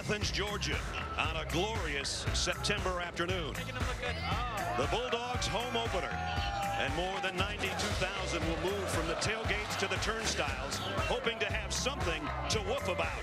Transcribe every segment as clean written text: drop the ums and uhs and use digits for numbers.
Athens, Georgia, on a glorious September afternoon. The Bulldogs home opener, and more than 92,000 will move from the tailgates to the turnstiles, hoping to have something to woof about.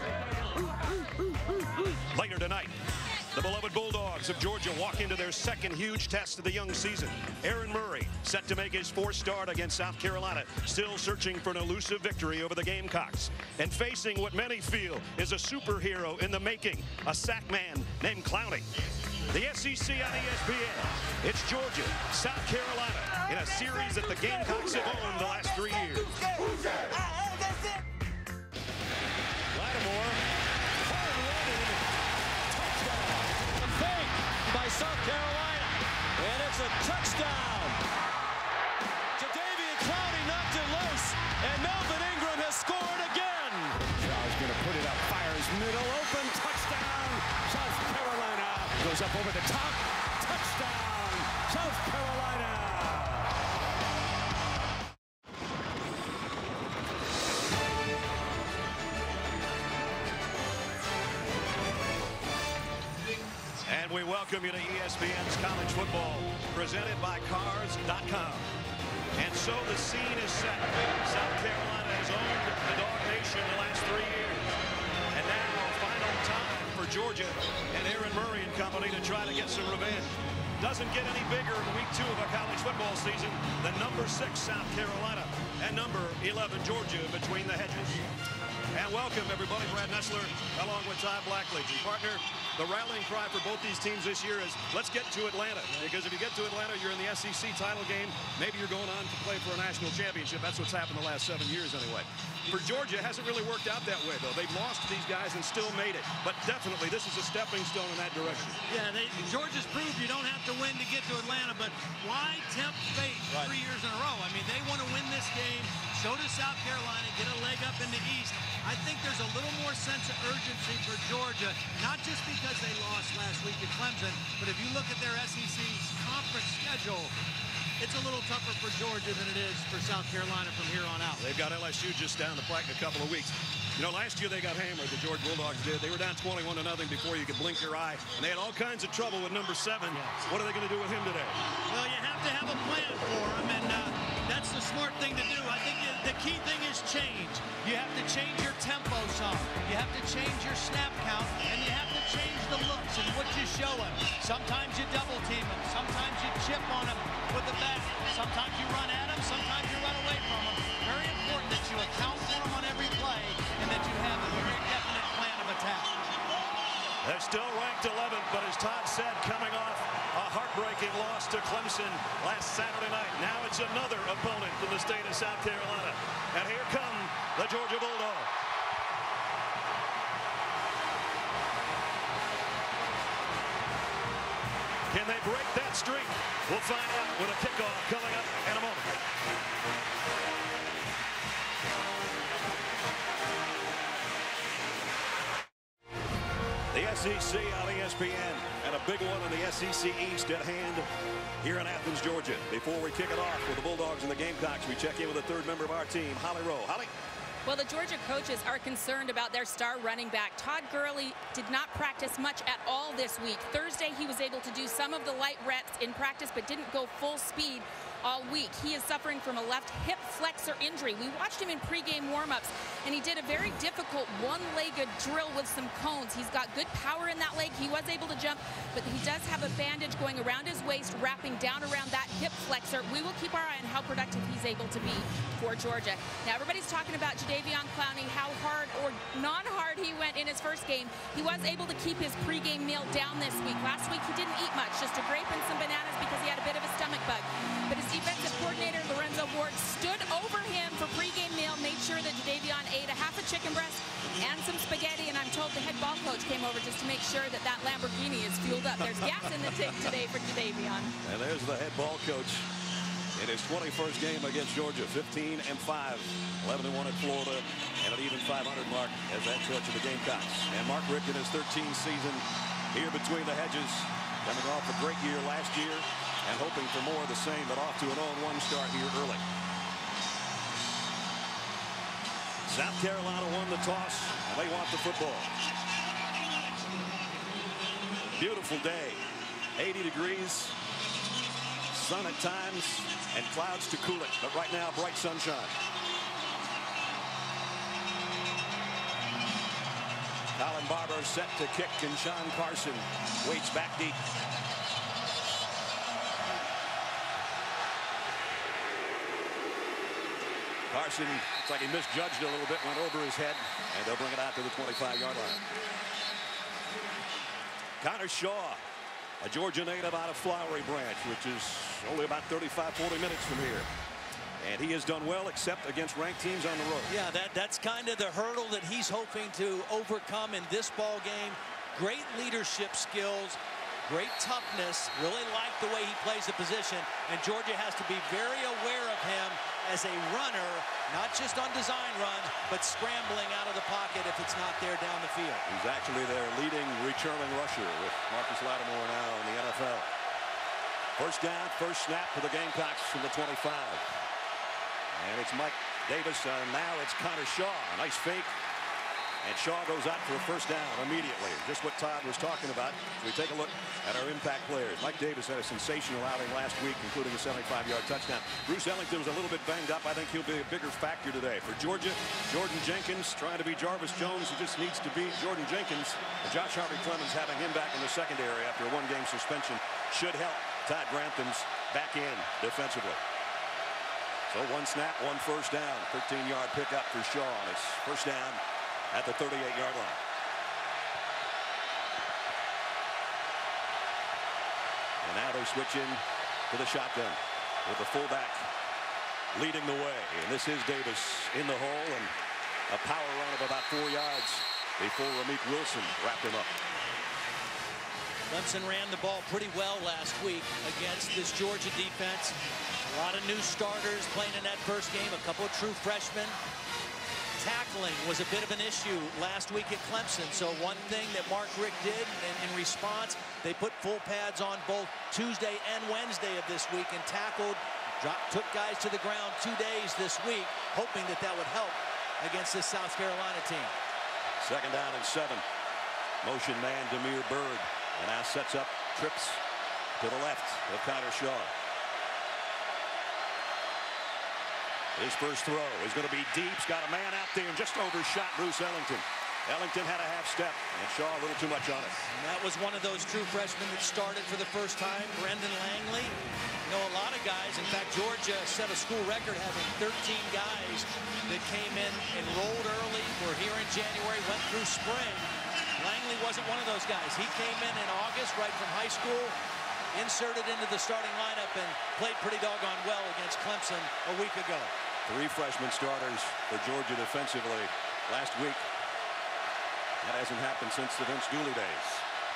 Later tonight, the beloved Bulldogs of Georgia walk into their second huge test of the young season. Aaron Murray set to make his fourth start against South Carolina, still searching for an elusive victory over the Gamecocks, and facing what many feel is a superhero in the making, a sack man named Clowney. The SEC on ESPN. It's Georgia, South Carolina, in a series that the Gamecocks have owned the last 3 years. By South Carolina, and it's a touchdown. Jadeveon Clowney knocked it loose, and Melvin Ingram has scored again. Shaw's going to put it up, fires middle open, touchdown, South Carolina. Goes up over the top, touchdown, South Carolina. And we welcome you to ESPN's College Football, presented by Cars.com. And so the scene is set. South Carolina has owned the Dog Nation the last 3 years. And now, final time for Georgia and Aaron Murray and company to try to get some revenge. Doesn't get any bigger in week 2 of a college football season than number 6 South Carolina and number 11 Georgia between the hedges. And welcome, everybody. Brad Nessler, along with Todd Blackledge. And partner, the rallying cry for both these teams this year is, let's get to Atlanta. Because if you get to Atlanta, you're in the SEC title game. Maybe you're going on to play for a national championship. That's what's happened the last 7 years anyway. For Georgia, it hasn't really worked out that way, though. They've lost these guys and still made it. But definitely, this is a stepping stone in that direction. Yeah, Georgia's proved you don't have to win to get to Atlanta, but why tempt fate 3 years in a row? I mean, they want to win this game, show to South Carolina, get a leg up in the East. I think there's a little more sense of urgency for Georgia, not just because they lost last week at Clemson, but if you look at their SEC conference schedule, it's a little tougher for Georgia than it is for South Carolina from here on out. They've got LSU just down the pike in a couple of weeks. You know, last year they got hammered, the Georgia Bulldogs did. They were down 21-0 before you could blink your eye. And they had all kinds of trouble with number 7. Yes. What are they going to do with him today? Well, you have to have a plan for him, and that's the smart thing to do. I think the key thing is change. You have to change your tempo some. You have to change your snap count, and you have to change the looks and what you show him. Sometimes you double team him. Sometimes you chip on him with the back. Sometimes you run at him. Sometimes you run away from him. Very important that you account for him on every play and that you have a very definite plan of attack. They're still ranked 11th, but as Todd said, coming off a heartbreaking loss to Clemson last Saturday night. Now it's another opponent from the state of South Carolina. And here come the Georgia Bulldogs. Can they break that streak? We'll find out with a kickoff coming up in a moment. The SEC on ESPN, and a big one in the SEC East at hand here in Athens, Georgia. Before we kick it off with the Bulldogs and the Gamecocks, we check in with the third member of our team, Holly Rowe. Holly? Well, the Georgia coaches are concerned about their star running back. Todd Gurley did not practice much at all this week. Thursday, he was able to do some of the light reps in practice, but didn't go full speed all week. He is suffering from a left hip flexor injury. We watched him in pregame warmups, and he did a very difficult one-legged drill with some cones. He's got good power in that leg. He was able to jump, but he does have a bandage going around his waist, wrapping down around that hip flexor. We will keep our eye on how productive he's able to be for Georgia. Now, everybody's talking about Jadeveon Clowney, how hard or non-hard he went in his first game. He was able to keep his pregame meal down this week. Last week, he didn't eat much, just a grape and some bananas because he had a bit of a stomach bug. But his defensive coordinator, Lorenzo Ward, stood over him for pregame meal, made sure that Jadeveon ate a half a chicken breast and some spaghetti, and I'm told the head ball coach came over just to make sure that that Lamborghini is fueled up. There's gas in the tank today for Jadeveon. And there's the head ball coach in his 21st game against Georgia, 15-5, 11-1 at Florida, and an even 500 mark as head coach of the Gamecocks. And Mark Richt in his 13th season here between the hedges, coming off a great year last year and hoping for more of the same, but off to an 0-1 start here early. South Carolina won the toss, and they want the football. Beautiful day. 80 degrees. Sun at times and clouds to cool it. But right now, bright sunshine. Colin Barber set to kick, and Sean Carson waits back deep. Carson, it's like he misjudged a little bit, went over his head, and they'll bring it out to the 25-yard line. Connor Shaw, a Georgia native out of Flowery Branch, which is only about 35-40 minutes from here. And he has done well, except against ranked teams on the road. Yeah, that's kind of the hurdle that he's hoping to overcome in this ball game. Great leadership skills, great toughness, really like the way he plays the position. And Georgia has to be very aware of him as a runner, not just on design runs, but scrambling out of the pocket if it's not there down the field. He's actually their leading returning rusher with Marcus Lattimore now in the NFL. First down, first snap for the Gamecocks from the 25. And it's Mike Davis, and now it's Connor Shaw. Nice fake. And Shaw goes out for a first down immediately. Just what Todd was talking about. So we take a look at our impact players. Mike Davis had a sensational outing last week, including a 75-yard touchdown. Bruce Ellington was a little bit banged up. I think he'll be a bigger factor today. For Georgia, Jordan Jenkins trying to be Jarvis Jones, who just needs to beat Jordan Jenkins. And Josh Harvey Clemens having him back in the secondary after a one-game suspension should help Todd Granthams back in defensively. So one snap, one first down. 13-yard pickup for Shaw. And it's first down at the 38-yard line. And now they switch in to the shotgun with the fullback leading the way. And this is Davis in the hole, and a power run of about 4 yards before Ramik Wilson wrapped him up. Clemson ran the ball pretty well last week against this Georgia defense. A lot of new starters playing in that first game, a couple of true freshmen. Tackling was a bit of an issue last week at Clemson. So one thing that Mark Richt did in response, they put full pads on both Tuesday and Wednesday of this week and tackled, took guys to the ground 2 days this week, hoping that that would help against this South Carolina team. Second down and 7. Motion man Demir Bird, and now sets up trips to the left of Connor Shaw. His first throw is going to be deep. He's got a man out there and just overshot Bruce Ellington. Ellington had a half step, and Shaw a little too much on it. And that was one of those true freshmen that started for the first time, Brendan Langley. You know, a lot of guys, in fact, Georgia set a school record having 13 guys that came in, enrolled early, were here in January, went through spring. Langley wasn't one of those guys. He came in August, right from high school, inserted into the starting lineup and played pretty doggone well against Clemson a week ago. 3 freshman starters for Georgia defensively last week. That hasn't happened since the Vince Dooley days.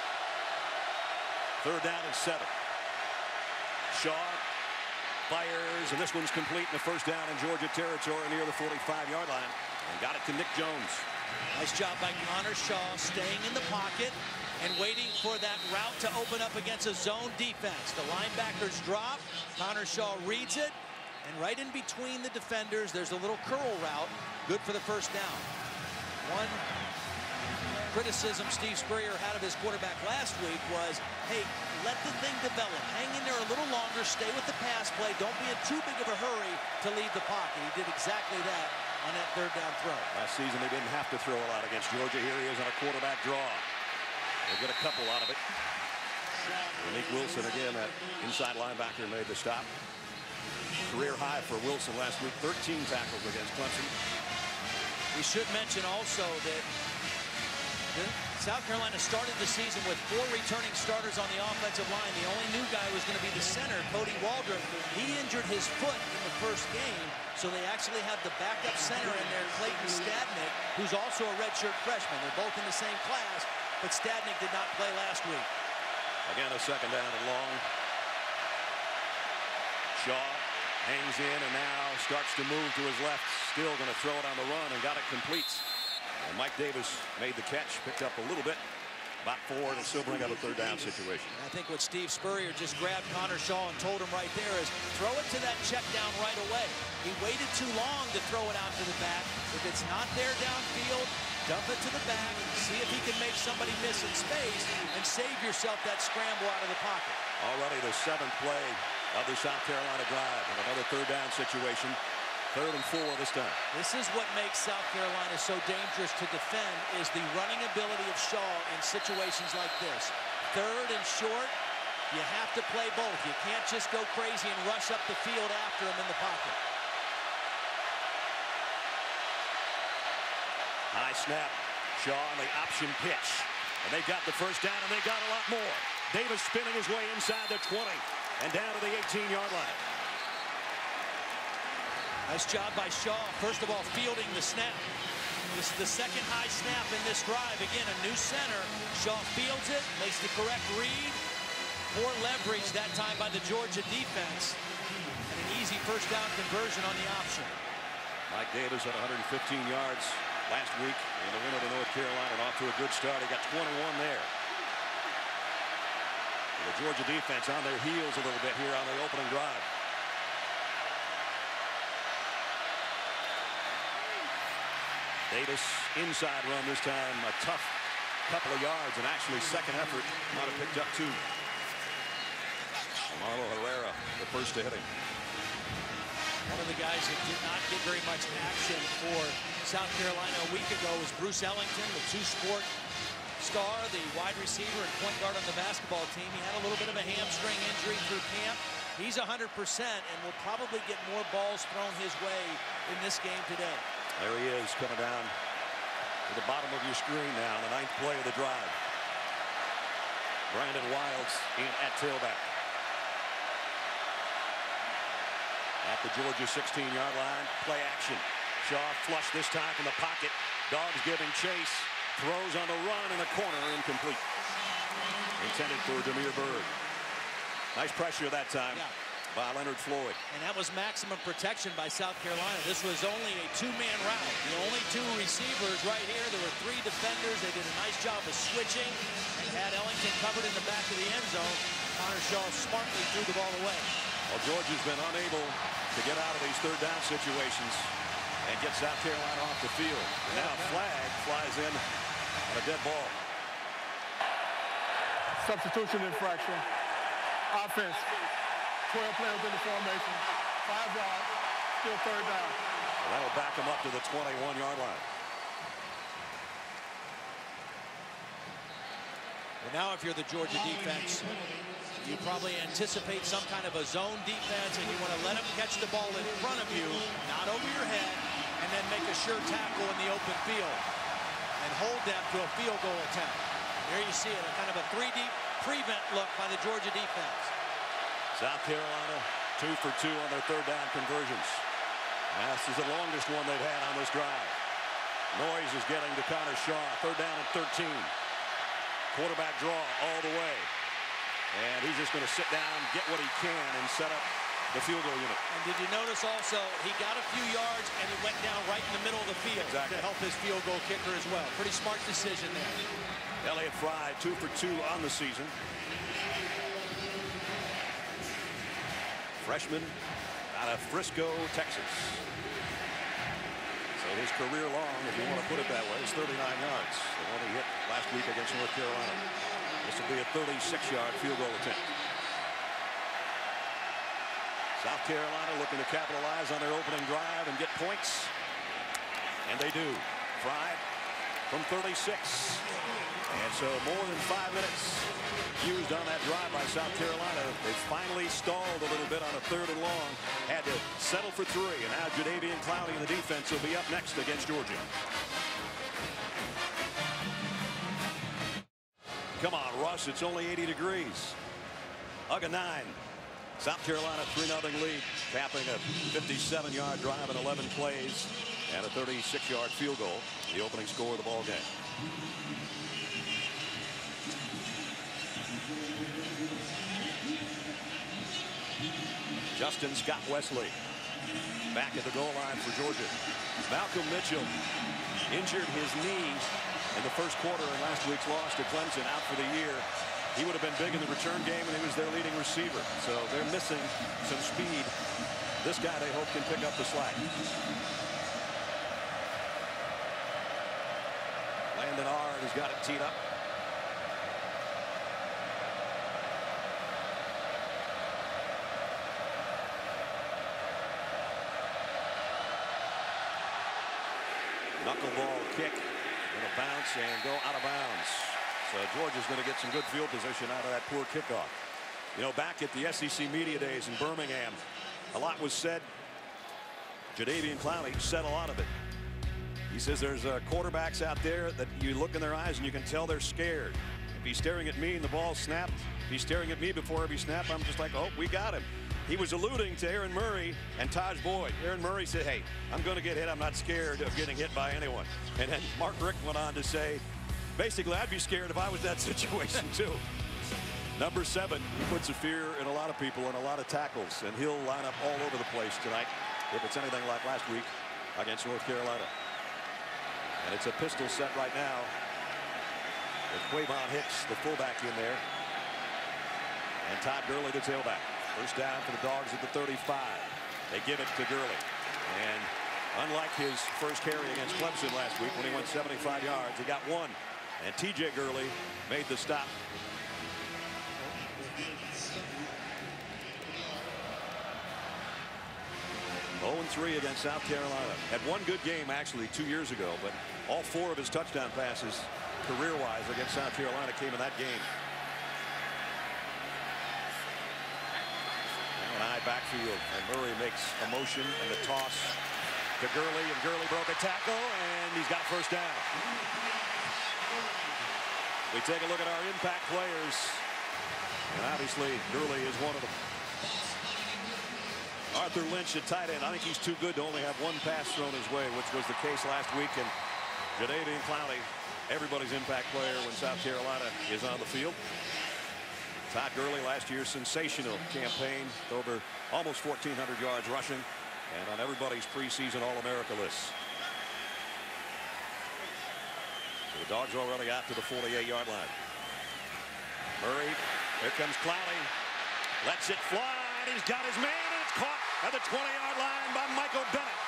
Third down and 7. Shaw fires, and this one's complete in the first down in Georgia territory near the 45-yard line, and got it to Nick Jones. Nice job by Connor Shaw staying in the pocket and waiting for that route to open up against a zone defense. The linebackers drop. Connor Shaw reads it. And right in between the defenders, there's a little curl route. Good for the first down. One criticism Steve Spurrier had of his quarterback last week was, hey, let the thing develop. Hang in there a little longer. Stay with the pass play. Don't be in too big of a hurry to leave the pocket. He did exactly that on that third down throw. Last season, they didn't have to throw a lot against Georgia. Here he is on a quarterback draw. They'll get a couple out of it. Ramik Wilson, again, that inside linebacker, made the stop. Career high for Wilson last week, 13 tackles against Clemson. We should mention also that South Carolina started the season with 4 returning starters on the offensive line. The only new guy was going to be the center, Cody Waldrop. He injured his foot in the first game, so they actually have the backup center in there, Clayton Stadnick, who's also a redshirt freshman. They're both in the same class, but Stadnick did not play last week. Again, a second down and long. Shaw hangs in and now starts to move to his left. Still going to throw it on the run and got it complete. And Mike Davis made the catch, picked up a little bit. About 4, it'll still bring up a third down situation. I think what Steve Spurrier just grabbed Connor Shaw and told him right there is throw it to that check down right away. He waited too long to throw it out to the back. If it's not there downfield, dump it to the back, see if he can make somebody miss in space and save yourself that scramble out of the pocket. Already the 7th play of the South Carolina drive, and another 3rd down situation. 3rd and 4 this time. This is what makes South Carolina so dangerous to defend, is the running ability of Shaw in situations like this. 3rd and short, you have to play both. You can't just go crazy and rush up the field after him in the pocket. High snap. Shaw on the option pitch. And they got the 1st down, and they got a lot more. Davis spinning his way inside the 20 and down to the 18-yard line. Nice job by Shaw. First of all, fielding the snap. This is the 2nd high snap in this drive. Again, a new center. Shaw fields it, makes the correct read. Poor leverage that time by the Georgia defense. And an easy 1st down conversion on the option. Mike Davis at 115 yards last week in the win over North Carolina, and off to a good start. He got 21 there. The Georgia defense on their heels a little bit here on the opening drive. Davis inside run this time, a tough couple of yards, and actually 2nd effort might have picked up 2. Marlo Herrera, the first to hit him. One of the guys that did not get very much action for South Carolina a week ago was Bruce Ellington, the 2-sport star, the wide receiver and point guard on the basketball team. He had a little bit of a hamstring injury through camp. He's 100% and will probably get more balls thrown his way in this game today. There he is, coming down to the bottom of your screen now, the 9th play of the drive. Brandon Wilds in at tailback. At the Georgia 16-yard line, play action. Shaw flush this time from the pocket. Dogs giving chase. Throws on the run in the corner, incomplete. Intended for Demir Bird. Nice pressure that time. Yeah. By Leonard Floyd. And that was maximum protection by South Carolina. This was only a 2-man route. The only 2 receivers right here. There were 3 defenders. They did a nice job of switching and had Ellington covered in the back of the end zone. Connor Shaw smartly threw the ball away. Well, Georgia's been unable to get out of these 3rd down situations and get South Carolina off the field. And now a flag flies in on a dead ball. Substitution infraction. Offense. 12 players in the formation, 5 yards, still 3rd down. Well, that'll back them up to the 21-yard line. Well, now if you're the Georgia defense, you probably anticipate some kind of a zone defense, and you want to let them catch the ball in front of you, not over your head, and then make a sure tackle in the open field and hold them to a field goal attempt. There you see it, a kind of a 3-deep prevent look by the Georgia defense. South Carolina 2 for 2 on their 3rd down conversions. And this is the longest one they've had on this drive. Noyes is getting to Connor Shaw. 3rd down and 13. Quarterback draw all the way. And he's just going to sit down, get what he can, and set up the field goal unit. And did you notice also, he got a few yards and he went down right in the middle of the field to help his field goal kicker as well. Pretty smart decision there. Elliott Fry 2 for 2 on the season. Freshman out of Frisco, Texas. So his career long, if you want to put it that way, is 39 yards. The one he hit last week against North Carolina. This will be a 36-yard field goal attempt. South Carolina looking to capitalize on their opening drive and get points. And they do. Fry from 36. And so more than 5 minutes used on that drive by South Carolina. They finally stalled a little bit on a 3rd and long. Had to settle for 3. And now Jadeveon Clowney in the defense will be up next against Georgia. Come on, Russ. It's only 80 degrees. Hug a 9. South Carolina 3-0 lead. Capping a 57-yard drive in 11 plays. And a 36-yard field goal. The opening score of the ball game. Justin Scott Wesley back at the goal line for Georgia. Malcolm Mitchell injured his knee in the first quarter in last week's loss to Clemson, out for the year. He would have been big in the return game, and he was their leading receiver. So they're missing some speed. This guy, they hope, can pick up the slack. Landon R. guard has got it teed up. Knuckleball kick, gonna bounce and go out of bounds. So Georgia's going to get some good field position out of that poor kickoff. You know, back at the SEC Media Days in Birmingham, a lot was said. Jadeveon Clowney said a lot of it. He says there's quarterbacks out there that you look in their eyes and you can tell they're scared. If he's staring at me and the ball snapped, if he's staring at me before every snap, I'm just like, oh, we got him. He was alluding to Aaron Murray and Taj Boyd. Aaron Murray said, hey, I'm going to get hit. I'm not scared of getting hit by anyone. And then Mark Richt went on to say, basically, I'd be scared if I was that situation, too. Number 7, he puts a fear in a lot of people and a lot of tackles, and he'll line up all over the place tonight if it's anything like last week against North Carolina. And it's a pistol set right now with Quavon Hicks, the fullback, in there, and Todd Gurley, the tailback. First down for the Dogs at the 35. They give it to Gurley. And unlike his first carry against Clemson last week when he went 75 yards, he got 1. And T.J. Gurley made the stop. (0-3) against South Carolina. Had one good game actually 2 years ago, but all 4 of his touchdown passes career-wise against South Carolina came in that game. An eye backfield, and Murray makes a motion and a toss to Gurley, and Gurley broke a tackle, and he's got a first down. We take a look at our impact players, and obviously Gurley is one of them. Arthur Lynch at tight end. I think he's too good to only have 1 pass thrown his way, which was the case last week. And Jadeveon Clowney, everybody's impact player when South Carolina is on the field. Todd Gurley, last year's sensational campaign, over almost 1,400 yards rushing, and on everybody's preseason All-America list. So the Dogs already out to the 48-yard line. Murray, here comes Clowney, lets it fly, and he's got his man, and it's caught at the 20-yard line by Michael Bennett.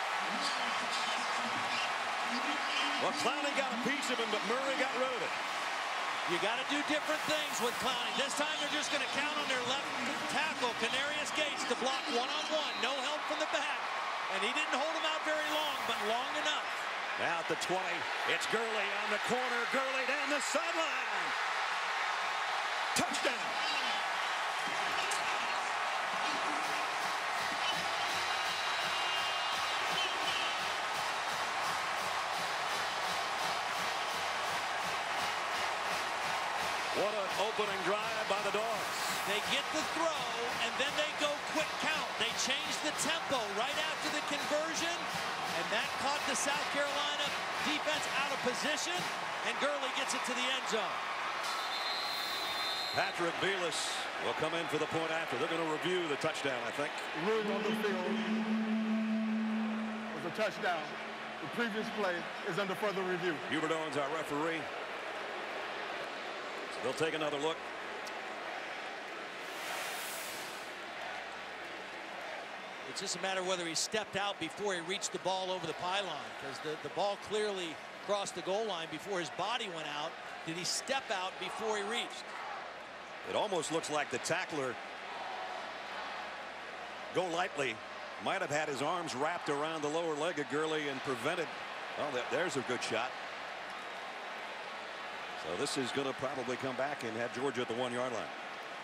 Well, Clowney got a piece of him, but Murray got rid of it. You got to do different things with Clowney. This time they're just going to count on their left tackle, Canarius Gates, to block one-on-one. No help from the back. And he didn't hold him out very long, but long enough. Now at the 20, it's Gurley on the corner. Gurley down the sideline. Touchdown. What an opening drive by the Dogs. They get the throw, and then they go quick count. They change the tempo right after the conversion, and that caught the South Carolina defense out of position, and Gurley gets it to the end zone. Patrick Belis will come in for the point after. They're going to review the touchdown, I think. Ruling on the field was a touchdown. The previous play is under further review. Hubert Owens, our referee. They'll take another look. It's just a matter of whether he stepped out before he reached the ball over the pylon, because the ball clearly crossed the goal line before his body went out. Did he step out before he reached? It almost looks like the tackler, go lightly, might have had his arms wrapped around the lower leg of Gurley and prevented. Oh, there's a good shot. So this is going to probably come back and have Georgia at the 1-yard line.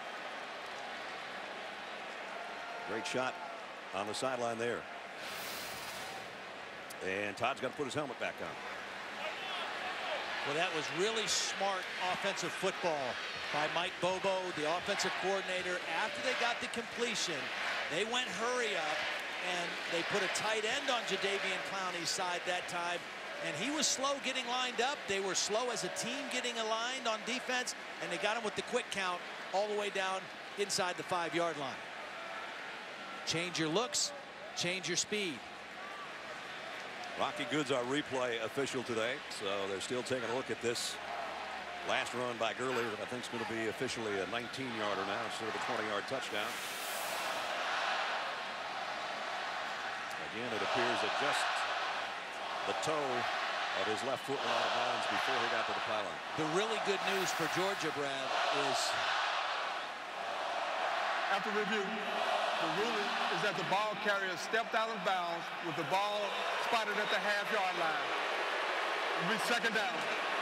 Great shot on the sideline there. And Todd's got to put his helmet back on. Well, that was really smart offensive football by Mike Bobo, the offensive coordinator. After they got the completion, they went hurry up, and they put a tight end on Jadeveon Clowney's side that time. And he was slow getting lined up. They were slow as a team getting aligned on defense, and they got him with the quick count all the way down inside the 5-yard line. Change your looks, change your speed. Rocky Good's our replay official today, so they're still taking a look at this last run by Gurley that I think is going to be officially a 19-yarder now instead of a 20-yard touchdown. Again, it appears that just the toe of his left foot went out of bounds before he got to the pylon. The really good news for Georgia, Brad, is After review, the ruling is that the ball carrier stepped out of bounds with the ball spotted at the half-yard line. It'll be second down.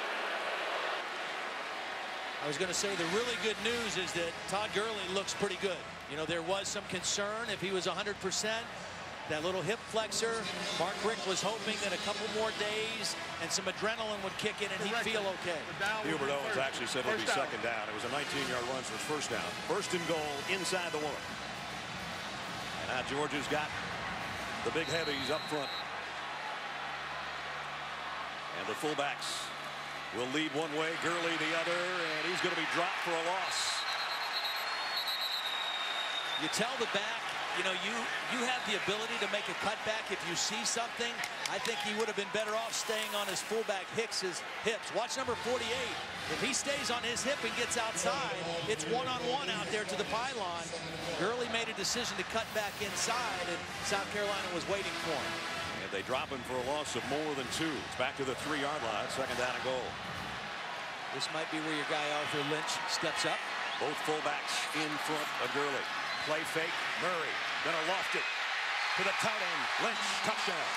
I was going to say the really good news is that Todd Gurley looks pretty good. You know, there was some concern if he was 100%. That little hip flexor, Mark Richt was hoping that a couple more days and some adrenaline would kick in and he'd feel okay. Hubert Owens actually said it would be second down. It was a 19-yard run for his first down. First and goal inside the 1. And now Georgia's got the big heavies up front. And the fullbacks will lead one way, Gurley the other, and he's going to be dropped for a loss. You tell the back, you know, you have the ability to make a cutback if you see something. I think he would have been better off staying on his fullback Hicks's hips. Watch number 48. If he stays on his hip and gets outside, it's one-on-one out there to the pylon. Gurley made a decision to cut back inside, and South Carolina was waiting for him. And they drop him for a loss of more than 2. It's back to the 3-yard line, second down and goal. This might be where your guy Arthur Lynch steps up. Both fullbacks in front of Gurley. Play fake, Murray gonna loft it to the tight end. Lynch, touchdown.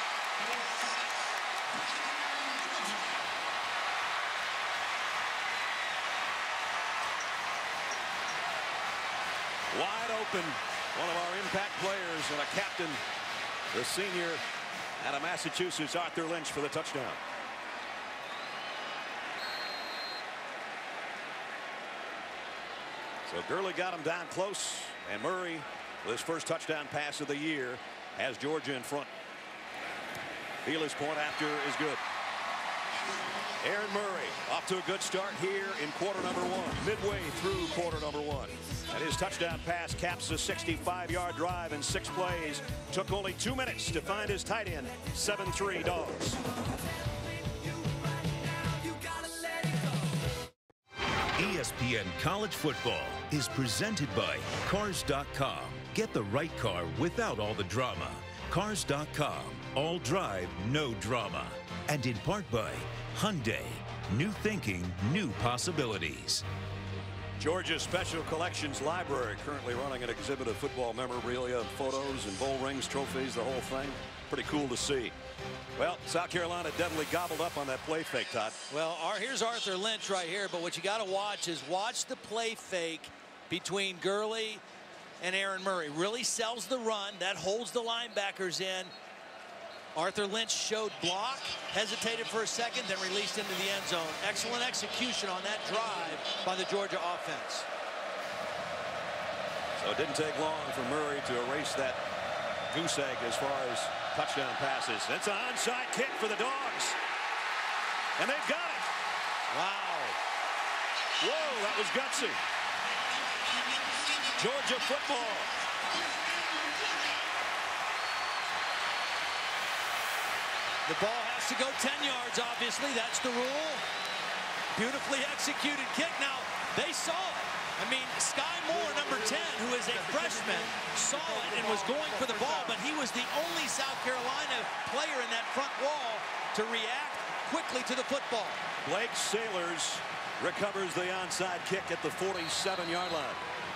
Wide open, one of our impact players and a captain, the senior out of Massachusetts, Arthur Lynch, for the touchdown. So Gurley got him down close, and Murray, with his first touchdown pass of the year, has Georgia in front. Feelers point after is good. Aaron Murray off to a good start here in quarter number 1, midway through quarter number 1. And his touchdown pass caps a 65-yard drive in 6 plays. Took only 2 minutes to find his tight end. 7-3 Dogs. ESPN College Football is presented by Cars.com. Get the right car without all the drama. Cars.com. All drive, no drama. And in part by Hyundai. New thinking, new possibilities. Georgia Special Collections Library currently running an exhibit of football memorabilia, photos and bowl rings, trophies, the whole thing. Pretty cool to see. Well, South Carolina definitely gobbled up on that play fake, Todd. Well, here's Arthur Lynch right here, but what you got to watch is watch the play fake between Gurley and Aaron Murray. Really sells the run. That holds the linebackers in. Arthur Lynch showed block, hesitated for a second, then released into the end zone. Excellent execution on that drive by the Georgia offense. So it didn't take long for Murray to erase that goose egg as far as touchdown passes. It's an onside kick for the Dogs. And they've got it. Wow. Whoa, that was gutsy. Georgia football. The ball has to go 10 yards, obviously. That's the rule. Beautifully executed kick. Now, they saw it. I mean, Sky Moore, number 10, who is a freshman, saw it and was going for the ball, but he was the only South Carolina player in that front wall to react quickly to the football. Blake Sailors recovers the onside kick at the 47-yard line.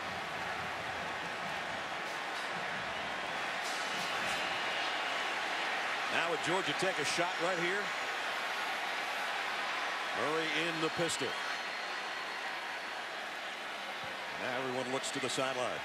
Now would Georgia take a shot right here? Murray in the pistol. Now everyone looks to the sideline.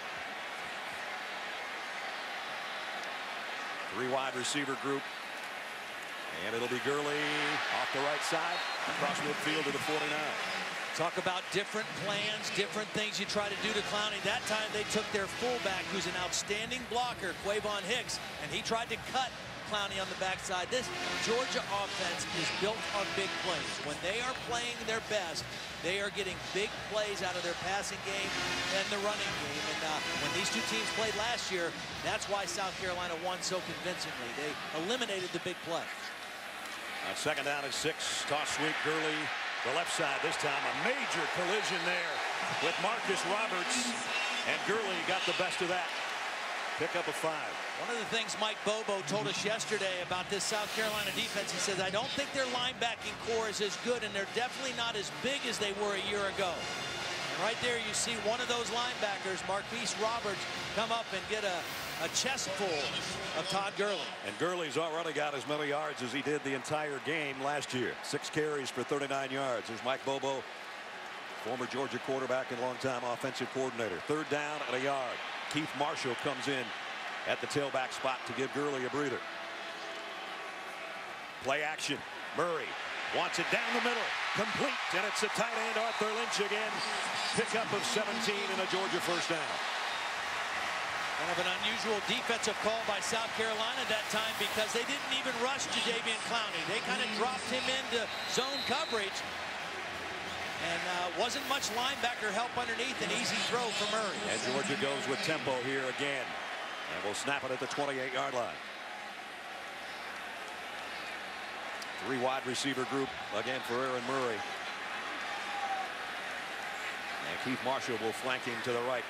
3 wide receiver group. And it'll be Gurley off the right side, across midfield to the 49. Talk about different plans, different things you try to do to Clowney. That time they took their fullback, who's an outstanding blocker, Quavon Hicks, and he tried to cut Clowney on the backside. This Georgia offense is built on big plays. When they are playing their best, they are getting big plays out of their passing game and the running game. And when these two teams played last year, that's why South Carolina won so convincingly. They eliminated the big play. On second down and 6, toss sweep, Gurley, the left side this time. A major collision there with Marcus Roberts, and Gurley got the best of that. Pickup of 5. One of the things Mike Bobo told us yesterday about this South Carolina defense, he says, I don't think their linebacking core is as good, and they're definitely not as big as they were a year ago. And right there you see one of those linebackers, Marquise Roberts, come up and get a chest full of Todd Gurley. And Gurley's already got as many yards as he did the entire game last year. 6 carries for 39 yards. There's Mike Bobo, former Georgia quarterback and longtime offensive coordinator. 3rd down and a yard. Keith Marshall comes in at the tailback spot to give Gurley a breather. Play action. Murray wants it down the middle. Complete. And it's a tight end, Arthur Lynch again. Pickup of 17 and a Georgia first down. Kind of an unusual defensive call by South Carolina that time because they didn't even rush Jadeveon Clowney. They kind of dropped him into zone coverage. And wasn't much linebacker help underneath. An easy throw for Murray. And Georgia goes with tempo here again. And will snap it at the 28-yard line. 3 wide receiver group again for Aaron Murray. And Keith Marshall will flank him to the right.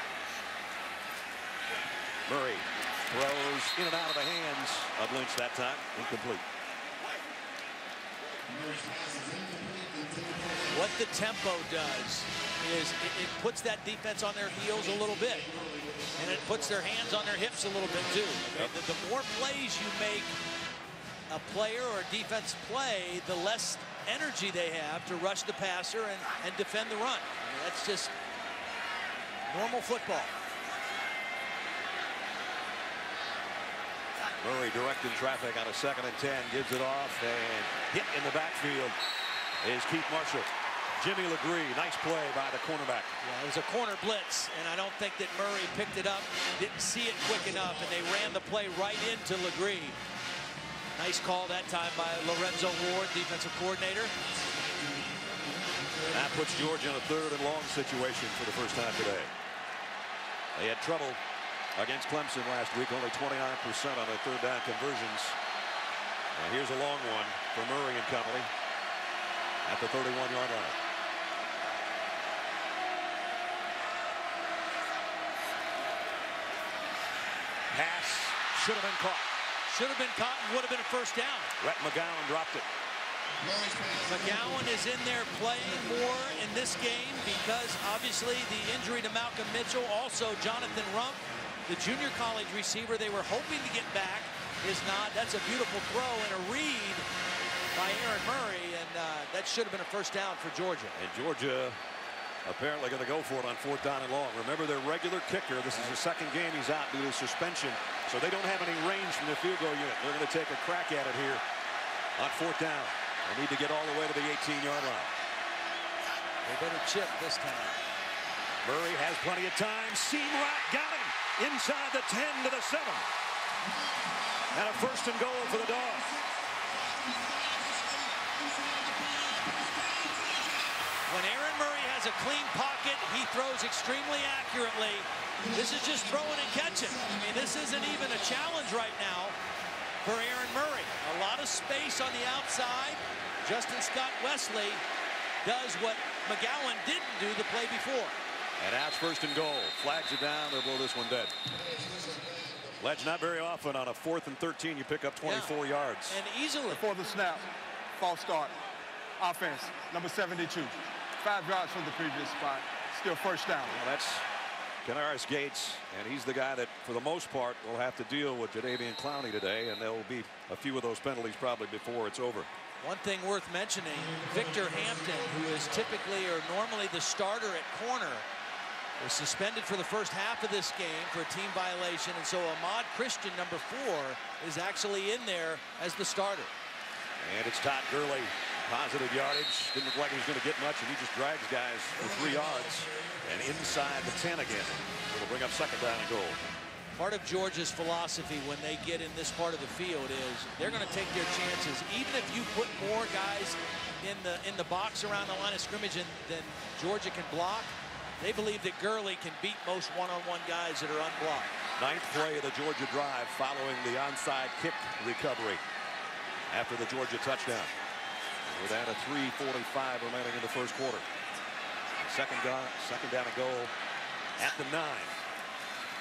Murray throws in and out of the hands of Lynch that time. Incomplete. What the tempo does is it puts that defense on their heels a little bit. And it puts their hands on their hips a little bit too. Yep. The more plays you make a player or a defense play, the less energy they have to rush the passer and defend the run. I mean, that's just normal football. Murray directing traffic on a 2nd and 10, gives it off, and hit in the backfield is Keith Marshall. Jimmy Legree, nice play by the cornerback. Yeah, it was a corner blitz, and I don't think that Murray picked it up, didn't see it quick enough, and they ran the play right into Legree. Nice call that time by Lorenzo Ward, defensive coordinator. That puts Georgia in a 3rd and long situation for the first time today. They had trouble against Clemson last week, only 29% on their 3rd down conversions. And here's a long one for Murray and company at the 31-yard line. Pass should have been caught. Should have been caught and would have been a first down. Rhett McGowan dropped it. McGowan is in there playing more in this game because obviously the injury to Malcolm Mitchell, also Jonathan Rump, the junior college receiver they were hoping to get back, is not. That's a beautiful throw and a read by Aaron Murray, and that should have been a first down for Georgia. And Georgia apparently going to go for it on 4th down and long. Remember, their regular kicker, this is the 2nd game he's out due to suspension, so they don't have any range from the field goal unit. They're going to take a crack at it here on 4th down. They need to get all the way to the 18-yard line. They better chip this time. Murray has plenty of time. Seam right, got him inside the 10 to the 7. And a 1st and goal for the Dogs. When Aaron Murray has a clean pocket, he throws extremely accurately. This is just throwing and catching. I mean, this isn't even a challenge right now for Aaron Murray. A lot of space on the outside. Justin Scott Wesley does what McGowan didn't do the play before. And now it's 1st and goal. Flags it down. They'll blow this one dead. Ledge, not very often on a 4th and 13 you pick up 24 yards. And easily. Before the snap, false start. Offense, number 72. 5 yards from the previous spot. Still first down. Well, that's Canaris Gates, and he's the guy that, for the most part, will have to deal with Jadeveon Clowney today, and there will be a few of those penalties probably before it's over. One thing worth mentioning, Victor Hampton, who is typically or normally the starter at corner, was suspended for the first half of this game for a team violation, and so Ahmad Christian, number 4, is actually in there as the starter. And it's Todd Gurley. Positive yardage. Didn't look like he was going to get much, and he just drags guys for 3 yards. And inside the 10 again. It'll bring up 2nd down and goal. Part of Georgia's philosophy when they get in this part of the field is they're going to take their chances. Even if you put more guys in the box around the line of scrimmage than Georgia can block, they believe that Gurley can beat most one-on-one guys that are unblocked. 9th play of the Georgia drive following the onside kick recovery after the Georgia touchdown. With that, a 3:45 remaining in the first quarter. Second down and goal at the 9.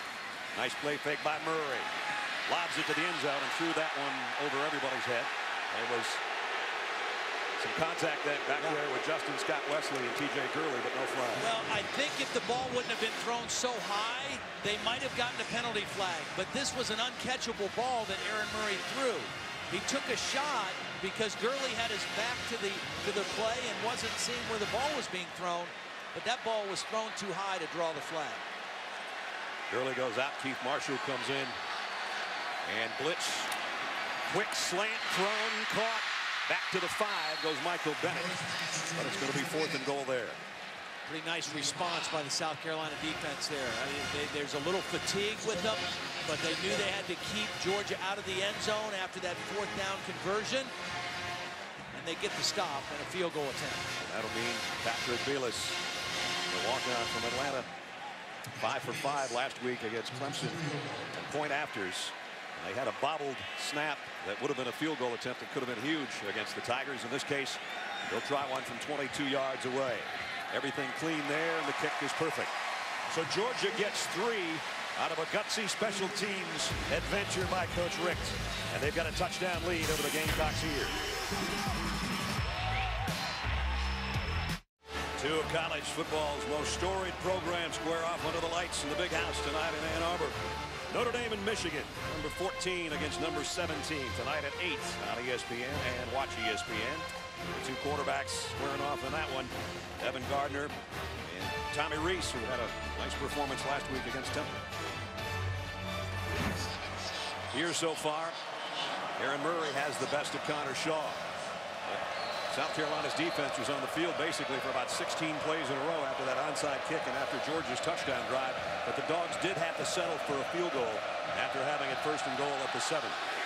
Nice play fake by Murray. Lobs it to the end zone and threw that one over everybody's head. There was some contact back there with Justin Scott Wesley and T.J. Gurley, but no flag. Well, I think if the ball wouldn't have been thrown so high, they might have gotten a penalty flag. But this was an uncatchable ball that Aaron Murray threw. He took a shot because Gurley had his back to the play and wasn't seeing where the ball was being thrown. But that ball was thrown too high to draw the flag. Gurley goes out. Keith Marshall comes in. And blitz. Quick slant thrown, caught. Back to the 5 goes Michael Bennett. But it's going to be 4th and goal there. Pretty nice response by the South Carolina defense there. I mean, there's a little fatigue with them, but they knew they had to keep Georgia out of the end zone after that 4th down conversion. And they get the stop and a field goal attempt. That'll mean Patrick Belis, the walk-on from Atlanta, 5 for 5 last week against Clemson and point afters. They had a bobbled snap that would have been a field goal attempt that could have been huge against the Tigers. In this case, they'll try one from 22 yards away. Everything clean there, and the kick is perfect. So Georgia gets 3 out of a gutsy special teams adventure by Coach Richt. And they've got a touchdown lead over the Gamecocks here. 2 of college football's most storied programs square off under the lights in the big house tonight in Ann Arbor. Notre Dame and Michigan, number 14 against number 17 tonight at 8 on ESPN and watch ESPN. The 2 quarterbacks squaring off in that one. Evan Gardner and Tommy Rees, who had a nice performance last week against Temple. Here so far, Aaron Murray has the best of Connor Shaw. South Carolina's defense was on the field basically for about 16 plays in a row after that onside kick and after Georgia's touchdown drive. But the Dogs did have to settle for a field goal after having it 1st and goal at the 7.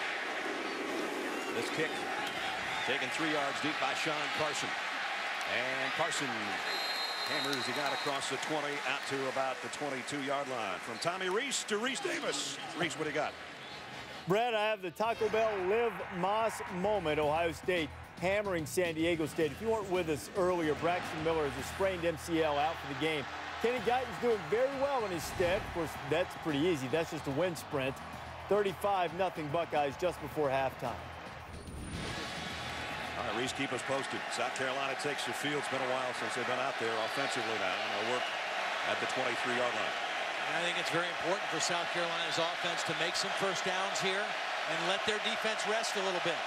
This kick taken 3 yards deep by Sean Carson. And Carson hammers the guy across the 20 out to about the 22-yard line. From Tommy Rees to Reese Davis. Reese, what do you got? Brett, I have the Taco Bell Liv Moss moment. Ohio State hammering San Diego State. If you weren't with us earlier, Braxton Miller has a sprained MCL out for the game. Kenny Guyton's doing very well in his stead. Of course, that's pretty easy. That's just a wind sprint. 35-0 Buckeyes just before halftime. All right, Reese, keep us posted. South Carolina takes the field. It's been a while since they've been out there offensively now. And they'll work at the 23-yard line. And I think it's very important for South Carolina's offense to make some 1st downs here and let their defense rest a little bit.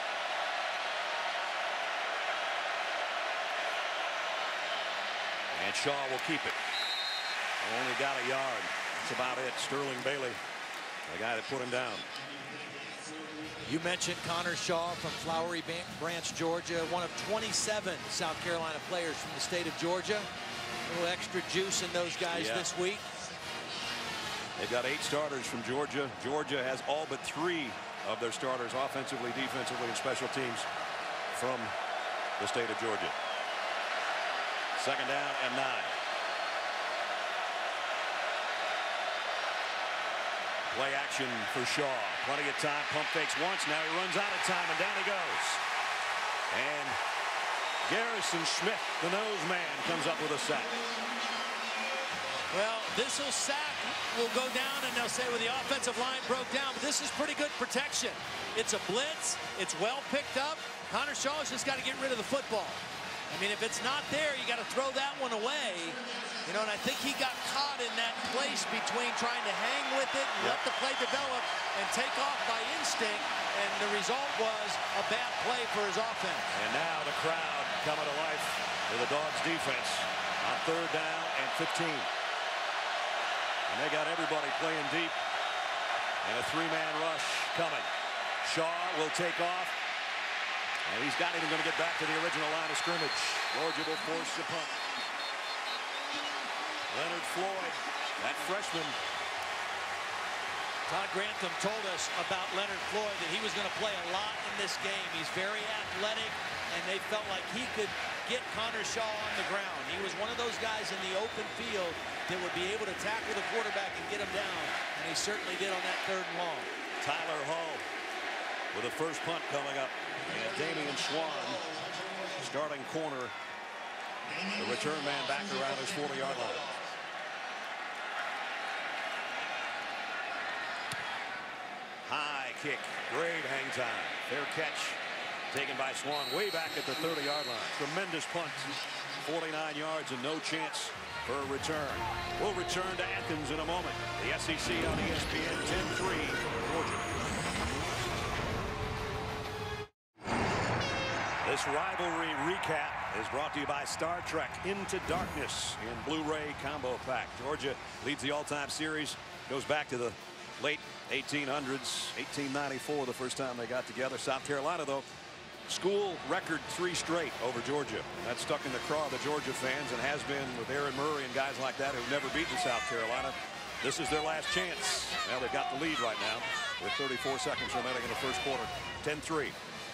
And Shaw will keep it. Only got a yard. That's about it. Sterling Bailey, the guy that put him down. You mentioned Connor Shaw from Flowery Branch, Georgia, one of 27 South Carolina players from the state of Georgia. A little extra juice in those guys this week. They've got 8 starters from Georgia. Georgia has all but 3 of their starters offensively, defensively, and special teams from the state of Georgia. 2nd down and 9. Play action for Shaw. Plenty of time. Pump fakes once. Now he runs out of time, and down he goes. And Garrison Smith, the nose man, comes up with a sack. Well, this sack will go down, and they'll say, well, the offensive line broke down. But this is pretty good protection. It's a blitz. It's well picked up. Connor Shaw's just got to get rid of the football. I mean, if it's not there, you got to throw that one away. You know, and I think he got caught in that place between trying to hang with it and let the play develop and take off by instinct. And the result was a bad play for his offense. And now the crowd coming to life with the Dogs defense on 3rd down and 15. And they got everybody playing deep. And a 3-man rush coming. Shaw will take off. And he's not even going to get back to the original line of scrimmage. Georgia will force the punt. Leonard Floyd, that freshman. Todd Grantham told us about Leonard Floyd that he was going to play a lot in this game. He's very athletic, and they felt like he could get Connor Shaw on the ground. He was one of those guys in the open field that would be able to tackle the quarterback and get him down, and he certainly did on that 3rd and long. Tyler Hall with the first punt coming up. And Damian Swan, starting corner, the return man back around his 40-yard line. kick. Great hang time. Fair catch taken by Swan way back at the 30-yard line. Tremendous punt. 49 yards and no chance for a return. We'll return to Athens in a moment. The SEC on ESPN 10-3 Georgia. This rivalry recap is brought to you by Star Trek Into Darkness in Blu-ray combo pack. Georgia leads the all-time series. Goes back to the late 1800s. 1894 the first time they got together. South Carolina, though, school record 3 straight over Georgia. That's stuck in the craw of the Georgia fans and has been with Aaron Murray and guys like that who've never beaten South Carolina. This is their last chance. Now they've got the lead right now with 34 seconds remaining in the first quarter. 10-3.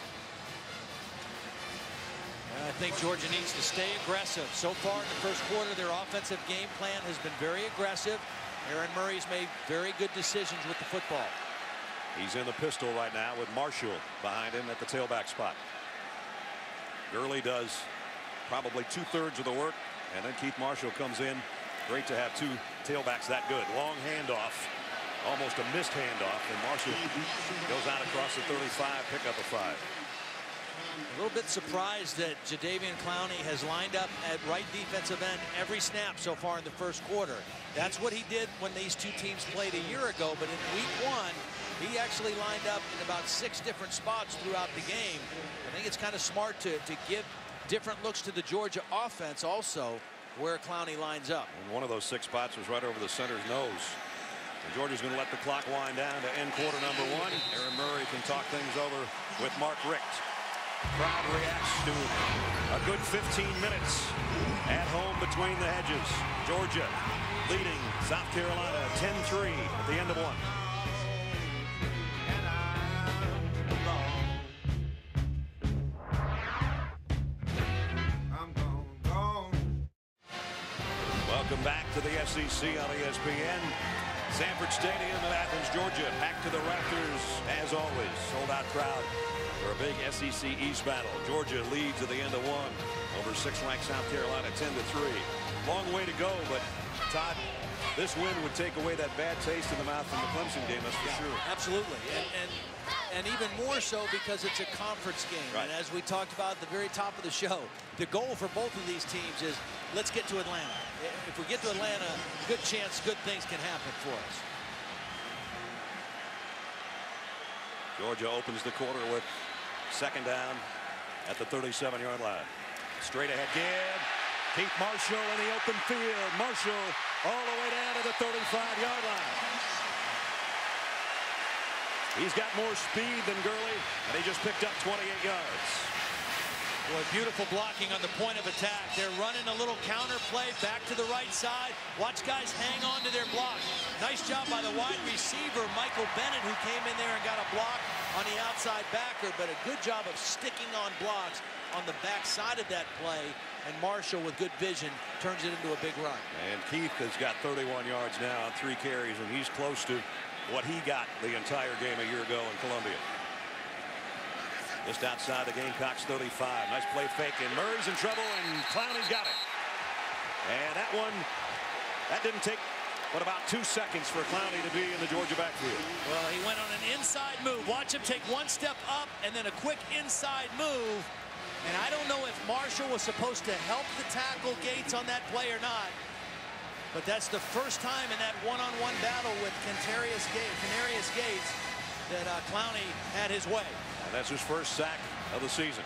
I think Georgia needs to stay aggressive. So far in the first quarter, their offensive game plan has been very aggressive. Aaron Murray's made very good decisions with the football. He's in the pistol right now with Marshall behind him at the tailback spot. Gurley does probably 2/3 of the work, and then Keith Marshall comes in. Great to have 2 tailbacks that good. Long handoff, almost a missed handoff, and Marshall goes out across the 35, pick up a 5. A little bit surprised that Jadeveon Clowney has lined up at right defensive end every snap so far in the first quarter. That's what he did when these 2 teams played a year ago, but in week 1, he actually lined up in about 6 different spots throughout the game. I think it's kind of smart to give different looks to the Georgia offense also where Clowney lines up. And one of those 6 spots was right over the center's nose. And Georgia's going to let the clock wind down to end quarter number 1. Aaron Murray can talk things over with Mark Richt. Crowd reacts to a good 15 minutes at home between the hedges. Georgia leading South Carolina 10-3 at the end of 1. Welcome back to the SEC on ESPN. Sanford Stadium in Athens, Georgia. Back to the rafters as always. Sold out crowd for a big SEC East battle. Georgia leads at the end of 1 over 6th-ranked South Carolina 10-3. Long way to go, but Todd, this win would take away that bad taste in the mouth from the Clemson game, that's for sure. Absolutely, and even more so because it's a conference game. Right. And as we talked about at the very top of the show, the goal for both of these teams is let's get to Atlanta. If we get to Atlanta, good chance good things can happen for us. Georgia opens the quarter with 2nd down at the 37-yard line. Straight ahead give. Keith Marshall in the open field. Marshall all the way down to the 35-yard line. He's got more speed than Gurley, and he just picked up 28 yards. Boy, beautiful blocking on the point of attack. They're running a little counter play back to the right side. Watch guys hang on to their block. Nice job by the wide receiver, Michael Bennett, who came in there and got a block on the outside backer, but a good job of sticking on blocks on the back side of that play. And Marshall, with good vision, turns it into a big run. And Keith has got 31 yards now on 3 carries, and he's close to what he got the entire game a year ago in Columbia. Just outside the Gamecocks 35. Nice play fake, and Murray's in trouble, and Clowney's got it. And that didn't take but about 2 seconds for Clowney to be in the Georgia backfield. Well, he went on an inside move. Watch him take 1 step up and then a quick inside move. And I don't know if Marshall was supposed to help the tackle Gates on that play or not. But that's the first time in that one-on-one battle with Canarius Gates that Clowney had his way. And that's his first sack of the season.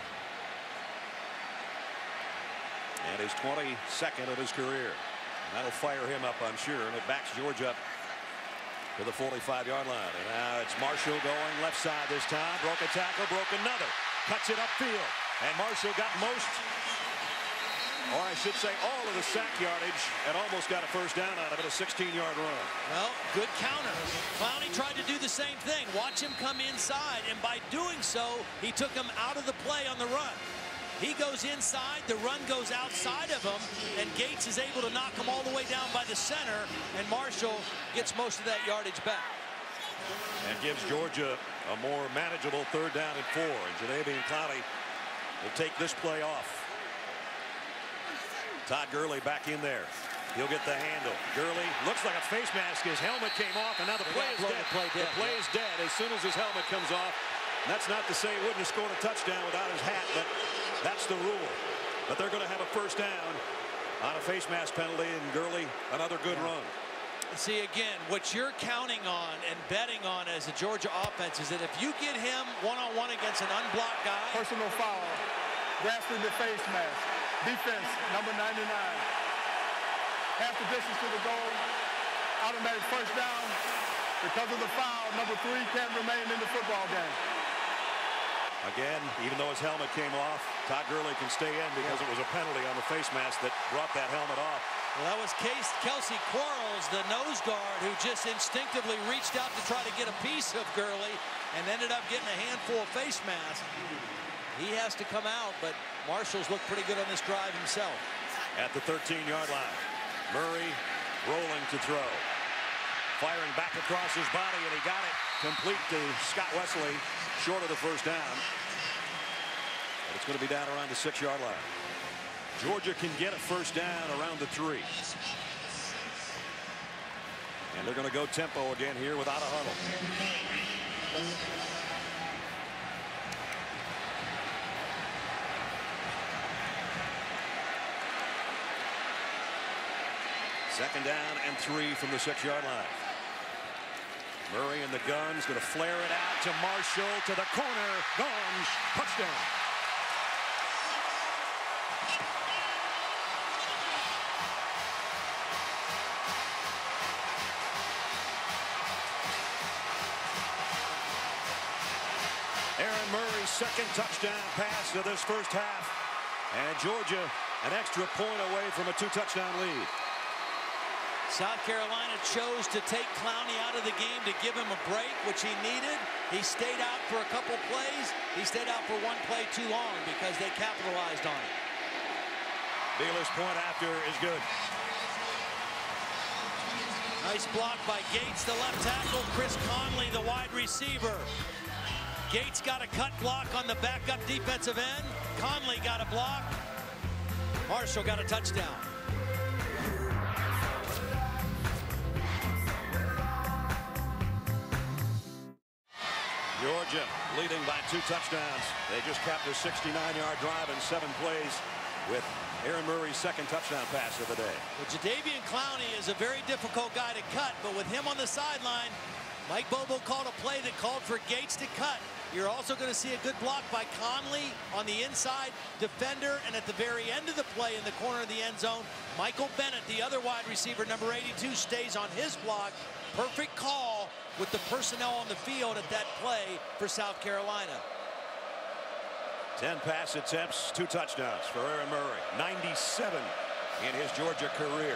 And his 22nd of his career. And that'll fire him up, I'm sure, and it backs Georgia up to the 45-yard line. And now it's Marshall going left side this time. Broke a tackle, broke another. Cuts it upfield. And Marshall got most, or I should say all of the sack yardage, and almost got a first down out of it, a 16-yard run. Well, good counter. Clowney tried to do the same thing. Watch him come inside, and by doing so, he took him out of the play on the run. He goes inside, the run goes outside of him, and Gates is able to knock him all the way down by the center, and Marshall gets most of that yardage back. And gives Georgia a more manageable 3rd down and 4. And Jadeveon Clowney will take this play off. Todd Gurley back in there. He'll get the handle. Gurley looks like a face mask. His helmet came off, and now the play is dead. The play is dead as soon as his helmet comes off. And that's not to say he wouldn't have scored a touchdown without his hat, but that's the rule. But they're going to have a first down on a face mask penalty, and Gurley another good run. See, again, what you're counting on and betting on as a Georgia offense is that if you get him one-on-one against an unblocked guy. Personal foul, grasping the face mask. Defense, number 99. Half the distance to the goal, automatic first down. Because of the foul, number 3 can't remain in the football game. Again, even though his helmet came off, Todd Gurley can stay in because it was a penalty on the face mask that brought that helmet off. Well, that was Kelsey Quarles, the nose guard, who just instinctively reached out to try to get a piece of Gurley and ended up getting a handful of face masks. He has to come out, but Marshall's looked pretty good on this drive himself. At the 13-yard line, Murray rolling to throw. Firing back across his body, and he got it complete to Scott Wesley, short of the first down. But it's going to be down around the 6-yard line. Georgia can get a first down around the 3. And they're going to go tempo again here without a huddle. Second down and 3 from the 6-yard line. Murray in the gun's going to flare it out to Marshall to the corner. Gone. Touchdown. Aaron Murray's second touchdown pass of this first half. And Georgia an extra point away from a 2-touchdown lead. South Carolina chose to take Clowney out of the game to give him a break, which he needed. He stayed out for a couple plays. He stayed out for one play too long because they capitalized on it. Baylor's point after is good. Nice block by Gates, the left tackle. Chris Conley, the wide receiver. Gates got a cut block on the backup defensive end. Conley got a block. Marshall got a touchdown. Georgia leading by 2 touchdowns. They just capped a 69-yard drive in 7 plays with Aaron Murray's second touchdown pass of the day. Well, Jadeveon Clowney is a very difficult guy to cut, but with him on the sideline, Mike Bobo called a play that called for Gates to cut. You're also going to see a good block by Conley on the inside defender, and at the very end of the play in the corner of the end zone, Michael Bennett, the other wide receiver, number 82, stays on his block. Perfect call with the personnel on the field at that play for South Carolina. 10 pass attempts, 2 touchdowns for Aaron Murray. 97 in his Georgia career.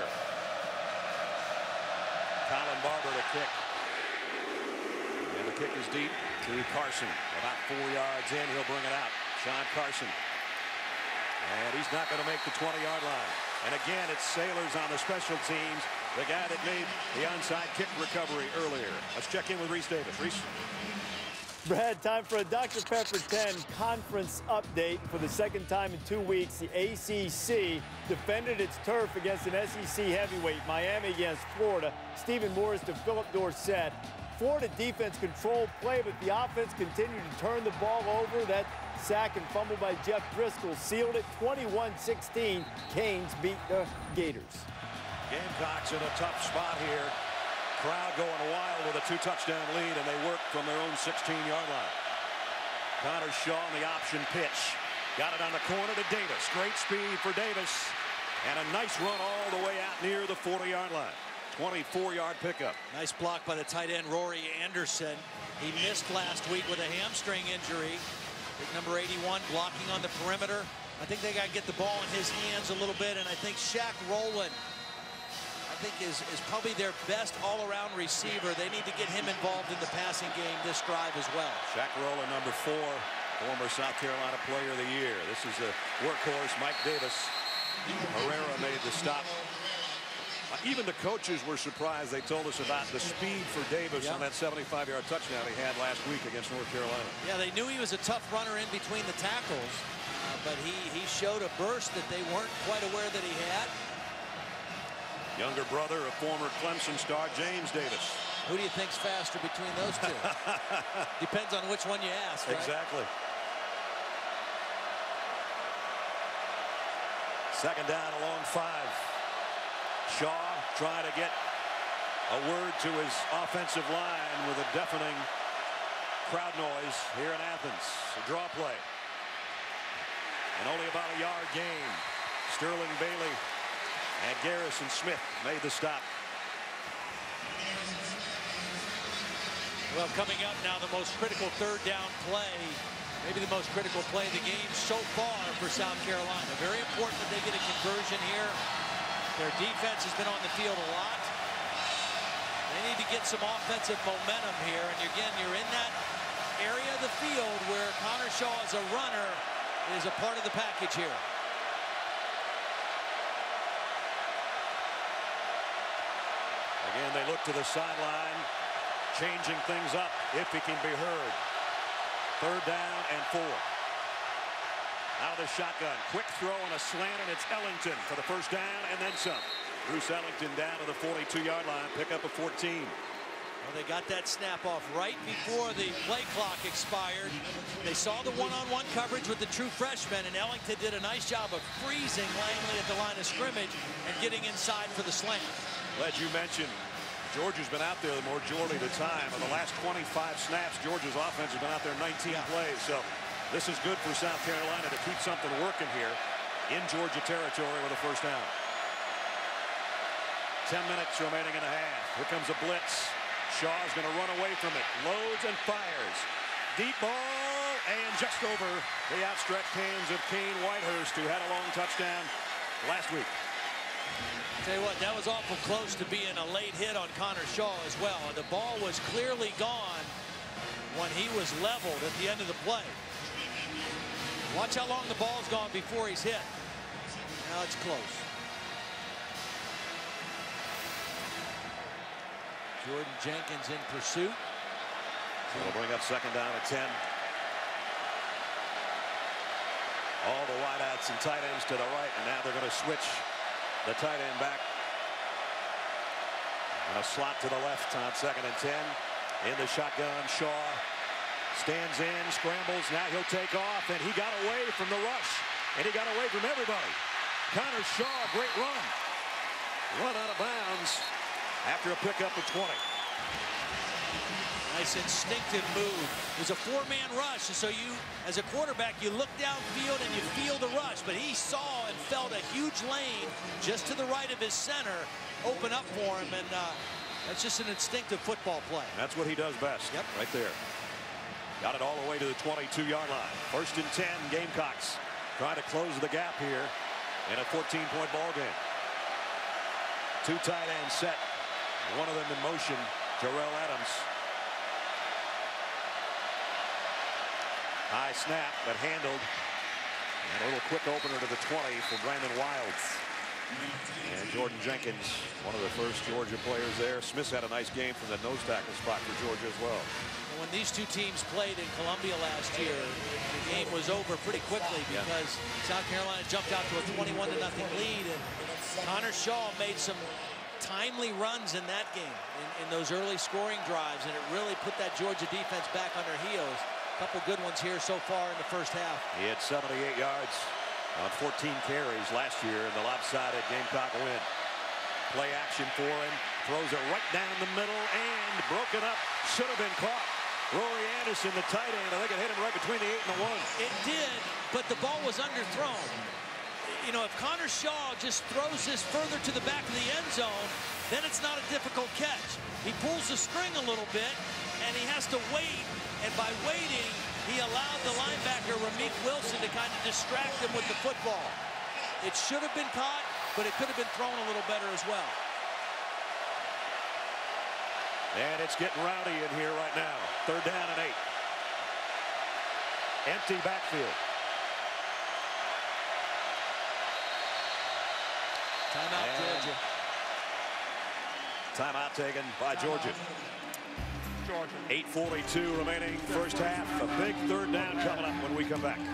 Colin Barber to kick. And the kick is deep to Carson. About 4 yards in, he'll bring it out. Sean Carson. And he's not going to make the 20-yard line. And again, it's Sailors on the special teams. The guy that made the onside kick recovery earlier. Let's check in with Reese Davis. Reese. Brad, time for a Dr. Pepper 10 conference update. For the second time in 2 weeks, the ACC defended its turf against an SEC heavyweight. Miami against Florida. Stephen Morris to Philip Dorsett. Florida defense controlled play, but the offense continued to turn the ball over. That sack and fumble by Jeff Driscoll sealed it. 21-16. Canes beat the Gators. Gamecocks in a tough spot here. Crowd going wild with a 2-touchdown lead, and they work from their own 16-yard line. Connor Shaw on the option pitch. Got it on the corner to Davis. Great speed for Davis. And a nice run all the way out near the 40-yard line. 24-yard pickup. Nice block by the tight end, Rory Anderson. He missed last week with a hamstring injury. Big number 81 blocking on the perimeter. I think they got to get the ball in his hands a little bit, and I think Shaq Rowland, is probably their best all-around receiver. They need to get him involved in the passing game this drive as well. Shaq Rowland, number 4, former South Carolina Player of the Year. This is the workhorse, Mike Davis. Herrera made the stop. Even the coaches were surprised. They told us about the speed for Davis on that 75-yard touchdown he had last week against North Carolina. Yeah, they knew he was a tough runner in between the tackles, but he showed a burst that they weren't quite aware that he had. Younger brother of former Clemson star James Davis. Who do you think's faster between those two? Depends on which one you ask, right? Exactly. Second down along 5. Shaw trying to get a word to his offensive line with a deafening crowd noise here in Athens. A draw play. And only about a yard gain. Sterling Bailey and Garrison Smith made the stop. Well, coming up now, the most critical third down play, maybe the most critical play of the game so far for South Carolina. Very important that they get a conversion here. Their defense has been on the field a lot. They need to get some offensive momentum here. And again, you're in that area of the field where Connor Shaw as a runner is a part of the package here. Again, they look to the sideline, changing things up if he can be heard. Third down and 4. Out of the shotgun, quick throw and a slant, and it's Ellington for the first down and then some. Bruce Ellington down to the 42-yard line, pick up a 14. Well, they got that snap off right before the play clock expired. They saw the one-on-one coverage with the true freshman, and Ellington did a nice job of freezing Langley at the line of scrimmage and getting inside for the slant. Glad you mentioned Georgia's been out there the majority of the time. On the last 25 snaps, Georgia's offense has been out there 19 plays. So this is good for South Carolina to keep something working here in Georgia territory with a first down. 10 minutes remaining in the half. Here comes a blitz. Shaw's going to run away from it. Loads and fires. Deep ball and just over the outstretched hands of Kane Whitehurst, who had a long touchdown last week. Tell you what, that was awful close to being a late hit on Connor Shaw as well. And the ball was clearly gone when he was leveled at the end of the play. Watch how long the ball's gone before he's hit. Now it's close. Jordan Jenkins in pursuit. So we'll bring up second down at 10. All the wideouts and tight ends to the right, and now they're going to switch the tight end back. And a slot to the left on second and 10. In the shotgun, Shaw stands in, scrambles. Now he'll take off, and he got away from the rush, and he got away from everybody. Connor Shaw, great run. Run out of bounds after a pickup of 20. Nice instinctive move. It was a 4-man rush, and so you, as a quarterback, you look downfield and you feel the rush, but he saw and felt a huge lane just to the right of his center open up for him, and that's just an instinctive football play. That's what he does best. Yep. Right there. Got it all the way to the 22-yard line. First and 10, Gamecocks trying to close the gap here in a 14-point ball game. 2 tight ends set. One of them in motion, Terrell Adams. High snap, but handled. And a little quick opener to the 20 for Brandon Wilds. And Jordan Jenkins, one of the first Georgia players there. Smith had a nice game from the nose tackle spot for Georgia as well. When these two teams played in Columbia last year, the game was over pretty quickly because South Carolina jumped out to a 21-0 lead, and Connor Shaw made some timely runs in that game, in those early scoring drives, and it really put that Georgia defense back on their heels. A couple good ones here so far in the first half. He had 78 yards on 14 carries last year in the lopsided Gamecock win. Play action for him, throws it right down the middle and broken up. Should have been caught. Rory Anderson, the tight end, I think it hit him right between the 8 and the 1. It did, but the ball was underthrown. You know, if Connor Shaw just throws this further to the back of the end zone, then it's not a difficult catch. He pulls the string a little bit, and he has to wait, and by waiting, he allowed the linebacker, Ramik Wilson, to kind of distract him with the football. It should have been caught, but it could have been thrown a little better as well. And it's getting rowdy in here right now. Third down and 8. Empty backfield. Timeout, Georgia. Timeout taken by Georgia. 8:42 remaining first half. A big third down coming up when we come back.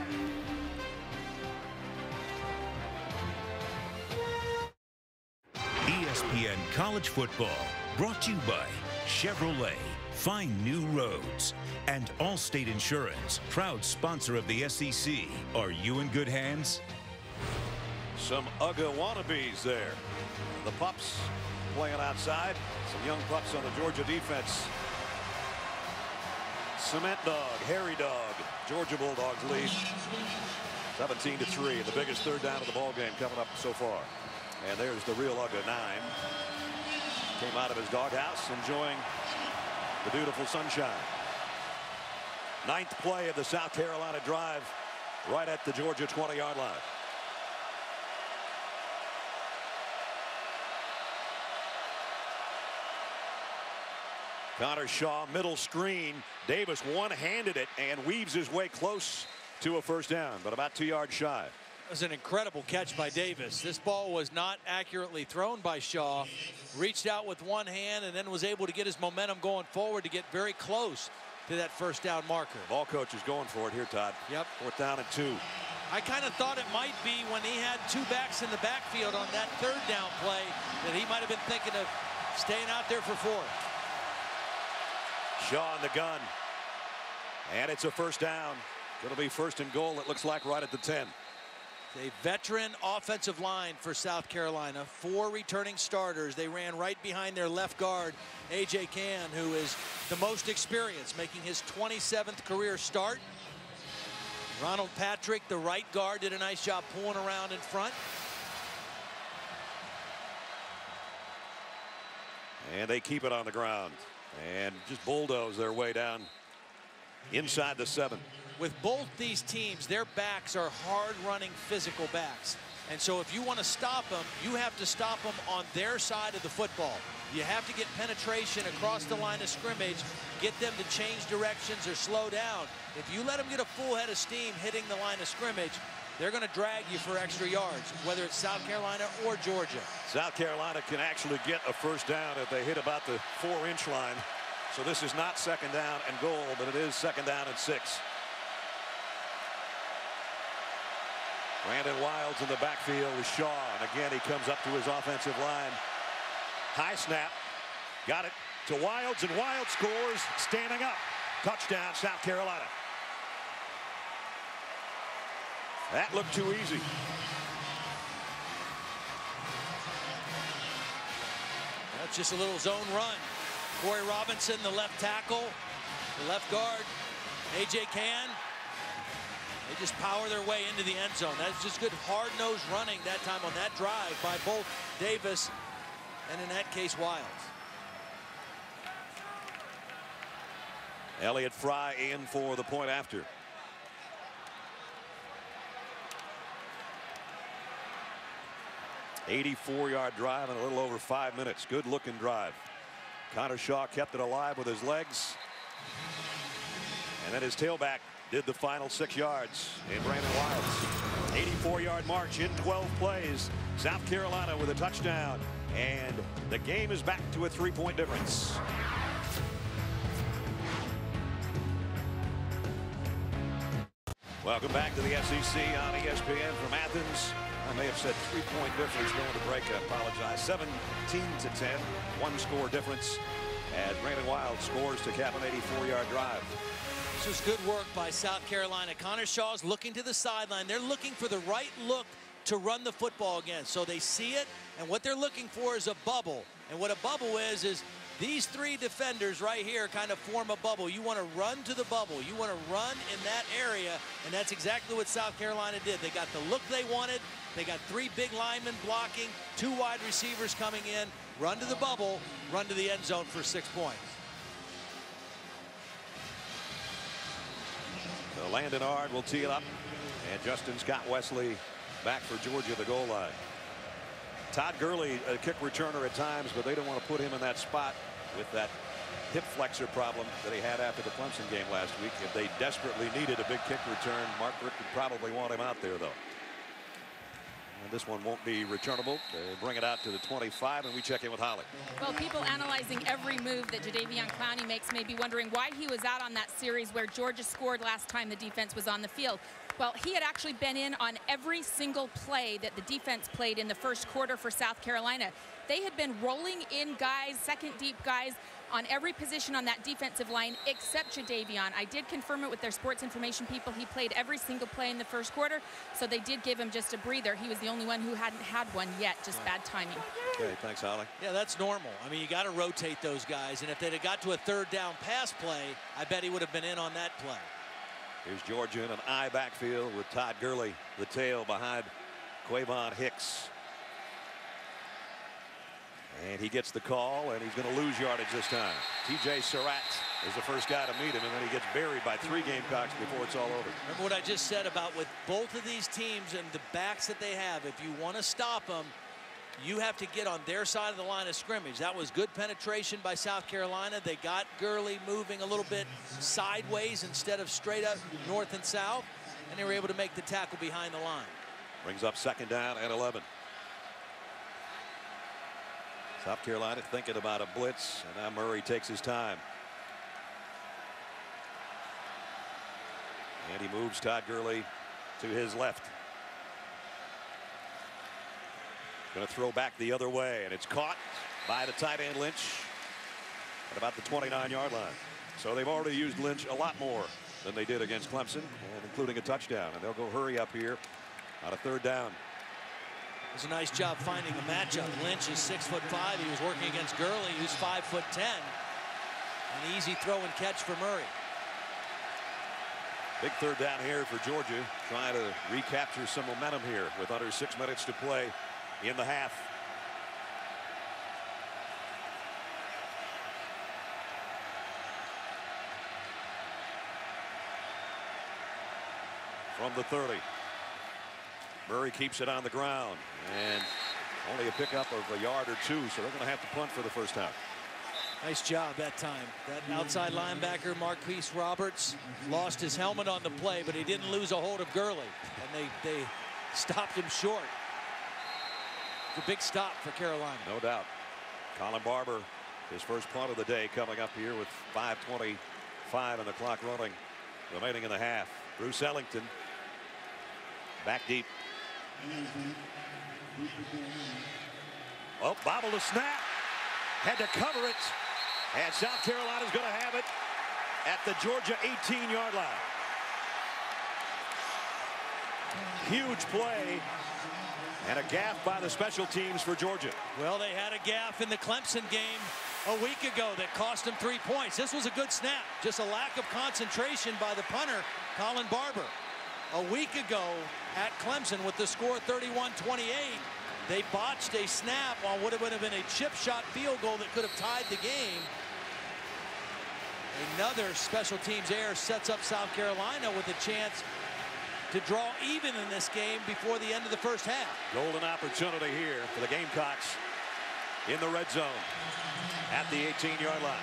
ESPN College Football, brought to you by Chevrolet. Find new roads. And Allstate Insurance, proud sponsor of the SEC. Are you in good hands? Some UGA wannabes there. The pups playing outside. Some young pups on the Georgia defense. Cement Dog, Hairy Dog. Georgia Bulldogs lead 17-3. The biggest third down of the ball game coming up so far. And there's the real UGA 9. Came out of his doghouse enjoying the beautiful sunshine. 9th play of the South Carolina drive right at the Georgia 20-yard line. Connor Shaw, middle screen. Davis one-handed it and weaves his way close to a first down, but about 2 yards shy. It was an incredible catch by Davis. This ball was not accurately thrown by Shaw. Reached out with one hand and then was able to get his momentum going forward to get very close to that first down marker. Ball coach is going for it here, Todd. Yep. 4th down and 2. I kind of thought it might be when he had 2 backs in the backfield on that 3rd down play that he might have been thinking of staying out there for 4. Shaw in the gun. And it's a first down. Going to be 1st and goal, it looks like, right at the 10. A veteran offensive line for South Carolina. 4 returning starters. They ran right behind their left guard, A.J. Cann, who is the most experienced, making his 27th career start. Ronald Patrick, the right guard, did a nice job pulling around in front. And they keep it on the ground and just bulldoze their way down inside the 7. With both these teams, their backs are hard-running physical backs. And so if you want to stop them, you have to stop them on their side of the football. You have to get penetration across the line of scrimmage, get them to change directions or slow down. If you let them get a full head of steam hitting the line of scrimmage, they're going to drag you for extra yards, whether it's South Carolina or Georgia. South Carolina can actually get a first down if they hit about the 4-inch line. So this is not 2nd down and goal, but it is 2nd down and 6. Brandon Wilds in the backfield with Shaw, and again he comes up to his offensive line. High snap, got it to Wilds, and Wilds scores standing up. Touchdown, South Carolina. That looked too easy. That's just a little zone run. Corey Robinson, the left tackle, the left guard, A.J. Cann. They just power their way into the end zone. That's just good hard-nosed running that time on that drive by both Davis and, in that case, Wilds. Elliott Fry in for the point after. $84-yard drive in a little over 5 minutes. Good looking drive. Connor Shaw kept it alive with his legs. And then his tailback did the final 6 yards in Brandon Wilds. 84-yard march in 12 plays. South Carolina with a touchdown. And the game is back to a 3-point difference. Welcome back to the SEC on ESPN from Athens. I may have said 3-point difference going to break. I apologize. 17-10, 1-score difference as Brandon Wilds scores to cap an 84-yard drive. This was good work by South Carolina. Connor Shaw's looking to the sideline. They're looking for the right look to run the football against. So they see it, and what they're looking for is a bubble. And what a bubble is these 3 defenders right here kind of form a bubble. You want to run to the bubble. You want to run in that area, and that's exactly what South Carolina did. They got the look they wanted. They got 3 big linemen blocking, 2 wide receivers coming in. Run to the bubble, run to the end zone for 6 points. So Landon Ard will tee it up, and Justin Scott Wesley back for Georgia, the goal line. Todd Gurley, a kick returner at times, but they don't want to put him in that spot with that hip flexor problem that he had after the Clemson game last week. If they desperately needed a big kick return, Mark Richt would probably want him out there, though. And this one won't be returnable. They bring it out to the 25, and we check in with Holly. Well, people analyzing every move that Jadeveon Clowney makes may be wondering why he was out on that series where Georgia scored last time the defense was on the field. Well, he had actually been in on every single play that the defense played in the first quarter for South Carolina. They had been rolling in guys, second deep guys, on every position on that defensive line except Jadavion. I did confirm it with their sports information people. He played every single play in the first quarter, so they did give him just a breather. He was the only one who hadn't had one yet, just bad timing. Okay, thanks, Holly. Yeah, that's normal. I mean, you got to rotate those guys, and if they'd have got to a third down pass play, I bet he would have been in on that play. Here's Georgia in an I backfield with Todd Gurley, the tail behind Quavon Hicks. And he gets the call, and he's going to lose yardage this time. T.J. Surratt is the first guy to meet him, and then he gets buried by 3 Gamecocks before it's all over. Remember what I just said about with both of these teams and the backs that they have, if you want to stop them, you have to get on their side of the line of scrimmage. That was good penetration by South Carolina. They got Gurley moving a little bit sideways instead of straight up north and south, and they were able to make the tackle behind the line. Brings up 2nd down and 11. South Carolina thinking about a blitz, and now Murray takes his time. And he moves Todd Gurley to his left. Going to throw back the other way, and it's caught by the tight end Lynch at about the 29-yard line. So they've already used Lynch a lot more than they did against Clemson, and including a touchdown. And they'll go hurry up here on a 3rd down. It was a nice job finding a matchup. Lynch is 6'5". He was working against Gurley, who's 5'10". An easy throw and catch for Murray. Big 3rd down here for Georgia, trying to recapture some momentum here with under 6 minutes to play in the half. From the 30. Murray keeps it on the ground, and only a pickup of a yard or 2, so they're going to have to punt for the first time. Nice job that time. That outside linebacker, Marquise Roberts, lost his helmet on the play, but he didn't lose a hold of Gurley, and they stopped him short. It's a big stop for Carolina. No doubt. Colin Barber, his first punt of the day, coming up here with 5:25 on the clock running, remaining in the half. Bruce Ellington back deep. Well, bobble to snap. Had to cover it. And South Carolina's going to have it at the Georgia 18-yard line. Huge play. And a gaffe by the special teams for Georgia. Well, they had a gaffe in the Clemson game a week ago that cost them 3 points. This was a good snap. Just a lack of concentration by the punter, Colin Barber. A week ago at Clemson with the score 31-28, they botched a snap on what would have been a chip shot field goal that could have tied the game. Another special teams error sets up South Carolina with a chance to draw even in this game before the end of the first half. Golden opportunity here for the Gamecocks in the red zone at the 18-yard line.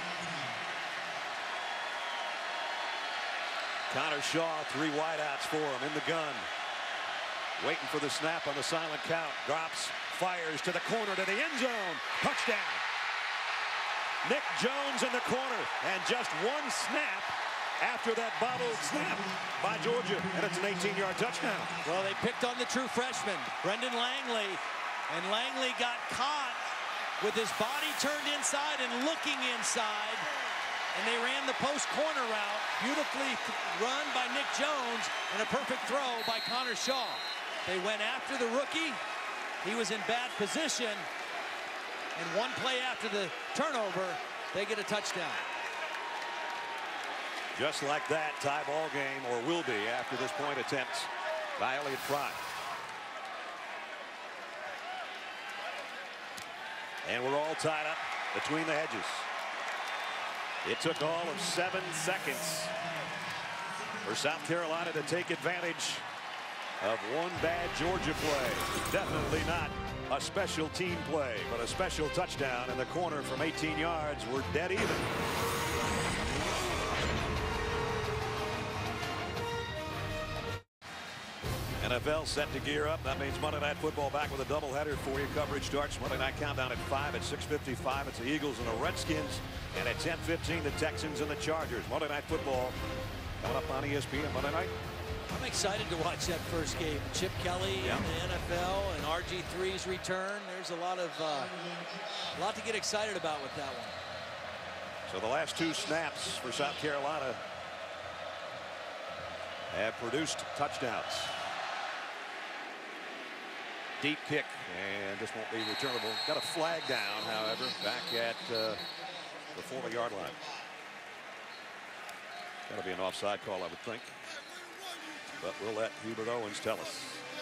Connor Shaw, 3 wideouts for him in the gun. Waiting for the snap on the silent count. Drops, fires to the corner to the end zone. Touchdown. Nick Jones in the corner. And just 1 snap after that bobbled snap by Georgia. And it's an 18-yard touchdown. Well, they picked on the true freshman, Brendan Langley. And Langley got caught with his body turned inside and looking inside. And they ran the post corner route, beautifully run by Nick Jones, and a perfect throw by Connor Shaw. They went after the rookie. He was in bad position. And 1 play after the turnover, they get a touchdown. Just like that, tie ball game, or will be after this point attempt by Elliott Fry. And we're all tied up between the hedges. It took all of 7 seconds for South Carolina to take advantage of 1 bad Georgia play. Definitely not a special team play, but a special touchdown in the corner from 18 yards. We're dead even. NFL set to gear up. That means Monday Night Football back with a doubleheader for you. Coverage starts Monday Night Countdown at 5 at 6:55. It's the Eagles and the Redskins. And at 10:15, the Texans and the Chargers. Monday Night Football coming up on ESPN Monday night. I'm excited to watch that first game. Chip Kelly in the NFL and RG3's return. There's a lot to get excited about with that one. So the last 2 snaps for South Carolina have produced touchdowns. Deep kick, and this won't be returnable. Got a flag down, however, back at the 40-yard line. That'll be an offside call, I would think. But we'll let Hubert Owens tell us.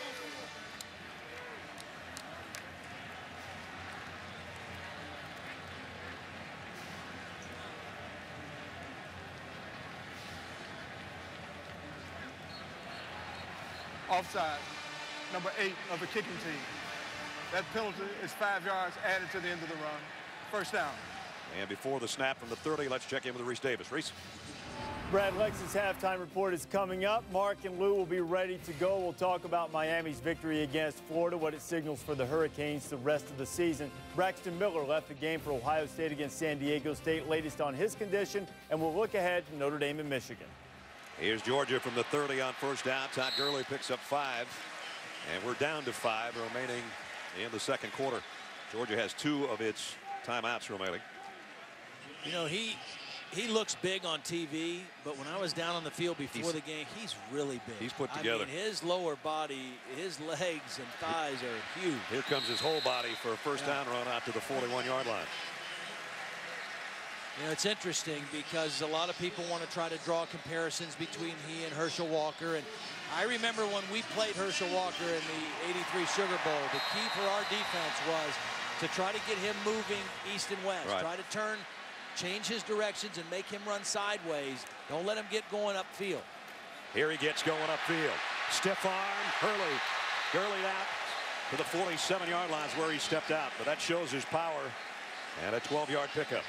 Offside, number 8 of the kicking team. That penalty is 5 yards added to the end of the run. First down. And before the snap from the 30, let's check in with Reese Davis. Reese. Brad, Lex's halftime report is coming up. Mark and Lou will be ready to go. We'll talk about Miami's victory against Florida, what it signals for the Hurricanes the rest of the season. Braxton Miller left the game for Ohio State against San Diego State. Latest on his condition, and we'll look ahead to Notre Dame and Michigan. Here's Georgia from the 30 on first down. Todd Gurley picks up 5. And we're down to 5 remaining in the second quarter. Georgia has 2 of its timeouts remaining. You know, he looks big on TV, but when I was down on the field before the game, he's really big. He's put together. I mean, his lower body, his legs and thighs are huge. Here comes his whole body for a first down run out to the 41-yard line. You know, it's interesting because a lot of people want to try to draw comparisons between he and Herschel Walker. And I remember when we played Herschel Walker in the '83 Sugar Bowl, the key for our defense was to try to get him moving east and west. Right. Try to change his directions and make him run sideways. Don't let him get going upfield. Here he gets going upfield. Stiff arm, Gurley out to the 47-yard line where he stepped out. But that shows his power and a 12-yard pickup.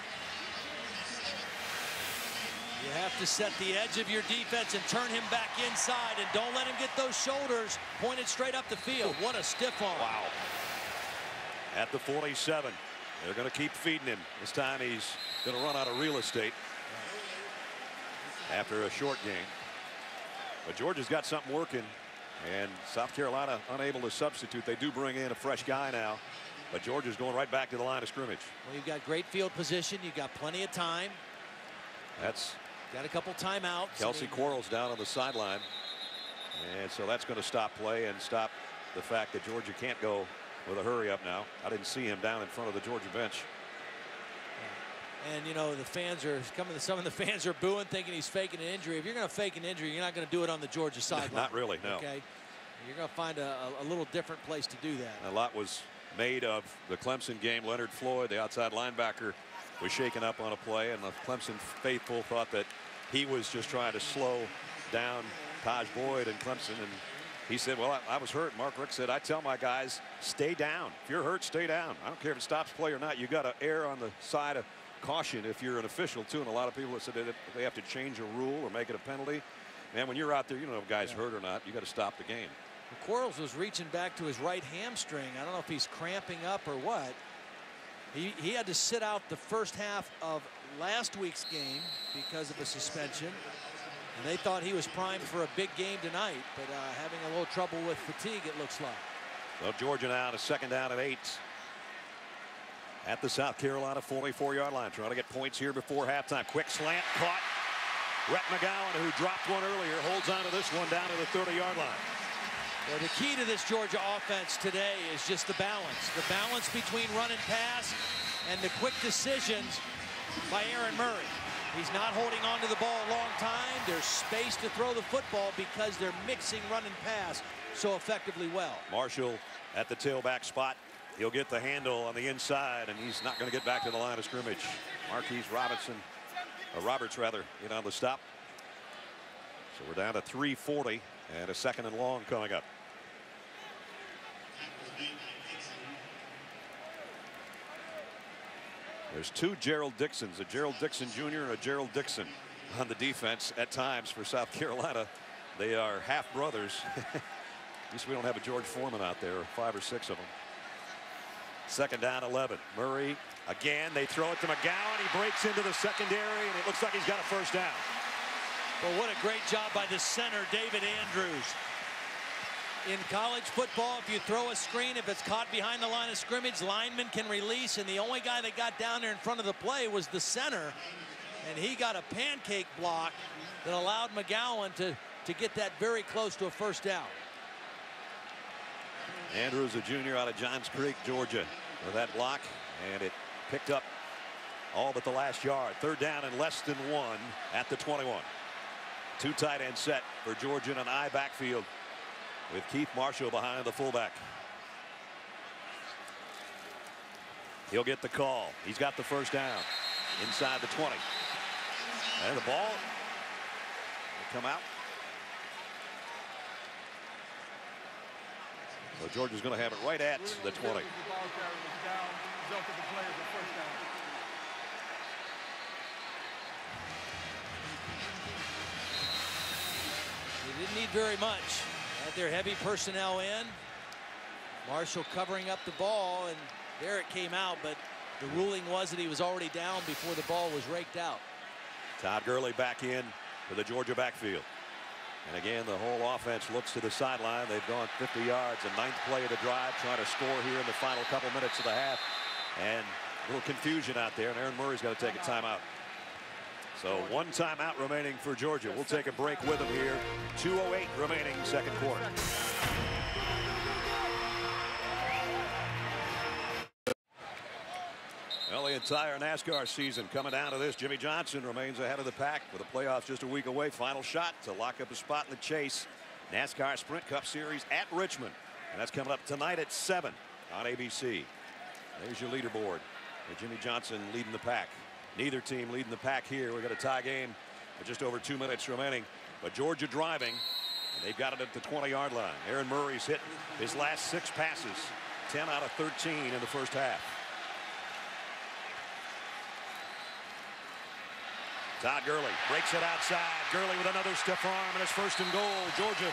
You have to set the edge of your defense and turn him back inside, and don't let him get those shoulders pointed straight up the field. What a stiff arm. Wow. At the 47. They're going to keep feeding him. This time he's going to run out of real estate after a short game. But Georgia's got something working, and South Carolina unable to substitute. They do bring in a fresh guy now, but Georgia's going right back to the line of scrimmage. Well, you've got great field position. You've got plenty of time. That's got a couple timeouts. Kelsey Quarles down on the sideline, and so that's going to stop play and stop the fact that Georgia can't go with a hurry up now. I didn't see him down in front of the Georgia bench. And you know, the fans are coming. Some of the fans are booing, thinking he's faking an injury. If you're going to fake an injury, you're not going to do it on the Georgia sideline. Not really, no. Okay, you're going to find a little different place to do that. A lot was made of the Clemson game. Leonard Floyd, the outside linebacker, was shaken up on a play, and the Clemson faithful thought that he was just trying to slow down Taj Boyd and Clemson, and he said, well, I was hurt. Mark Richt said, I tell my guys, stay down. If you're hurt, stay down. I don't care if it stops play or not. You got to err on the side of caution if you're an official too. And a lot of people have said that they have to change a rule or make it a penalty. Man, when you're out there, you know if a guy's hurt or not. You got to stop the game. Well, Quarles was reaching back to his right hamstring. I don't know if he's cramping up or what. He had to sit out the first half of last week's game because of a suspension. And they thought he was primed for a big game tonight, but having a little trouble with fatigue, it looks like. Well, Georgia now to second down and 8 at the South Carolina 44-yard line. Trying to get points here before halftime. Quick slant caught. Rhett McGowan, who dropped one earlier, holds on to this one down to the 30-yard line. Well, the key to this Georgia offense today is just the balance. The balance between run and pass and the quick decisions by Aaron Murray. He's not holding on to the ball a long time. There's space to throw the football because they're mixing run and pass so effectively well. Marshall at the tailback spot. He'll get the handle on the inside, and he's not going to get back to the line of scrimmage. Marquise Roberts in on the stop. So we're down to 3:40 and a second and long coming up. There's 2 Gerald Dixons, a Gerald Dixon Jr. and a Gerald Dixon on the defense at times for South Carolina. They are half brothers. At least we don't have a George Foreman out there, 5 or 6 of them. Second down 11. Murray again. They throw it to McGowan. He breaks into the secondary, and it looks like he's got a first down. But what a great job by the center, David Andrews. In college football, if you throw a screen, if it's caught behind the line of scrimmage, lineman can release, and the only guy that got down there in front of the play was the center, and he got a pancake block that allowed McGowan to get that very close to a first down. Andrews, a junior out of Johns Creek, Georgia, with that block, and it picked up all but the last yard. Third down and less than 1 at the 21. Two tight end set for Georgia in an I backfield with Keith Marshall behind the fullback. He'll get the call. He's got the first down inside the 20. And the ball will come out. So Georgia's going to have it right at the 20. They didn't need very much. Had their heavy personnel in. Marshall covering up the ball, and there it came out, but the ruling was that he was already down before the ball was raked out. Todd Gurley back in to the Georgia backfield. And again, the whole offense looks to the sideline. They've gone 50 yards, a 9th play of the drive, trying to score here in the final couple minutes of the half. And a little confusion out there, and Aaron Murray's got to take a timeout. So 1 timeout remaining for Georgia. We'll take a break with them here. 2:08 remaining second quarter. Well, the entire NASCAR season coming down to this. Jimmy Johnson remains ahead of the pack with the playoffs just a week away. Final shot to lock up a spot in the chase. NASCAR Sprint Cup Series at Richmond. And that's coming up tonight at 7 on ABC. There's your leaderboard. With Jimmy Johnson leading the pack. Neither team leading the pack here. We've got a tie game with just over 2 minutes remaining. But Georgia driving. And they've got it at the 20-yard line. Aaron Murray's hit his last 6 passes. 10 out of 13 in the first half. Todd Gurley breaks it outside. Gurley with another stiff arm, and it's 1st and goal. Georgia.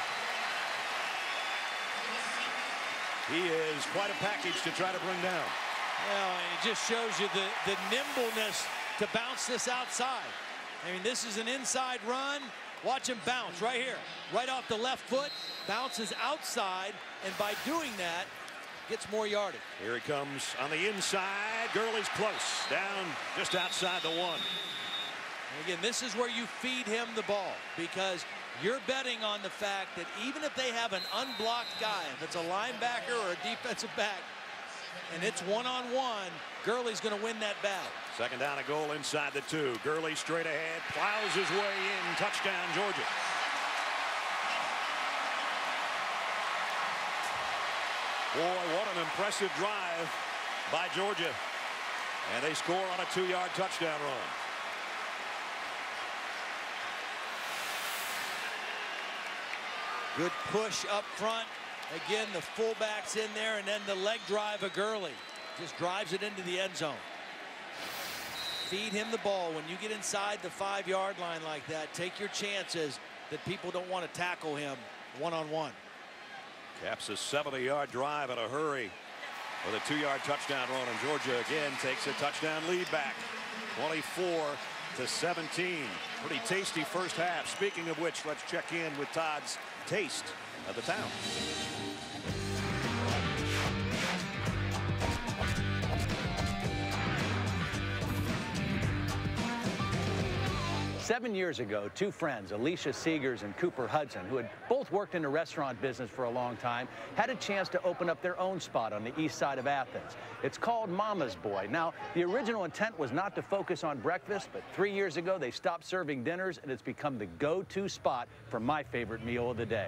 He is quite a package to try to bring down. Well, it just shows you the nimbleness to bounce this outside. I mean, this is an inside run. Watch him bounce right here, right off the left foot, bounces outside, and by doing that, gets more yardage. Here he comes on the inside. Gurley's close, down just outside the 1. And again, this is where you feed him the ball, because you're betting on the fact that even if they have an unblocked guy, if it's a linebacker or a defensive back, and it's one-on-one, Gurley's going to win that battle. 2nd down and goal inside the 2. Gurley straight ahead, plows his way in. Touchdown, Georgia. Boy, what an impressive drive by Georgia. And they score on a 2-yard touchdown run. Good push up front. Again, the fullback's in there, and then the leg drive of Gurley. Just drives it into the end zone. Feed him the ball. When you get inside the 5-yard line like that, take your chances that people don't want to tackle him one-on-one. Caps a 70-yard drive in a hurry with a 2-yard touchdown run, and Georgia again takes a touchdown lead back. 24-17. Pretty tasty first half. Speaking of which, let's check in with Todd's taste of the town. 7 years ago, 2 friends, Alicia Seegers and Cooper Hudson, who had both worked in the restaurant business for a long time, had a chance to open up their own spot on the east side of Athens. It's called Mama's Boy. Now, the original intent was not to focus on breakfast, but 3 years ago, they stopped serving dinners, and it's become the go-to spot for my favorite meal of the day.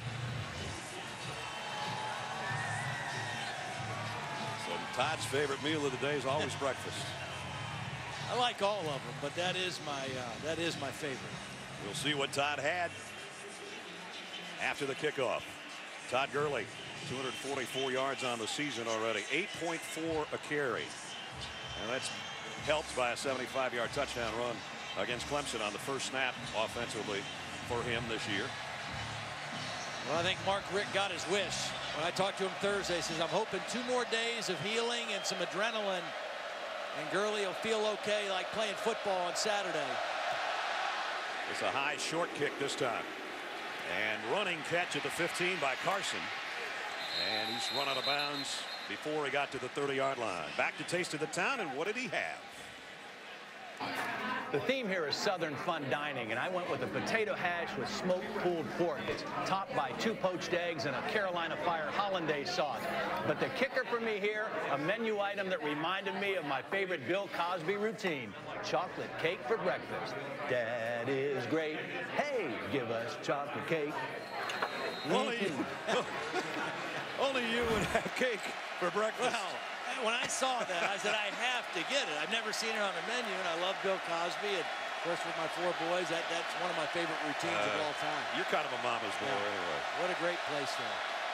So Todd's favorite meal of the day is always breakfast. I like all of them, but that is my favorite. We'll see what Todd had after the kickoff. Todd Gurley, 244 yards on the season already, 8.4 a carry. And that's helped by a 75-yard touchdown run against Clemson on the first snap offensively for him this year. Well, I think Mark Richt got his wish. When I talked to him Thursday, he says, I'm hoping 2 more days of healing and some adrenaline, and Gurley will feel okay like playing football on Saturday. It's a high short kick this time. And running catch at the 15 by Carson. And he's run out of bounds before he got to the 30-yard line. Back to Taste of the Town, and what did he have? The theme here is Southern fun dining, and I went with a potato hash with smoked pulled pork. It's topped by 2 poached eggs and a Carolina Fire hollandaise sauce. But the kicker for me here, a menu item that reminded me of my favorite Bill Cosby routine, chocolate cake for breakfast. That is great. Hey, give us chocolate cake. Only you would have cake for breakfast. Well, when I saw that, I said, I have to get it. I've never seen it on the menu, and I love Bill Cosby. And of course, with my 4 boys, that's one of my favorite routines of all time. You're kind of a mama's boy anyway. What a great place there.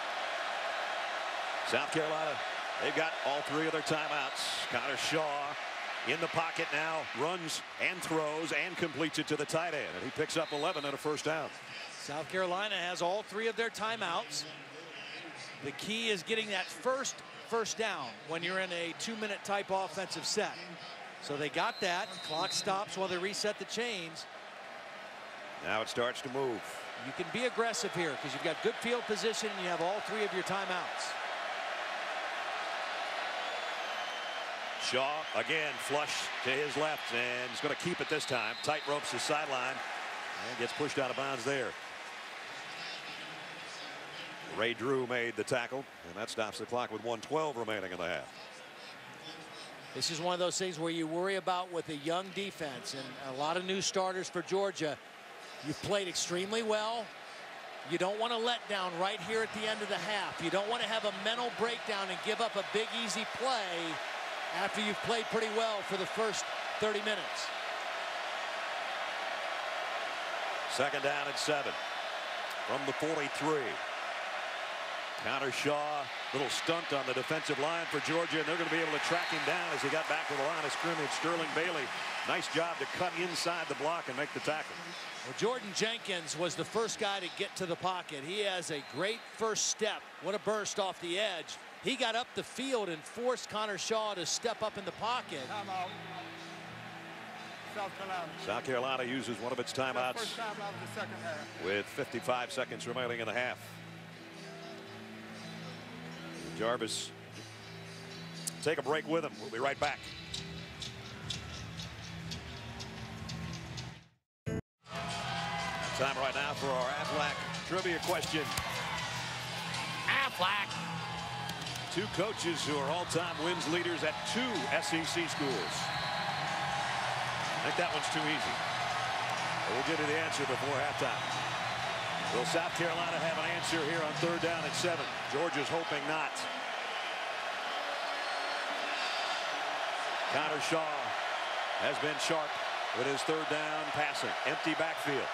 South Carolina, they've got all 3 of their timeouts. Connor Shaw in the pocket now, runs and throws and completes it to the tight end. And he picks up 11 and a first down. South Carolina has all 3 of their timeouts. The key is getting that first down when you're in a 2-minute type offensive set. So they got that. Clock stops while they reset the chains. Now it starts to move. You can be aggressive here because you've got good field position and you have all 3 of your timeouts. Shaw again flush to his left, and he's going to keep it this time. Tight ropes the sideline and gets pushed out of bounds there. Ray Drew made the tackle, and that stops the clock with 1:12 remaining in the half. This is one of those things where you worry about with a young defense and a lot of new starters for Georgia. You've played extremely well. You don't want to let down right here at the end of the half. You don't want to have a mental breakdown and give up a big, easy play after you've played pretty well for the first 30 minutes. Second down and 7 from the 43. Connor Shaw, little stunt on the defensive line for Georgia, and they're going to be able to track him down as he got back to the line of scrimmage. Sterling Bailey, nice job to cut inside the block and make the tackle. Well, Jordan Jenkins was the first guy to get to the pocket. He has a great first step. What a burst off the edge. He got up the field and forced Connor Shaw to step up in the pocket. Timeout. South Carolina. South Carolina uses one of its timeouts First timeout of the second half. with 55 seconds remaining in the half. Jarvis, take a break with him. We'll be right back. Time right now for our Aflac trivia question. Aflac. 2 coaches who are all-time wins leaders at 2 SEC schools. I think that one's too easy. We'll give you the answer before halftime. Will South Carolina have an answer here on 3rd down and 7? Georgia's hoping not. Connor Shaw has been sharp with his 3rd down passing. Empty backfield.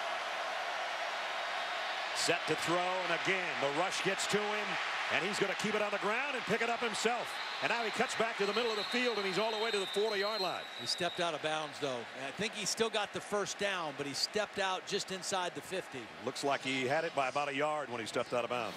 Set to throw, and again, the rush gets to him, and he's going to keep it on the ground and pick it up himself. And now he cuts back to the middle of the field, and he's all the way to the 40-yard line. He stepped out of bounds, though. And I think he still got the first down, but he stepped out just inside the 50. Looks like he had it by about a yard when he stepped out of bounds.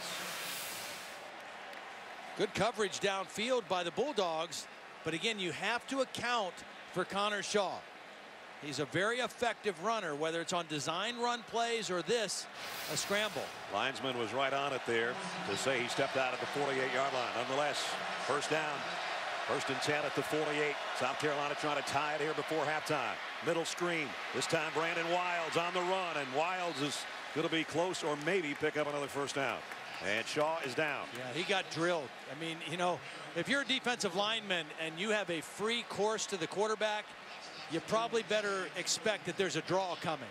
Good coverage downfield by the Bulldogs, but again, you have to account for Connor Shaw. He's a very effective runner, whether it's on design run plays or this, a scramble. Linesman was right on it there to say he stepped out at the 48-yard line. Nonetheless, first down, 1st and 10 at the 48. South Carolina trying to tie it here before halftime. Middle screen. This time Brandon Wilds on the run, and Wilds is going to be close or maybe pick up another first down. And Shaw is down. Yeah, he got drilled. I mean, you know, if you're a defensive lineman and you have a free course to the quarterback, you probably better expect that there's a draw coming.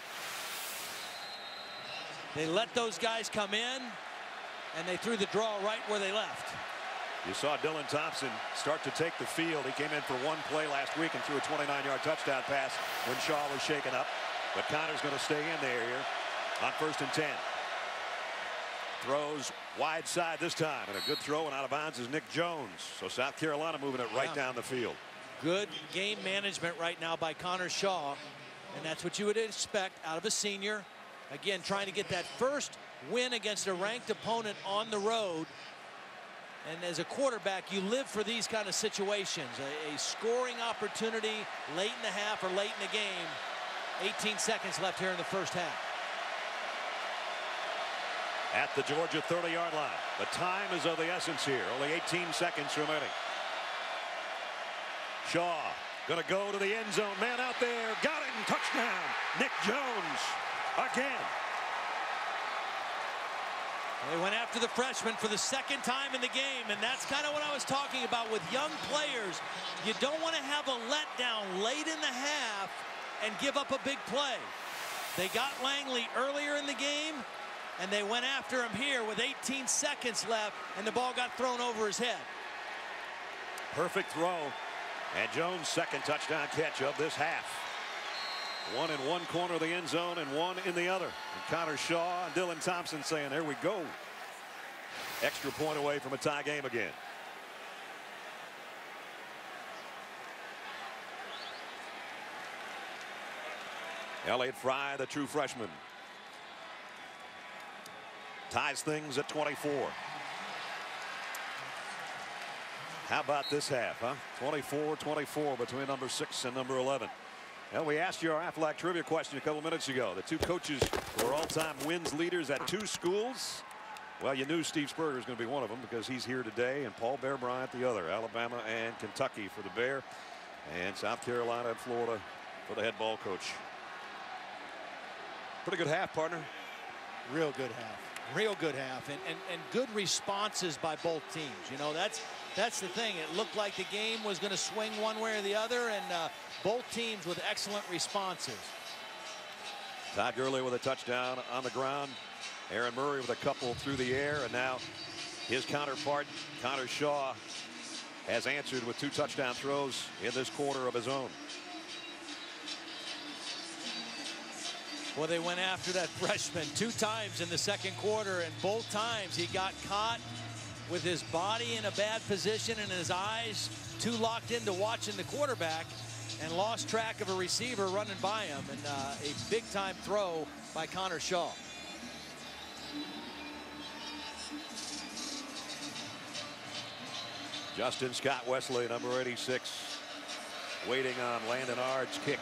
They let those guys come in, and they threw the draw right where they left. You saw Dylan Thompson start to take the field. He came in for 1 play last week and threw a 29-yard touchdown pass when Shaw was shaken up. But Connor's going to stay in there here on 1st and 10. Throws wide side this time, and a good throw and out of bounds is Nick Jones. So South Carolina moving it right down the field. Good game management right now by Connor Shaw, and that's what you would expect out of a senior. Again, trying to get that first win against a ranked opponent on the road. And as a quarterback, you live for these kind of situations. A scoring opportunity late in the half or late in the game, 18 seconds left here in the first half. At the Georgia 30-yard line. The time is of the essence here. Only 18 seconds remaining. Shaw gonna go to the end zone. Man out there. Got it. And touchdown. Nick Jones again. They went after the freshman for the second time in the game, and that's kind of what I was talking about with young players. You don't want to have a letdown late in the half and give up a big play. They got Langley earlier in the game, and they went after him here with 18 seconds left, and the ball got thrown over his head. Perfect throw. And Jones' second touchdown catch of this half. One in one corner of the end zone and one in the other. And Connor Shaw and Dylan Thompson saying, there we go. Extra point away from a tie game again. Elliott Fry, the true freshman, ties things at 24. How about this half, huh? 24-24 between number 6 and number 11. Well, we asked you our Aflac trivia question a couple minutes ago. The two coaches were all-time wins leaders at 2 schools. Well, you knew Steve Spurrier was going to be one of them because he's here today, and Paul Bear Bryant the other. Alabama and Kentucky for the Bear, and South Carolina and Florida for the head ball coach. Pretty good half, partner. Real good half. Real good half, and good responses by both teams. You know, that's the thing. It looked like the game was going to swing one way or the other, and both teams with excellent responses. Todd Gurley with a touchdown on the ground. Aaron Murray with a couple through the air, and now his counterpart, Connor Shaw, has answered with 2 touchdown throws in this quarter of his own. Well, they went after that freshman 2 times in the second quarter, and both times he got caught with his body in a bad position and his eyes too locked into watching the quarterback, and lost track of a receiver running by him, and a big-time throw by Connor Shaw. Justin Scott Wesley, number 86, waiting on Landon Ard's kick.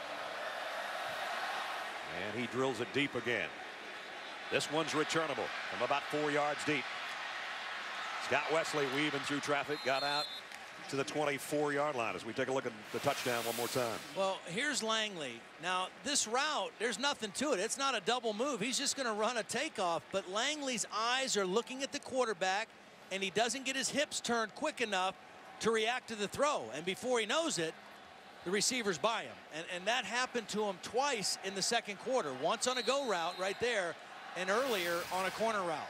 And he drills it deep again. This one's returnable from about 4 yards deep. Scott Wesley weaving through traffic, got out to the 24-yard line as we take a look at the touchdown one more time. Well, here's Langley. Now, this route, there's nothing to it. It's not a double move. He's just going to run a takeoff. But Langley's eyes are looking at the quarterback, and he doesn't get his hips turned quick enough to react to the throw. And before he knows it, the receiver's by him. And that happened to him twice in the second quarter. Once on a go route right there, and earlier on a corner route.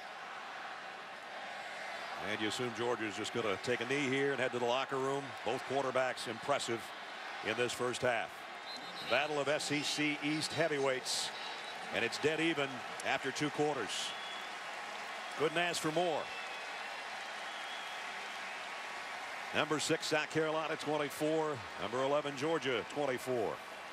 And you assume Georgia's just going to take a knee here and head to the locker room. Both quarterbacks impressive in this first half. Battle of SEC East heavyweights, and it's dead even after 2 quarters. Couldn't ask for more. Number 6 South Carolina 24, number 11 Georgia 24.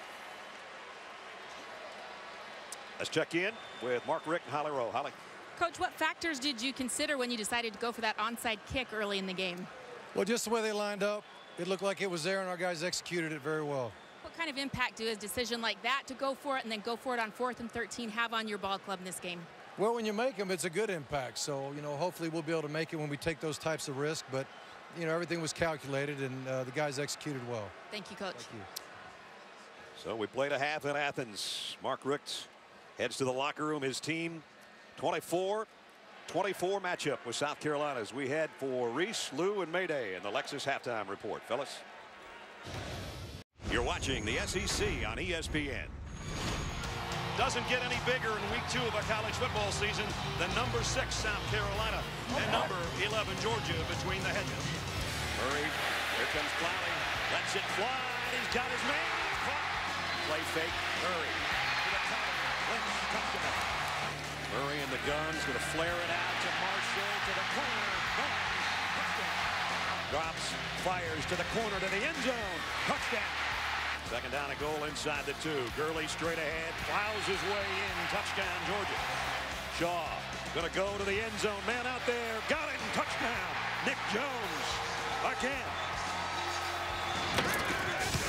Let's check in with Mark Richt and Holly Rowe. Holly. Coach, what factors did you consider when you decided to go for that onside kick early in the game? Well, just the way they lined up, it looked like it was there, and our guys executed it very well. What kind of impact do a decision like that to go for it and then go for it on 4th and 13 have on your ball club in this game? Well, when you make them, it's a good impact. So, you know, hopefully we'll be able to make it when we take those types of risks. But, you know, everything was calculated, and the guys executed well. Thank you, Coach. Thank you. So we played a half in Athens. Mark Richt heads to the locker room. His team 24-24 matchup with South Carolina as we head for Reese, Lou, and Mayday in the Lexus halftime report. Fellas. You're watching the SEC on ESPN. Doesn't get any bigger in week 2 of a college football season than number 6 South Carolina and number 11 Georgia between the hedges. Murray, here comes Clowney, lets it fly. He's got his man caught. Play fake. Murray to the counter. Lynch touchdown. Murray in the gun's going to flare it out to Marshall to the corner. Bang. Touchdown. Drops, fires to the corner to the end zone. Touchdown. Second down and goal inside the 2. Gurley straight ahead, plows his way in. Touchdown, Georgia. Shaw going to go to the end zone. Man out there, got it, and touchdown. Nick Jones again. And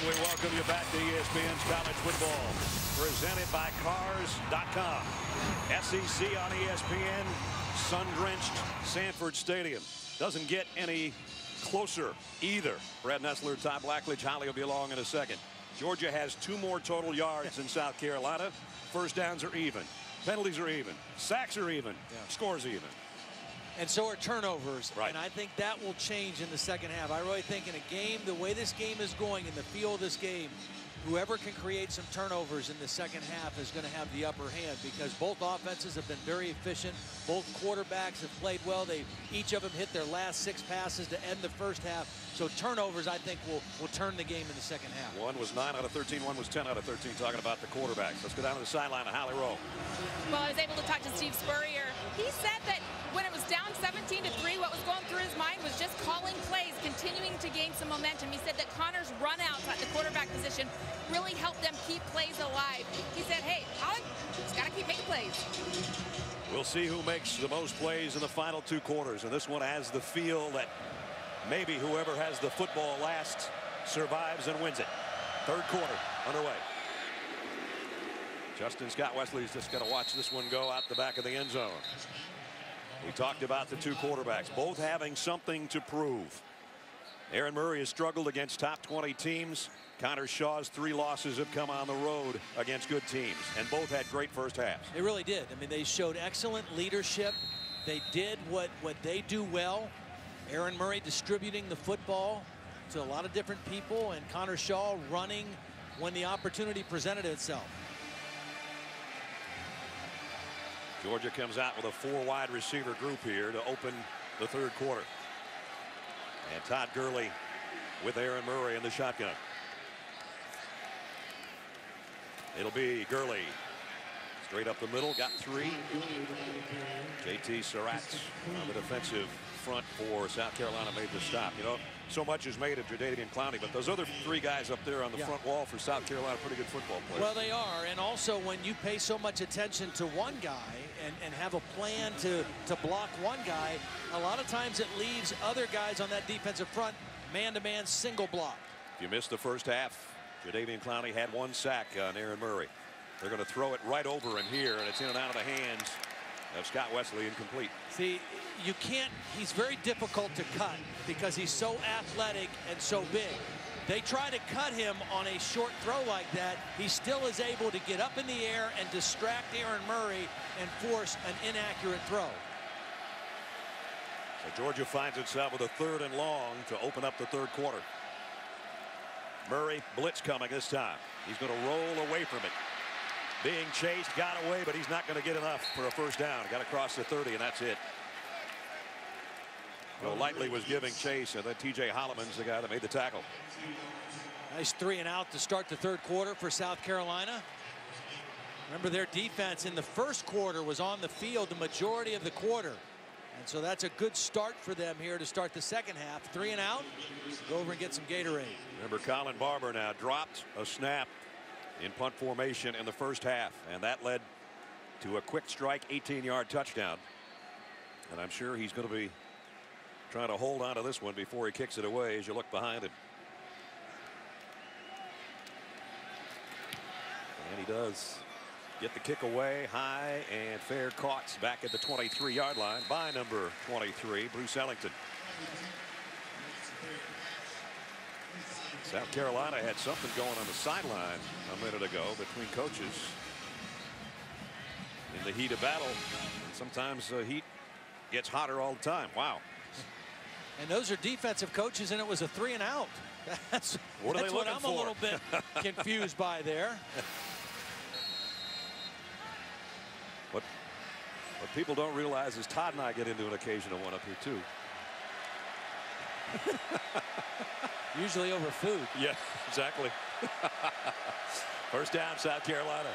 we welcome you back to ESPN's College Football, presented by Cars.com. SEC on ESPN, sun-drenched Sanford Stadium. Doesn't get any closer either. Brad Nessler, Todd Blackledge, Holly will be along in a second. Georgia has 2 more total yards than South Carolina. First downs are even. Penalties are even. Sacks are even. Scores even. And so are turnovers. Right. And I think that will change in the second half. I really think in a game, the way this game is going, in the feel of this game, whoever can create some turnovers in the second half is going to have the upper hand, because both offenses have been very efficient. Both quarterbacks have played well. Each of them hit their last 6 passes to end the first half. So turnovers, I think, will turn the game in the second half. One was 9 out of 13. One was 10 out of 13, talking about the quarterbacks. Let's go down to the sideline of Holly Rowe. Well, I was able to talk to Steve Spurrier. He said that when it was down 17-3, what was going through his mind was just calling plays, continuing to gain some momentum. He said that Connor's run-outs at the quarterback position really helped them keep plays alive. He said, hey, I just got to keep making plays. We'll see who makes the most plays in the final 2 quarters. And this one has the feel that maybe whoever has the football last survives and wins it. Third quarter underway. Justin Scott Wesley's just going to watch this one go out the back of the end zone. We talked about the 2 quarterbacks, both having something to prove. Aaron Murray has struggled against top 20 teams. Connor Shaw's 3 losses have come on the road against good teams, and both had great first halves. They really did. I mean, they showed excellent leadership. They did what they do well. Aaron Murray distributing the football to a lot of different people, and Connor Shaw running when the opportunity presented itself. Georgia comes out with a 4 wide receiver group here to open the third quarter. And Todd Gurley with Aaron Murray in the shotgun. It'll be Gurley straight up the middle, got 3. JT Surratt on the defensive front for South Carolina made the stop. You know, so much is made of Jadeveon Clowney, but those other 3 guys up there on the front wall for South Carolina, pretty good football players. Well, they are, and also when you pay so much attention to one guy and have a plan to block one guy, a lot of times it leaves other guys on that defensive front man-to-man single block. If you missed the first half, Jadeveon Clowney had 1 sack on Aaron Murray. They're going to throw it right over in here, and it's in and out of the hands of Scott Wesley, incomplete. See, you can't, he's very difficult to cut because he's so athletic and so big. They try to cut him on a short throw like that. He still is able to get up in the air and distract Aaron Murray and force an inaccurate throw. So Georgia finds itself with a 3rd and long to open up the third quarter. Murray, blitz coming this time. He's going to roll away from it. Being chased, got away, but he's not going to get enough for a first down. Got across the 30, and that's it. Well, Lightly was giving chase, and then T.J. Holloman's the guy that made the tackle. Nice 3 and out to start the third quarter for South Carolina. Remember, their defense in the first quarter was on the field the majority of the quarter. And so that's a good start for them here to start the second half. 3 and out. Go over and get some Gatorade. Remember, Colin Barber now dropped a snap in punt formation in the first half, and that led to a quick strike 18-yard touchdown. And I'm sure he's going to be trying to hold on to this one before he kicks it away as you look behind him. And he does get the kick away high and fair, caught back at the 23-yard line by number 23, Bruce Ellington. South Carolina had something going on the sideline a minute ago between coaches in the heat of battle. And sometimes heat gets hotter all the time. Wow. And those are defensive coaches, and it was a 3 and out. That's what I'm a little bit confused by there. What people don't realize is Todd and I get into an occasional one up here too. Usually over food. Yeah, exactly. First down, South Carolina.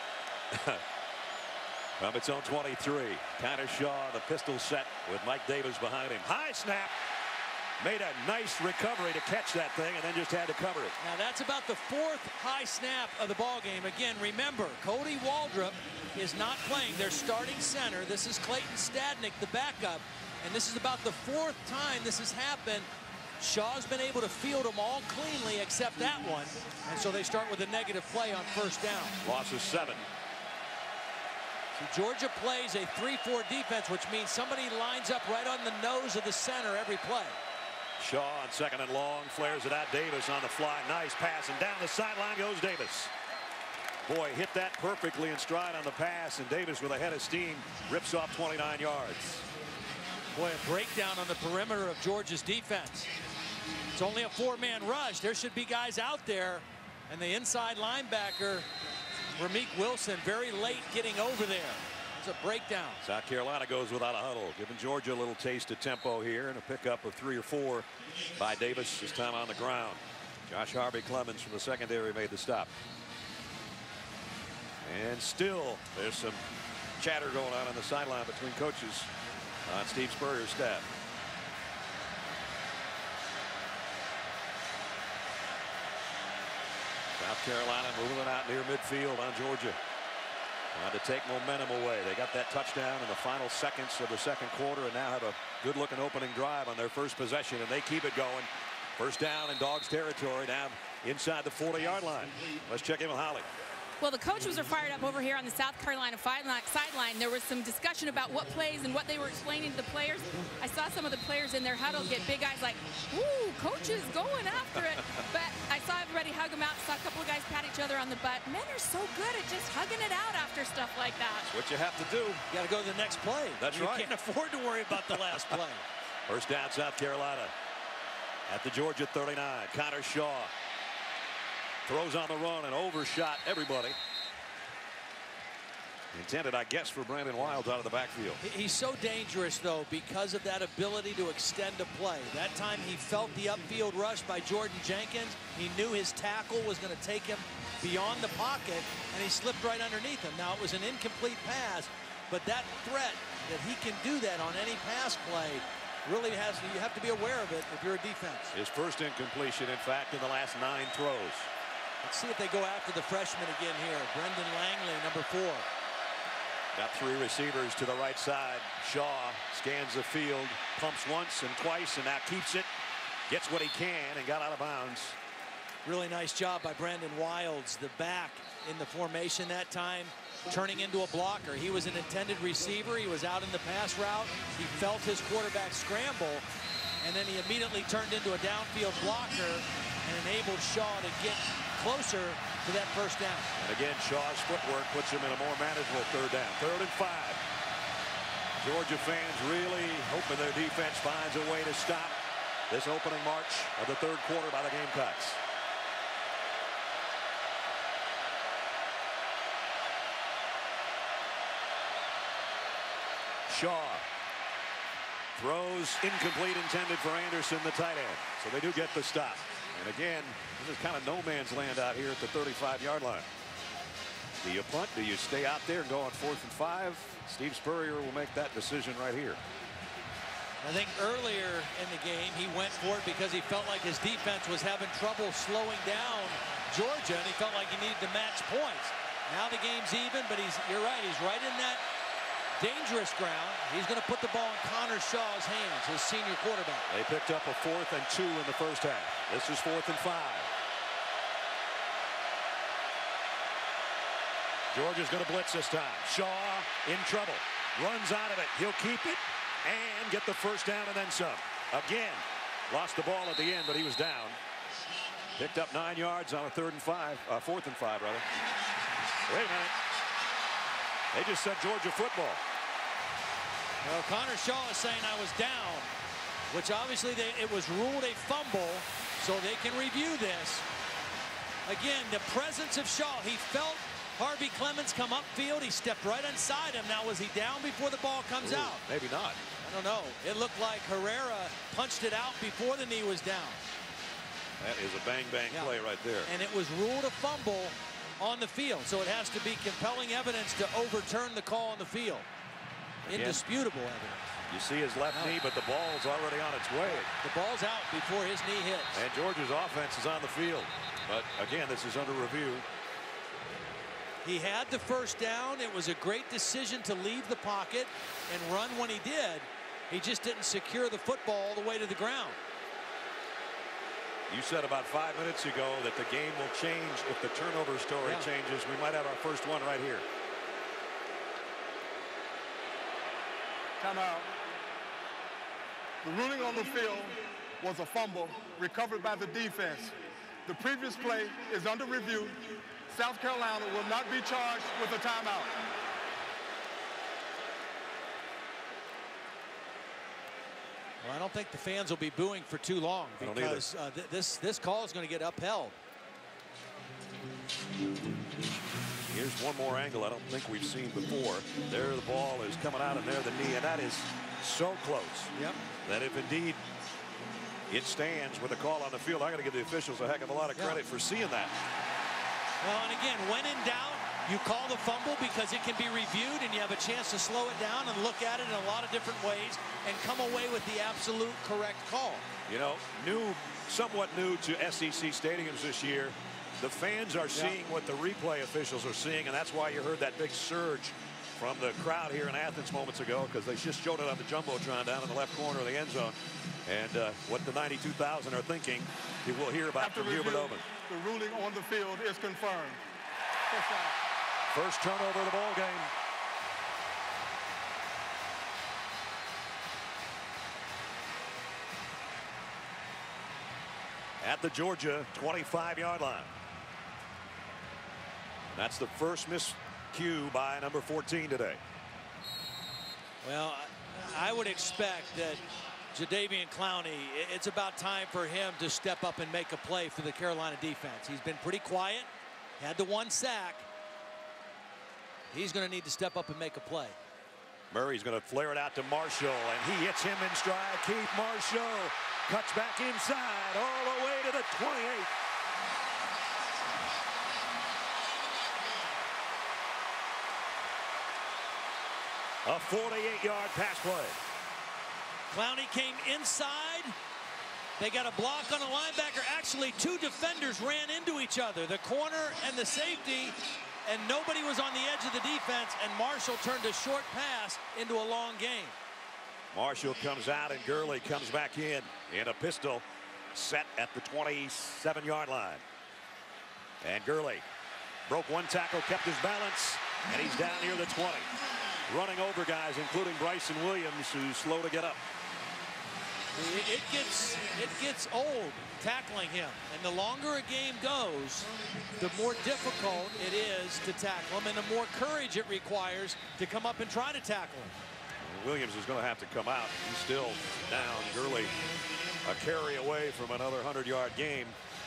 From its own 23. Connor Shaw, the pistol set with Mike Davis behind him. High snap. Made a nice recovery to catch that thing and then just had to cover it. Now that's about the 4th high snap of the ball game. Again, remember, Cody Waldrop is not playing their starting center. This is Clayton Stadnick, the backup. And this is about the 4th time this has happened. Shaw's been able to field them all cleanly except that one. And so they start with a negative play on first down. Loss of 7. See, Georgia plays a 3-4 defense, which means somebody lines up right on the nose of the center every play. Shaw on 2nd and long, flares it out. Davis on the fly. Nice pass, and down the sideline goes Davis. Boy, hit that perfectly in stride on the pass, and Davis with a head of steam rips off 29 yards. Boy, a breakdown on the perimeter of Georgia's defense. It's only a 4-man rush. There should be guys out there, and the inside linebacker, Ramik Wilson, very late getting over there. It's a breakdown. South Carolina goes without a huddle, giving Georgia a little taste of tempo here, and a pickup of 3 or 4 by Davis, this time on the ground. Josh Harvey Clemens from the secondary made the stop. And still, there's some chatter going on the sideline between coaches on Steve Spurrier's staff. South Carolina moving it out near midfield on Georgia. Trying to take momentum away. They got that touchdown in the final seconds of the second quarter and now have a good-looking opening drive on their first possession, and they keep it going. First down in Dogs territory, now inside the 40-yard line. Let's check in with Holly. Well, the coaches are fired up over here on the South Carolina sideline. There was some discussion about what plays and what they were explaining to the players. I saw some of the players in their huddle get big eyes like, ooh, coach is going after it. But I saw everybody hug them out, saw a couple of guys pat each other on the butt. Men are so good at just hugging it out after stuff like that. That's what you have to do. You got to go to the next play. That's right. You can't afford to worry about the last play. First down, South Carolina at the Georgia 39. Connor Shaw throws on the run and overshot everybody. Intended, I guess, for Brandon Wilds out of the backfield. He's so dangerous, though, because of that ability to extend a play. That time he felt the upfield rush by Jordan Jenkins. He knew his tackle was going to take him beyond the pocket, and he slipped right underneath him. Now, it was an incomplete pass, but that threat that he can do that on any pass play really you have to be aware of it if you're a defense. His first incompletion, in fact, in the last 9 throws. Let's see if they go after the freshman again here. Brendan Langley, number 4. Got 3 receivers to the right side. Shaw scans the field, pumps once and twice, and now keeps it. Gets what he can and got out of bounds. Really nice job by Brandon Wilds, the back in the formation that time, turning into a blocker. He was an intended receiver. He was out in the pass route. He felt his quarterback scramble, and then he immediately turned into a downfield blocker and enabled Shaw to get closer to that first down. And again, Shaw's footwork puts him in a more manageable third down. 3rd and 5. Georgia fans really hoping their defense finds a way to stop this opening march of the 3rd quarter by the Gamecocks. Shaw throws incomplete, intended for Anderson, the tight end. So they do get the stop. And again, this is kind of no man's land out here at the 35-yard line. Do you punt? Do you stay out there and go on 4th and 5? Steve Spurrier will make that decision right here. I think earlier in the game he went for it because he felt like his defense was having trouble slowing down Georgia, and he felt like he needed to match points. Now the game's even, but you're right, he's right in that dangerous ground. He's going to put the ball in Connor Shaw's hands, his senior quarterback. They picked up a 4th and 2 in the first half. This is 4th and 5. Georgia's going to blitz this time. Shaw in trouble. Runs out of it. He'll keep it and get the first down and then some. Again, lost the ball at the end, but he was down. Picked up 9 yards on a 4th and 5, rather. Wait a minute. They just said Georgia football. Well, Connor Shaw is saying I was down, which obviously it was ruled a fumble, so they can review this. Again, the presence of Shaw. He felt Harvey Clemens come upfield. He stepped right inside him. Now, was he down before the ball comes out? Maybe not. I don't know. It looked like Herrera punched it out before the knee was down. That is a bang-bang play right there. And it was ruled a fumble on the field, so it has to be compelling evidence to overturn the call on the field. Indisputable evidence. You see his left knee, but the ball's already on its way. The ball's out before his knee hits. And Georgia's offense is on the field. But again, this is under review. He had the first down. It was a great decision to leave the pocket and run when he did. He just didn't secure the football all the way to the ground. You said about 5 minutes ago that the game will change if the turnover story changes. We might have our first one right here. Timeout. The ruling on the field was a fumble recovered by the defense. The previous play is under review. South Carolina will not be charged with a timeout. Well, I don't think the fans will be booing for too long because this call is going to get upheld. Here's one more angle I don't think we've seen before. There the ball is coming out, and there the knee, and that is so close. Yep. That if indeed it stands with a call on the field, I got to give the officials a heck of a lot of credit for seeing that. Well, and again, when in doubt, you call the fumble because it can be reviewed and you have a chance to slow it down and look at it in a lot of different ways and come away with the absolute correct call. You know, somewhat new to SEC stadiums this year. The fans are seeing what the replay officials are seeing, and that's why you heard that big surge from the crowd here in Athens moments ago, because they just showed it on the Jumbotron down in the left corner of the end zone. And what the 92,000 are thinking, you will hear about from Hubert Oven. The ruling on the field is confirmed. First turnover of the ball game. At the Georgia 25-yard line. That's the first miscue by number 14 today. Well, I would expect that Jadeveon Clowney, it's about time for him to step up and make a play for the Carolina defense. He's been pretty quiet, had the one sack. He's going to need to step up and make a play. Murray's going to flare it out to Marshall, and he hits him in stride. Keith Marshall cuts back inside all the way to the 28. A 48-yard pass play. Clowney came inside. They got a block on a linebacker. Actually, two defenders ran into each other, the corner and the safety, and nobody was on the edge of the defense, and Marshall turned a short pass into a long gain. Marshall comes out, and Gurley comes back in a pistol set at the 27-yard line. And Gurley broke one tackle, kept his balance, and he's down near the 20. Running over guys, including Bryson Williams, who's slow to get up. It gets old tackling him, and the longer a game goes, the more difficult it is to tackle him, and the more courage it requires to come up and try to tackle him. Williams is going to have to come out. He's still down. Gurley a carry away from another 100-yard game,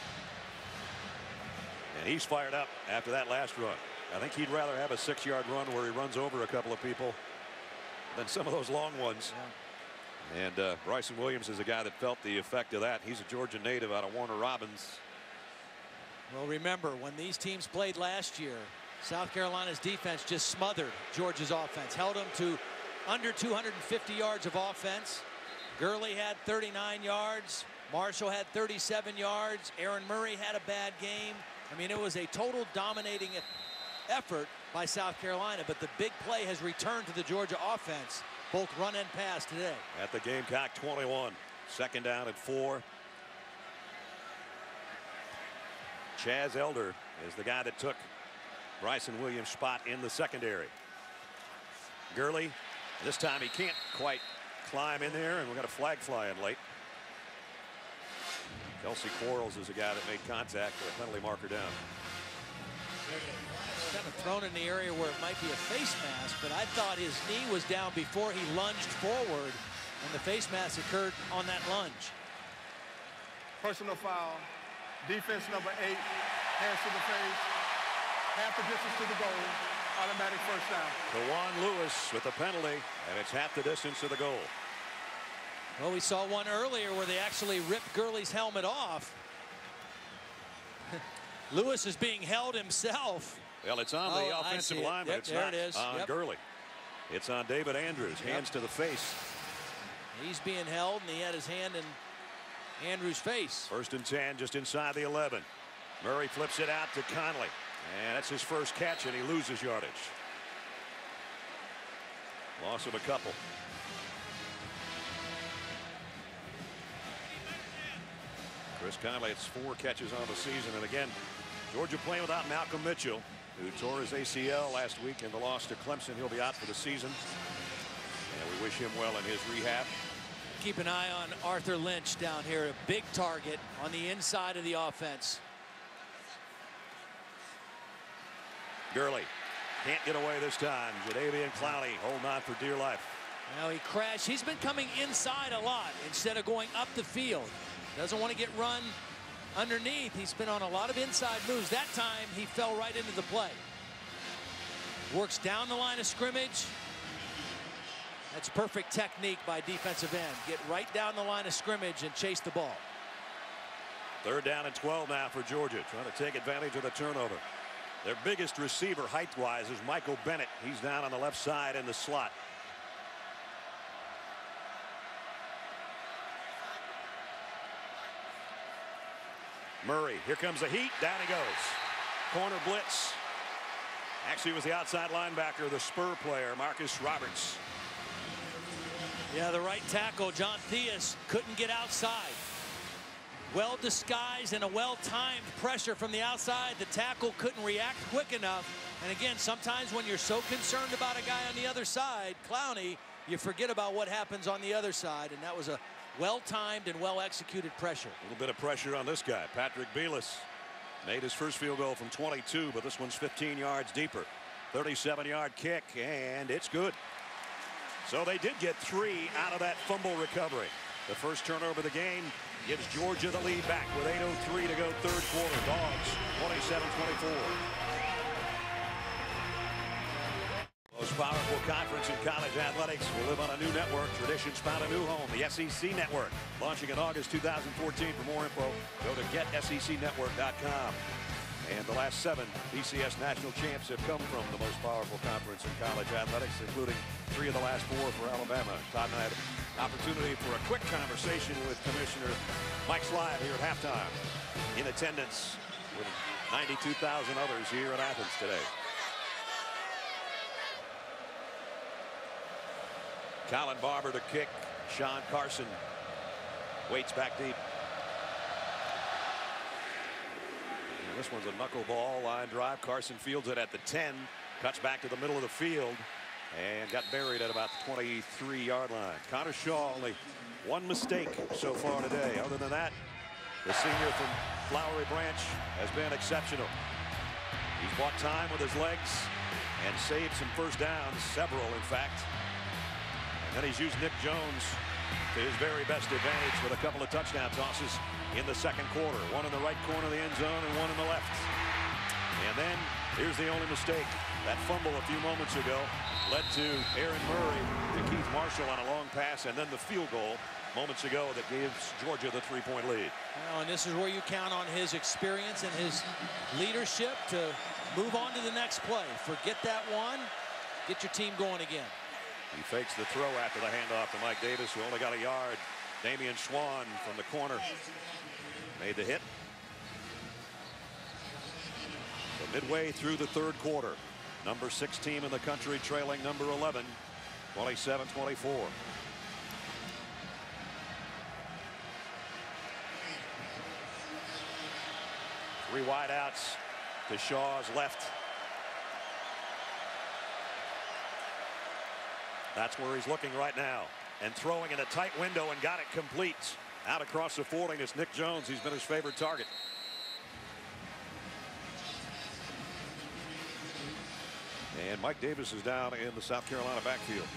and he's fired up after that last run. I think he'd rather have a 6-yard run where he runs over a couple of people than some of those long ones. And Bryson Williams is a guy that felt the effect of that. He's a Georgia native out of Warner Robins. Well, remember, when these teams played last year, South Carolina's defense just smothered Georgia's offense, held them to under 250 yards of offense. Gurley had 39 yards. Marshall had 37 yards. Aaron Murray had a bad game. I mean, it was a total dominating effort by South Carolina, but the big play has returned to the Georgia offense, both run and pass today. At the Gamecock 21, second down at 4. Chaz Elder is the guy that took Bryson Williams' spot in the secondary. Gurley, this time he can't quite climb in there, and we've got a flag fly in late. Kelsey Quarles is a guy that made contact with a penalty marker down. Kind of thrown in the area where it might be a face mask, but I thought his knee was down before he lunged forward, and the face mask occurred on that lunge. Personal foul. Defense number 8. Hands to the face. Half the distance to the goal. Automatic first down. DeJuan Lewis with a penalty, and it's half the distance to the goal. Well, we saw one earlier where they actually ripped Gurley's helmet off. Lewis is being held himself. Well, it's on the offensive lineman. Yep, it's there not it is. on Gurley. It's on David Andrews. Hands to the face. He's being held, and he had his hand in Andrews' face. 1st and 10, just inside the 11. Murray flips it out to Conley. And that's his first catch, and he loses yardage. Loss of a couple. Chris Conley, it's 4 catches on the season. And again, Georgia playing without Malcolm Mitchell, who tore his ACL last week in the loss to Clemson. He'll be out for the season. And we wish him well in his rehab. Keep an eye on Arthur Lynch down here, a big target on the inside of the offense. Gurley can't get away this time. Jadeveon Clowney holding on for dear life. Now he crashed. He's been coming inside a lot instead of going up the field. Doesn't want to get run underneath. He's been on a lot of inside moves. That time he fell right into the play. Works down the line of scrimmage. That's perfect technique by defensive end. Get right down the line of scrimmage and chase the ball. 3rd down and 12 now for Georgia, trying to take advantage of the turnover. Their biggest receiver height-wise is Michael Bennett. He's down on the left side in the slot. Murray, here comes the heat. Down he goes. Corner blitz. Actually, it was the outside linebacker, the Spur player, Marcus Roberts. Yeah, the right tackle, John Theus, couldn't get outside. Well disguised and a well-timed pressure from the outside. The tackle couldn't react quick enough. And again, sometimes when you're so concerned about a guy on the other side, Clowney, you forget about what happens on the other side. And that was a well-timed and well-executed pressure. A little bit of pressure on this guy. Patrick Belis made his first field goal from 22, but this one's 15 yards deeper. 37-yard kick, and it's good. So they did get 3 out of that fumble recovery. The first turnover of the game gives Georgia the lead back with 8:03 to go, 3rd quarter. Dogs 27-24. Most powerful conference in college athletics will live on a new network. Traditions found a new home, the SEC Network. Launching in August 2014. For more info, go to getsecnetwork.com. And the last 7 BCS national champs have come from the most powerful conference in college athletics, including 3 of the last 4 for Alabama. Todd and I had an opportunity for a quick conversation with Commissioner Mike Slide here at halftime, in attendance with 92,000 others here in Athens today. Colin Barber to kick. Sean Carson waits back deep. And this one's a knuckleball line drive. Carson fields it at the 10. Cuts back to the middle of the field and got buried at about the 23-yard line. Connor Shaw only 1 mistake so far today. Other than that, the senior from Flowery Branch has been exceptional. He's bought time with his legs and saved some first downs, several in fact. And then he's used Nick Jones to his very best advantage with a couple of touchdown tosses in the 2nd quarter. One in the right corner of the end zone and one in the left. And then here's the only mistake. That fumble a few moments ago led to Aaron Murray to Keith Marshall on a long pass, and then the field goal moments ago that gives Georgia the 3-point lead. Well, and this is where you count on his experience and his leadership to move on to the next play. Forget that one. Get your team going again. He fakes the throw after the handoff to Mike Davis, who only got a yard. Damian Swan from the corner made the hit. So midway through the 3rd quarter, number 6 team in the country trailing number 11, 27-24. Three wide outs to Shaw's left. That's where he's looking right now, and throwing in a tight window, and got it complete. Out across the 40 is Nick Jones. He's been his favorite target. And Mike Davis is down in the South Carolina backfield.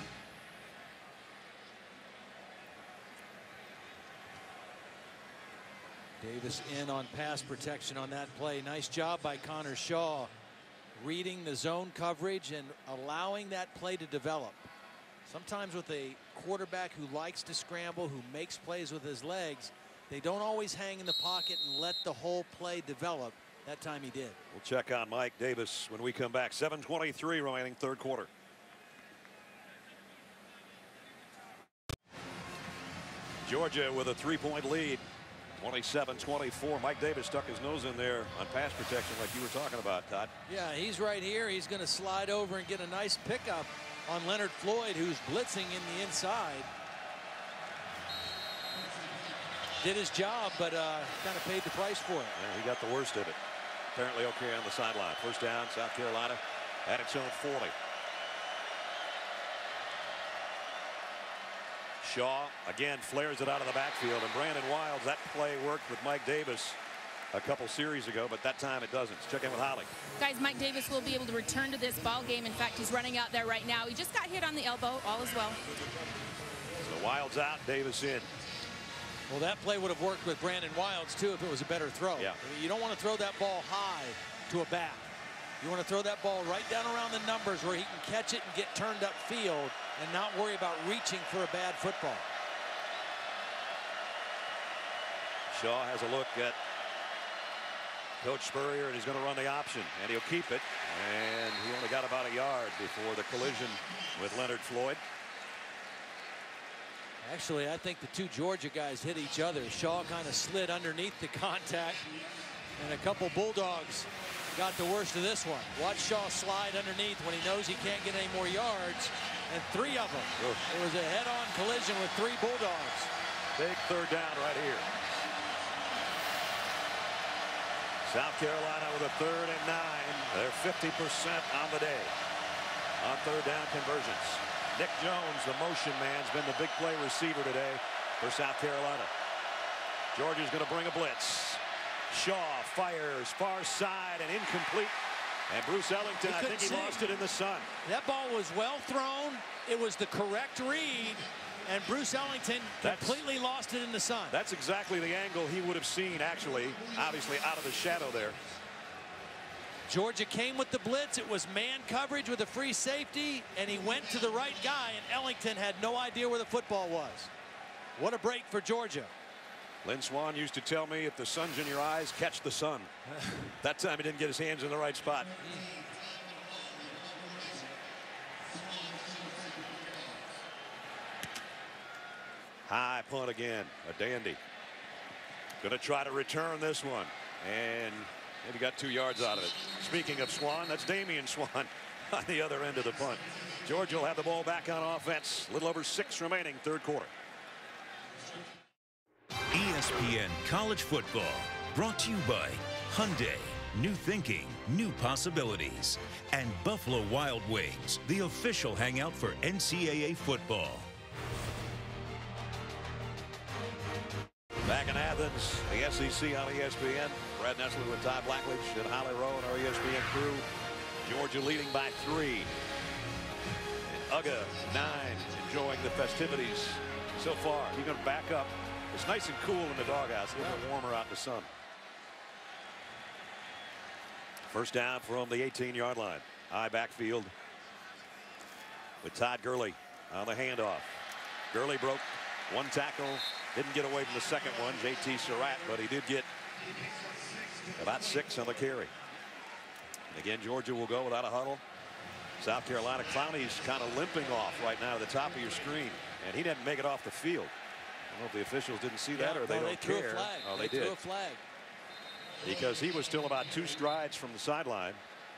Davis in on pass protection on that play. Nice job by Connor Shaw, reading the zone coverage and allowing that play to develop. Sometimes with a quarterback who likes to scramble, who makes plays with his legs, they don't always hang in the pocket and let the whole play develop. That time he did. We'll check on Mike Davis when we come back. 7:23 remaining, 3rd quarter. Georgia with a 3-point lead, 27-24. Mike Davis stuck his nose in there on pass protection like you were talking about, Todd. Yeah, he's right here. He's going to slide over and get a nice pickup on Leonard Floyd, who's blitzing in the inside. did his job, but kind of paid the price for it. Yeah, he got the worst of it. Apparently okay on the sideline. First down, South Carolina at its own 40. Shaw again flares it out of the backfield, and Brandon Wilds, that play worked with Mike Davis a couple series ago, but that time it doesn't. Let's check in with Holly. Guys, Mike Davis will be able to return to this ball game. In fact, he's running out there right now. He just got hit on the elbow. All is well. So Wilds out, Davis in. Well, that play would have worked with Brandon Wilds, too, if it was a better throw. Yeah. I mean, you don't want to throw that ball high to a back. You want to throw that ball right down around the numbers where he can catch it and get turned upfield and not worry about reaching for a bad football. Shaw has a look at Coach Spurrier, and he's going to run the option, and he'll keep it. And he only got about a yard before the collision with Leonard Floyd. Actually, I think the two Georgia guys hit each other. Shaw kind of slid underneath the contact, and a couple Bulldogs got the worst of this one. Watch Shaw slide underneath when he knows he can't get any more yards, and three of them. Oof. It was a head-on collision with three Bulldogs. Big third down right here. South Carolina with a 3rd and 9. They're 50% on the day on third down conversions. Nick Jones, the motion man, has been the big play receiver today for South Carolina. Georgia's going to bring a blitz. Shaw fires far side and incomplete. And Bruce Ellington, I think he lost it in the sun. That ball was well thrown. It was the correct read. And Bruce Ellington completely lost it in the sun. That's exactly the angle he would have seen, actually, obviously out of the shadow there. Georgia came with the blitz. It was man coverage with a free safety, and he went to the right guy, and Ellington had no idea where the football was. What a break for Georgia. Lynn Swann used to tell me, if the sun's in your eyes, catch the sun. That time he didn't get his hands in the right spot. High punt again, a dandy. Going to try to return this one, and maybe got 2 yards out of it. Speaking of Swann, that's Damian Swann on the other end of the punt. Georgia will have the ball back on offense. A little over 6 remaining, third quarter. ESPN College Football, brought to you by Hyundai. New thinking, new possibilities. And Buffalo Wild Wings, the official hangout for NCAA football. Back in Athens, the SEC on ESPN. Brad Nessler with Ty Blackledge and Holly Rowe and our ESPN crew. Georgia leading by 3. And Uga 9 enjoying the festivities so far. He's going to back up. It's nice and cool in the doghouse. A little bit warmer out in the sun. First down from the 18-yard line. High backfield with Todd Gurley on the handoff. Gurley broke 1 tackle. Didn't get away from the second one, J.T. Surratt, but he did get about 6 on the carry. And again, Georgia will go without a huddle. South Carolina, Clowney's kind of limping off right now to the top of your screen, and he didn't make it off the field. I don't know if the officials didn't see that or they don't care. Threw a flag. Oh, they did. Threw a flag. Because he was still about 2 strides from the sideline.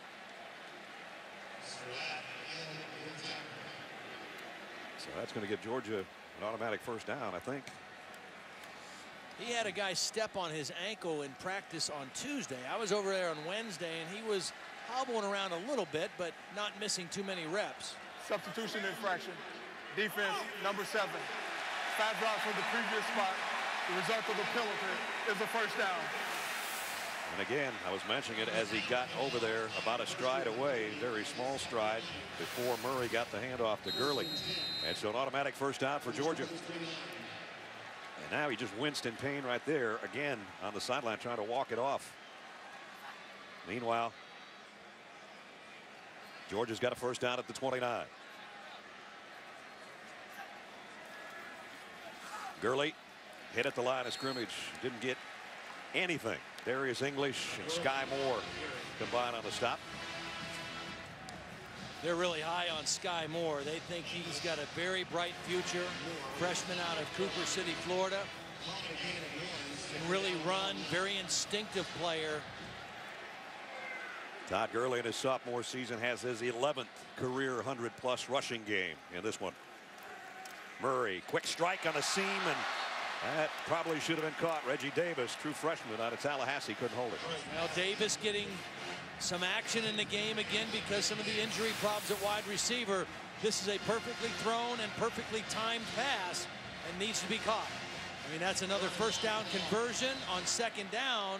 So that's going to give Georgia an automatic first down, I think. He had a guy step on his ankle in practice on Tuesday. I was over there on Wednesday, and he was hobbling around a little bit, but not missing too many reps. Substitution infraction. Defense, number 7. 5 drops from the previous spot. The result of the penalty is a first down. And again, I was mentioning it as he got over there about a stride away, very small stride, before Murray got the handoff to Gurley. And so an automatic first down for Georgia. And now he just winced in pain right there, again on the sideline trying to walk it off. Meanwhile, Georgia's got a first down at the 29. Gurley hit at the line of scrimmage, didn't get anything. Darius English and Sky Moore combined on the stop. They're really high on Sky Moore. They think he's got a very bright future. Freshman out of Cooper City, Florida. Can really run, very instinctive player. Todd Gurley in his sophomore season has his 11th career 100-plus rushing game in this one. Murray, quick strike on the seam, and That probably should have been caught. Reggie Davis, true freshman out of Tallahassee, couldn't hold it. Well, Davis getting some action in the game again because some of the injury problems at wide receiver. This is a perfectly thrown and perfectly timed pass and needs to be caught. I mean, that's another first down conversion on second down.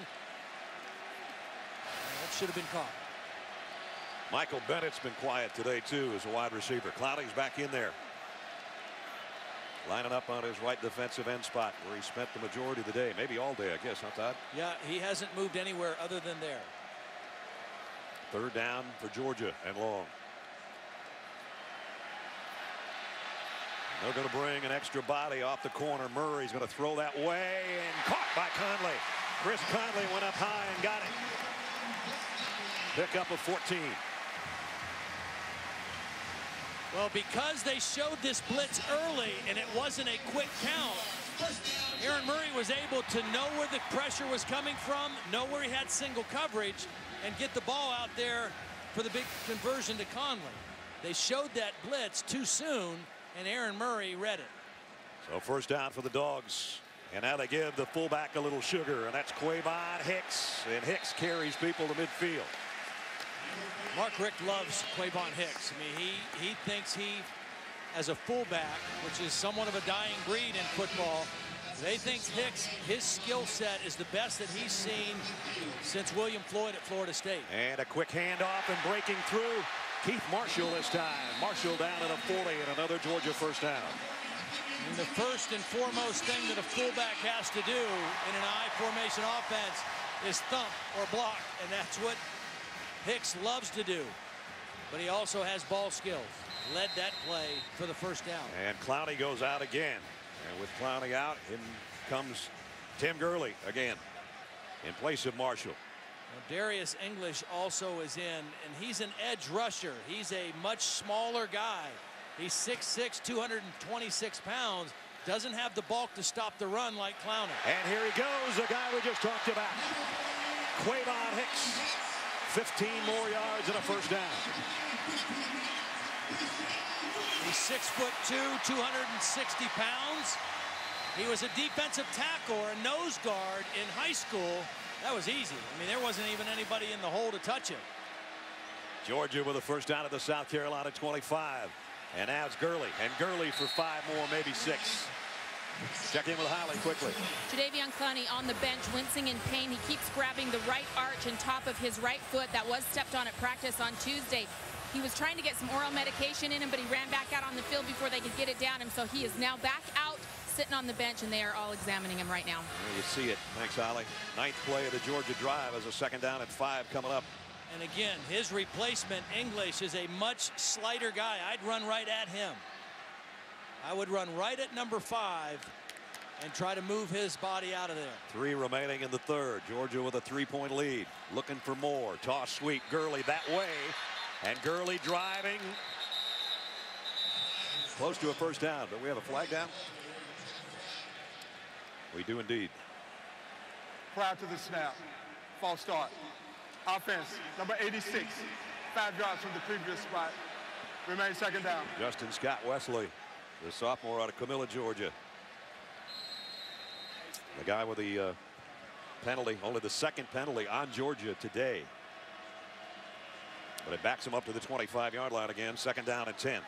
That should have been caught. Michael Bennett's been quiet today, too, as a wide receiver. Clowney's back in there, lining up on his right defensive end spot where he spent the majority of the day, maybe all day, I guess, huh, Todd? Yeah, he hasn't moved anywhere other than there. Third down for Georgia and long. They're going to bring an extra body off the corner. Murray's going to throw that way, and caught by Conley. Chris Conley went up high and got it. Pick up of 14. Well, because they showed this blitz early and it wasn't a quick count, Aaron Murray was able to know where the pressure was coming from, know where he had single coverage, and get the ball out there for the big conversion to Conley. They showed that blitz too soon, and Aaron Murray read it. So first down for the Dogs. And now they give the fullback a little sugar, and that's Quavon Hicks. And Hicks carries people to midfield. Mark Richt loves Quavon Hicks. I mean, he thinks he, as a fullback, which is somewhat of a dying breed in football, they think Hicks, his skill set is the best that he's seen since William Floyd at Florida State. And a quick handoff and breaking through. Keith Marshall this time. Marshall down at a 40 and another Georgia first down. And the first and foremost thing that a fullback has to do in an I formation offense is thump or block, and that's what Hicks loves to do, but he also has ball skills. Led that play for the first down. And Clowney goes out again. And with Clowney out, in comes Tim Gurley again in place of Marshall. Well, Darius English also is in, and he's an edge rusher. He's a much smaller guy. He's 6'6", 226 pounds. Doesn't have the bulk to stop the run like Clowney. And here he goes, the guy we just talked about. Quavon Hicks. 15 more yards and a first down. He's 6'2", 260 pounds. He was a defensive tackle or a nose guard in high school. That was easy. I mean, there wasn't even anybody in the hole to touch him. Georgia with a first down at the South Carolina 25. And now it's Gurley. And Gurley for 5 more, maybe 6. Check in with Holly quickly. Jadeveon Clowney on the bench, wincing in pain. He keeps grabbing the right arch and top of his right foot that was stepped on at practice on Tuesday. He was trying to get some oral medication in him, but he ran back out on the field before they could get it down him. So he is now back out, sitting on the bench, and they are all examining him right now. There you see it. Thanks, Holly. 9th play of the Georgia drive as a second down at 5 coming up. And again, his replacement, English, is a much slighter guy. I'd run right at him. I would run right at number 5 and try to move his body out of there. 3 remaining in the third. Georgia with a 3-point lead. Looking for more. Toss sweep. Gurley that way. And Gurley driving. Close to a first down. But we have a flag down? We do indeed. Prior to the snap, false start. Offense, number 86. 5 yards from the previous spot. Remain second down. Justin Scott Wesley, the sophomore out of Camilla, Georgia. The guy with the penalty, only the second penalty on Georgia today. But it backs him up to the 25-yard line again. Second down and 10.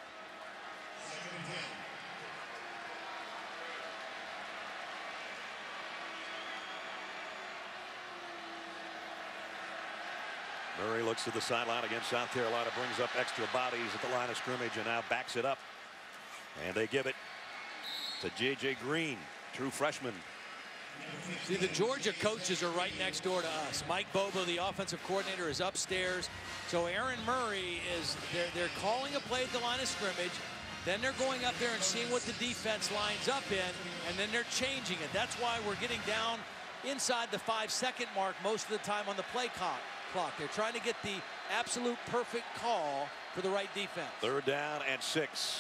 Murray looks to the sideline against South Carolina, brings up extra bodies at the line of scrimmage, and now backs it up. And they give it to J.J. Green, true freshman. See, the Georgia coaches are right next door to us. Mike Bobo, the offensive coordinator, is upstairs. So Aaron Murray is, they're calling a play at the line of scrimmage. Then they're going up there and seeing what the defense lines up in, and then they're changing it. That's why we're getting down inside the 5-second mark most of the time on the play clock. They're trying to get the absolute perfect call for the right defense. Third down and 6.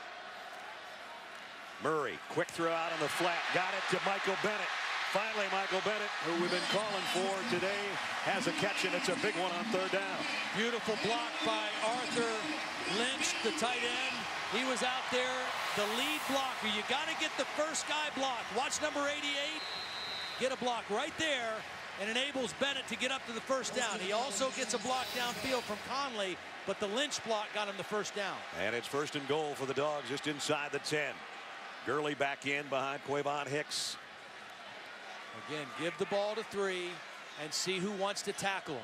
Murray, quick throw out on the flat. Got it to Michael Bennett. Finally, Michael Bennett, who we've been calling for today, has a catch, and it's a big one on third down. Beautiful block by Arthur Lynch, the tight end. He was out there, the lead blocker. You got to get the first guy blocked. Watch number 88 get a block right there and enables Bennett to get up to the first down. He also gets a block downfield from Conley, but the Lynch block got him the first down. And it's 1st and goal for the Dogs just inside the 10. Gurley back in behind Quavon Hicks. Again, give the ball to 3 and see who wants to tackle him.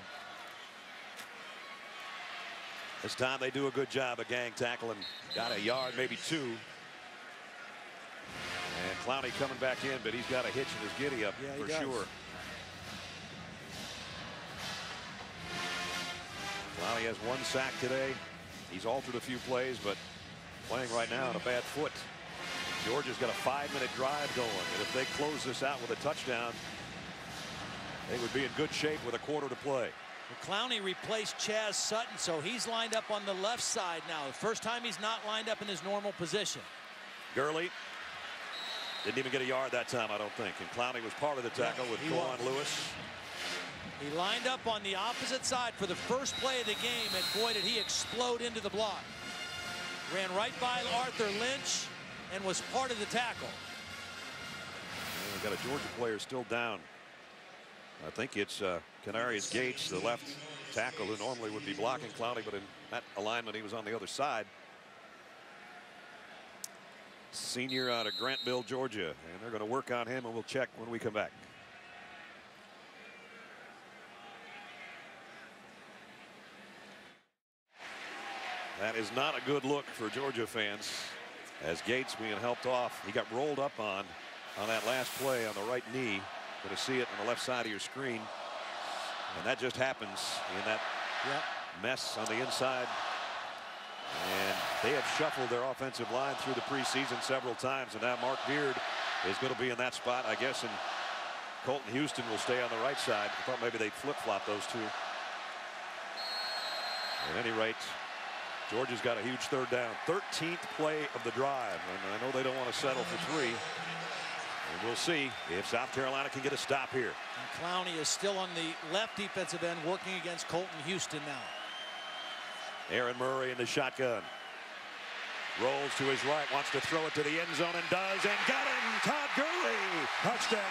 This time they do a good job of gang tackling. Got a yard, maybe 2. And Clowney coming back in, but he's got a hitch in his giddy up for sure. Clowney has 1 sack today. He's altered a few plays, but playing right now on a bad foot. Georgia's got a 5-minute drive going, and if they close this out with a touchdown, they would be in good shape with a quarter to play. Well, Clowney replaced Chaz Sutton, so he's lined up on the left side now. The first time he's not lined up in his normal position. Gurley didn't even get a yard that time, I don't think. And Clowney was part of the tackle with Kawan Lewis. He lined up on the opposite side for the first play of the game, and boy, did he explode into the block. Ran right by Arthur Lynch and was part of the tackle. We've got a Georgia player still down. I think it's Canarius Gates, the left tackle, who normally would be blocking Clowney, but in that alignment he was on the other side. Senior out of Grantville, Georgia, and they're going to work on him, and we'll check when we come back. That is not a good look for Georgia fans, as Gates being helped off. He got rolled up on that last play on the right knee. Going to see it on the left side of your screen, and that just happens in that mess on the inside. And they have shuffled their offensive line through the preseason several times, and now Mark Beard is going to be in that spot, I guess, and Colton Houston will stay on the right side. I thought maybe they'd flip-flop those two. At any rate, Georgia's got a huge 3rd down. 13th play of the drive, and I know they don't want to settle for 3. And we'll see if South Carolina can get a stop here. And Clowney is still on the left defensive end working against Colton Houston now. Aaron Murray in the shotgun. Rolls to his right, wants to throw it to the end zone, and does, and got him. Todd Gurley, touchdown.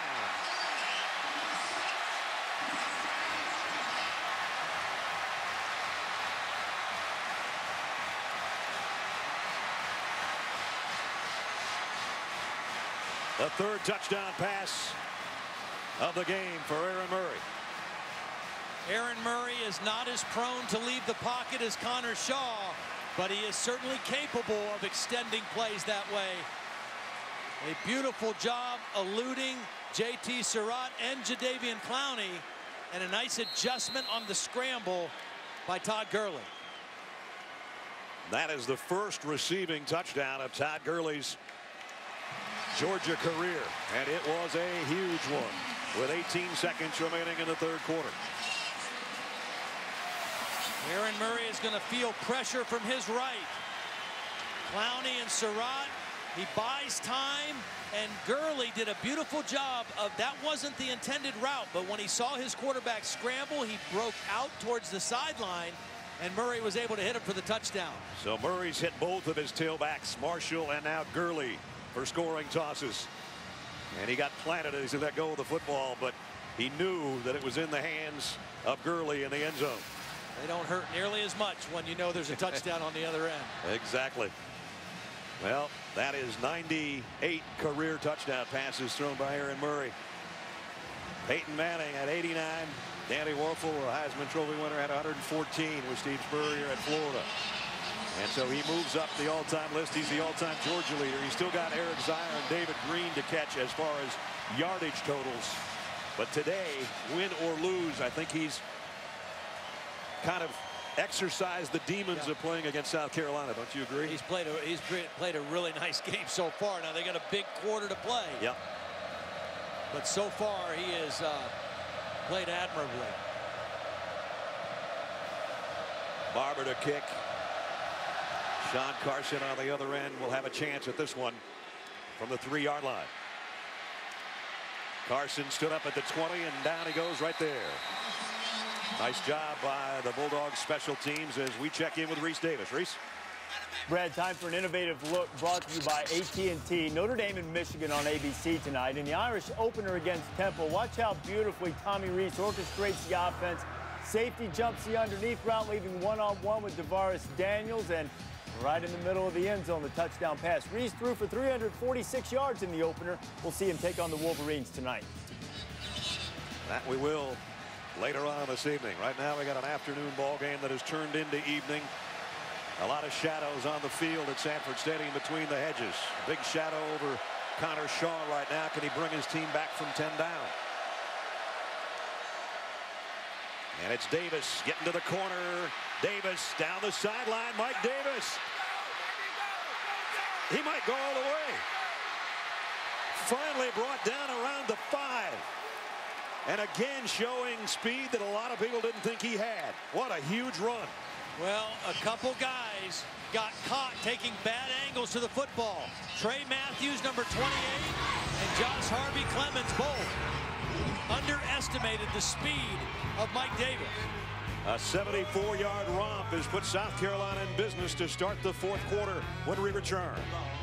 The 3rd touchdown pass of the game for Aaron Murray. Aaron Murray is not as prone to leave the pocket as Connor Shaw, but he is certainly capable of extending plays that way. A beautiful job eluding J.T. Surratt and Jadeveon Clowney, and a nice adjustment on the scramble by Todd Gurley. That is the first receiving touchdown of Todd Gurley's Georgia career, and it was a huge one with 18 seconds remaining in the 3rd quarter. Aaron Murray is going to feel pressure from his right. Clowney and Surratt, he buys time, and Gurley did a beautiful job of that. Wasn't the intended route, but when he saw his quarterback scramble, he broke out towards the sideline, and Murray was able to hit him for the touchdown. So Murray's hit both of his tailbacks, Marshall and now Gurley, for scoring tosses. And he got planted as he let go of the football, but he knew that it was in the hands of Gurley in the end zone. They don't hurt nearly as much when you know there's a touchdown on the other end. Exactly. Well, that is 98 career touchdown passes thrown by Aaron Murray. Peyton Manning at 89. Danny Werfel, a Heisman Trophy winner, had 114 with Steve Spurrier at Florida. And so he moves up the all-time list. He's the all-time Georgia leader. He's still got Eric Zier and David Green to catch as far as yardage totals. But today, win or lose, I think he's kind of exercised the demons of playing against South Carolina. Don't you agree? He's played a really nice game so far. Now they got a big quarter to play. Yep. But so far he has played admirably. Barber to kick. Sean Carson on the other end will have a chance at this one from the 3-yard line. Carson stood up at the 20, and down he goes right there. Nice job by the Bulldogs special teams as we check in with Reese Davis. Reese? Brad, time for an innovative look brought to you by AT&T. Notre Dame and Michigan on ABC tonight. In the Irish opener against Temple, watch how beautifully Tommy Rees orchestrates the offense. Safety jumps the underneath route, leaving one-on-one with Davaris Daniels, and right in the middle of the end zone, the touchdown pass. Rees threw for 346 yards in the opener. We'll see him take on the Wolverines tonight. That we will later on this evening. Right now we got an afternoon ball game that has turned into evening. A lot of shadows on the field at Sanford Stadium between the hedges. Big shadow over Connor Shaw right now. Can he bring his team back from 10 down? And it's Davis getting to the corner. Davis down the sideline. Mike Davis. He might go all the way. Finally brought down around the 5. And again showing speed that a lot of people didn't think he had. What a huge run. Well, a couple guys got caught taking bad angles to the football. Trey Matthews, number 28, and Josh Harvey Clemens both underestimated the speed of Mike Davis. A 74-yard romp has put South Carolina in business to start the fourth quarter when we return.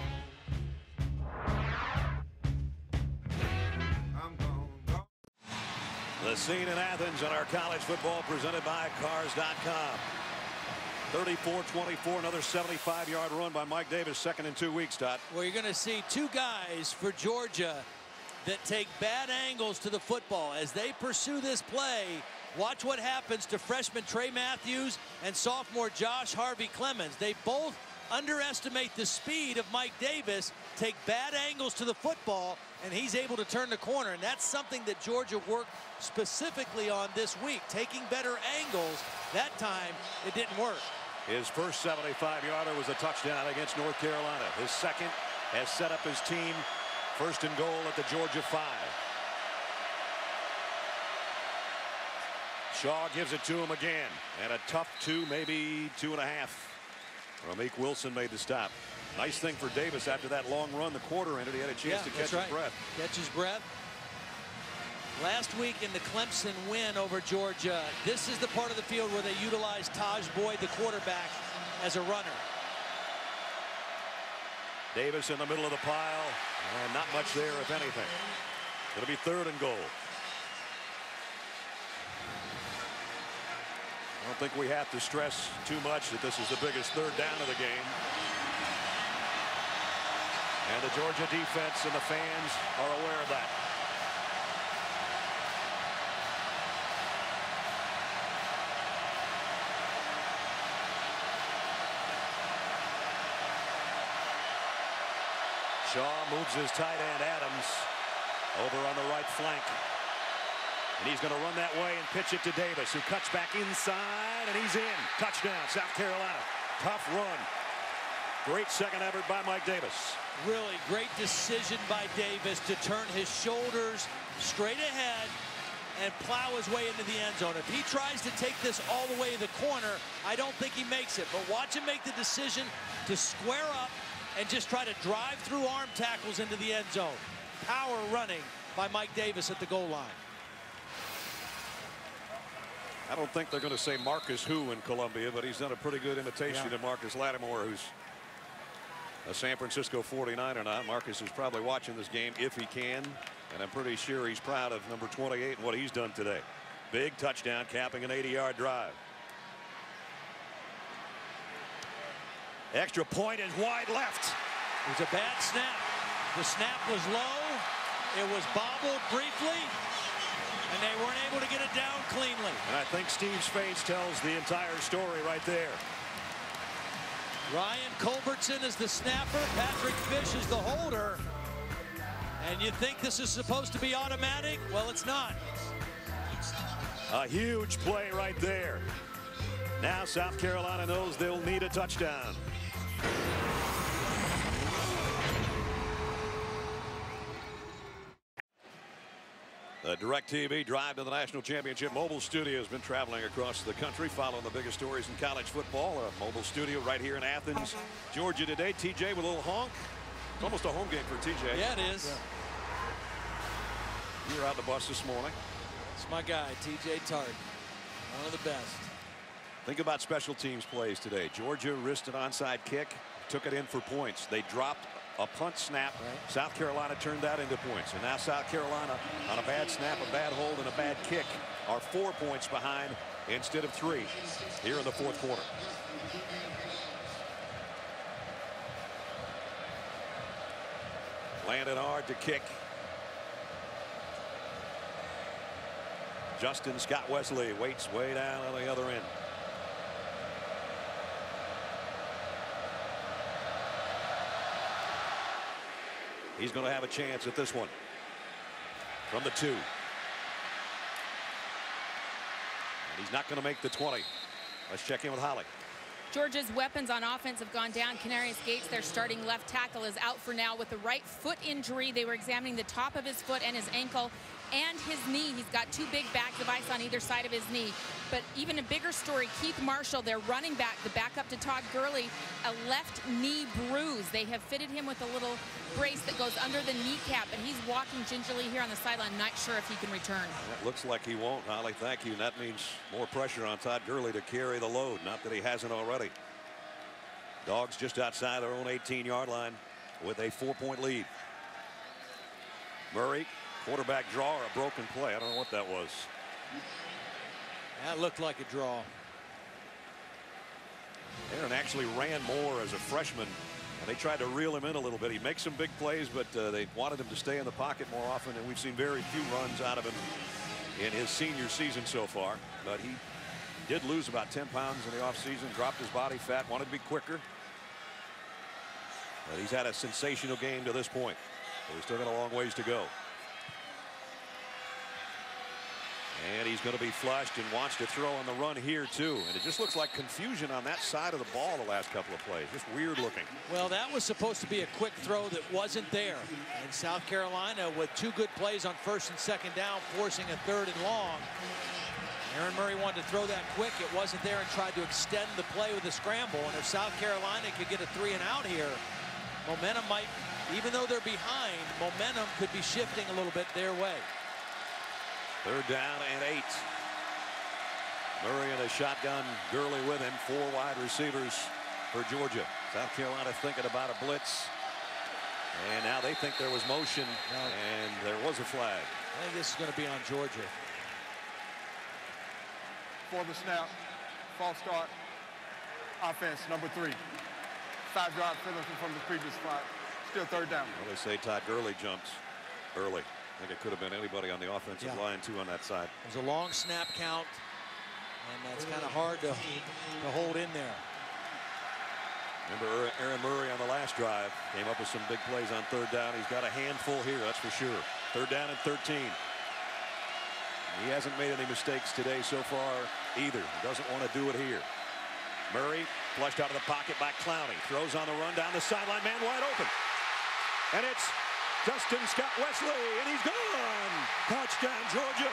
The scene in Athens on our college football presented by Cars.com. 34-24, another 75-yard run by Mike Davis, second in 2 weeks, Todd. Well, you're going to see two guys for Georgia that take bad angles to the football. As they pursue this play, watch what happens to freshman Trey Matthews and sophomore Josh Harvey Clemens. They both underestimate the speed of Mike Davis, take bad angles to the football, and he's able to turn the corner. And that's something that Georgia worked specifically on this week, taking better angles. That time, it didn't work. His first 75-yarder was a touchdown against North Carolina. His second has set up his team first and goal at the Georgia 5. Shaw gives it to him again, and a tough 2, maybe 2.5. Ramik Wilson made the stop. Nice thing for Davis after that long run. The quarter ended. He had a chance to catch his breath. Catch his breath. Last week in the Clemson win over Georgia, this is the part of the field where they utilized Taj Boyd, the quarterback, as a runner. Davis in the middle of the pile, and not much there, if anything. It'll be third and goal. I don't think we have to stress too much that this is the biggest third down of the game. And the Georgia defense and the fans are aware of that. Shaw moves his tight end Adams over on the right flank. And he's going to run that way and pitch it to Davis, who cuts back inside, and he's in. Touchdown, South Carolina. Tough run. Great second effort by Mike Davis. Really great decision by Davis to turn his shoulders straight ahead and plow his way into the end zone. If he tries to take this all the way to the corner, I don't think he makes it. But watch him make the decision to square up and just try to drive through arm tackles into the end zone. Power running by Mike Davis at the goal line. I don't think they're going to say Marcus Who in Columbia, but he's done a pretty good imitation of Marcus Lattimore, who's a San Francisco 49er now. Marcus is probably watching this game if he can, and I'm pretty sure he's proud of number 28 and what he's done today. Big touchdown, capping an 80-yard drive. Extra point is wide left. It was a bad snap. The snap was low. It was bobbled briefly, and they weren't able to get it down cleanly. And I think Steve's face tells the entire story right there. Ryan Culbertson is the snapper. Patrick Fish is the holder. And you think this is supposed to be automatic? Well, it's not. A huge play right there. Now South Carolina knows they'll need a touchdown. The DirecTV Drive to the National Championship mobile studio has been traveling across the country, following the biggest stories in college football. A mobile studio right here in Athens, Georgia today. TJ with a little honk. It's almost a home game for TJ. Yeah, it is. Yeah. You were out the bus this morning. It's my guy, TJ Tart. One of the best. Think about special teams plays today. Georgia risked an onside kick, took it in for points. They dropped a punt snap. Right. South Carolina turned that into points. And now South Carolina, on a bad snap, a bad hold, and a bad kick, are 4 points behind instead of 3 here in the fourth quarter. Landed hard to kick. Justin Scott Wesley waits way down on the other end. He's going to have a chance at this one from the 2. And he's not going to make the 20. Let's check in with Holly. Georgia's weapons on offense have gone down. Canarius Gates, their starting left tackle, is out for now with a right foot injury. They were examining the top of his foot and his ankle and his knee. He's got 2 big bags of ice on either side of his knee. But even a bigger story, Keith Marshall, their running back, the backup to Todd Gurley, a left knee bruise. They have fitted him with a little brace that goes under the kneecap, and he's walking gingerly here on the sideline, not sure if he can return. That looks like he won't, Holly. Thank you. And that means more pressure on Todd Gurley to carry the load. Not that he hasn't already. Dogs just outside their own 18-yard line with a 4-point lead. Murray, quarterback draw or a broken play. I don't know what that was. That looked like a draw. Aaron actually ran more as a freshman, and they tried to reel him in a little bit. He makes some big plays, but they wanted him to stay in the pocket more often, and we've seen very few runs out of him in his senior season so far. But he did lose about 10 pounds in the offseason, dropped his body fat, wanted to be quicker. But he's had a sensational game to this point. But he's still got a long ways to go. And he's going to be flushed and wants to throw on the run here too. And it just looks like confusion on that side of the ball the last couple of plays. Just weird looking. Well, that was supposed to be a quick throw that wasn't there. And South Carolina, with 2 good plays on 1st and 2nd down, forcing a 3rd and long. Aaron Murray wanted to throw that quick. It wasn't there and tried to extend the play with a scramble. And if South Carolina could get a 3 and out here, momentum might, even though they're behind, momentum could be shifting a little bit their way. 3rd down and 8. Murray in a shotgun, Gurley with him, 4 wide receivers for Georgia. South Carolina thinking about a blitz. And now they think there was motion, and there was a flag. I think this is going to be on Georgia. For the snap, false start, offense, number 3. 5-yard penalty from the previous spot. Still 3rd down. Well, they say Todd Gurley jumps early. I think it could have been anybody on the offensive line too on that side. It was a long snap count, and that's kind of hard to hold in there. Remember Aaron Murray on the last drive came up with some big plays on 3rd down. He's got a handful here, that's for sure. 3rd down and 13. He hasn't made any mistakes today so far either. He doesn't want to do it here. Murray flushed out of the pocket by Clowney. Throws on the run down the sideline, man wide open. And it's Justin Scott Wesley, and he's gone. Touchdown, Georgia.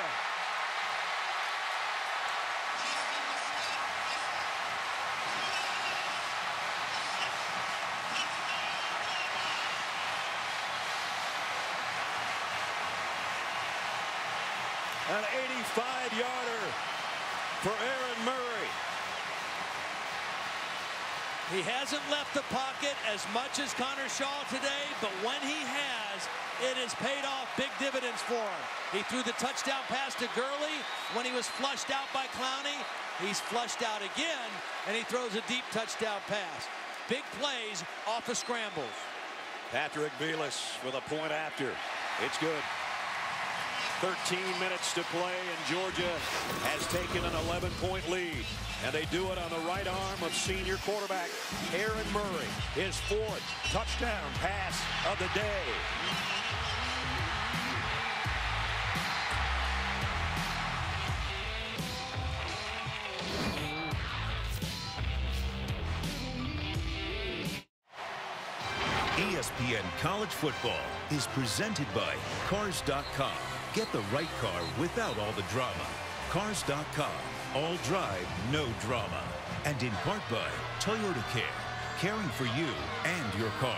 An 85-yarder for Aaron Murray. He hasn't left the pocket as much as Connor Shaw today, but when he has, it has paid off big dividends for him. He threw the touchdown pass to Gurley when he was flushed out by Clowney. He's flushed out again, and he throws a deep touchdown pass. Big plays off of scrambles. Patrick Velas with a point after. It's good. 13 minutes to play, and Georgia has taken an 11-point lead. And they do it on the right arm of senior quarterback Aaron Murray. His 4th touchdown pass of the day. ESPN College Football is presented by Cars.com. Get the right car without all the drama. Cars.com. All drive, no drama. And in part by Toyota Care. Caring for you and your car.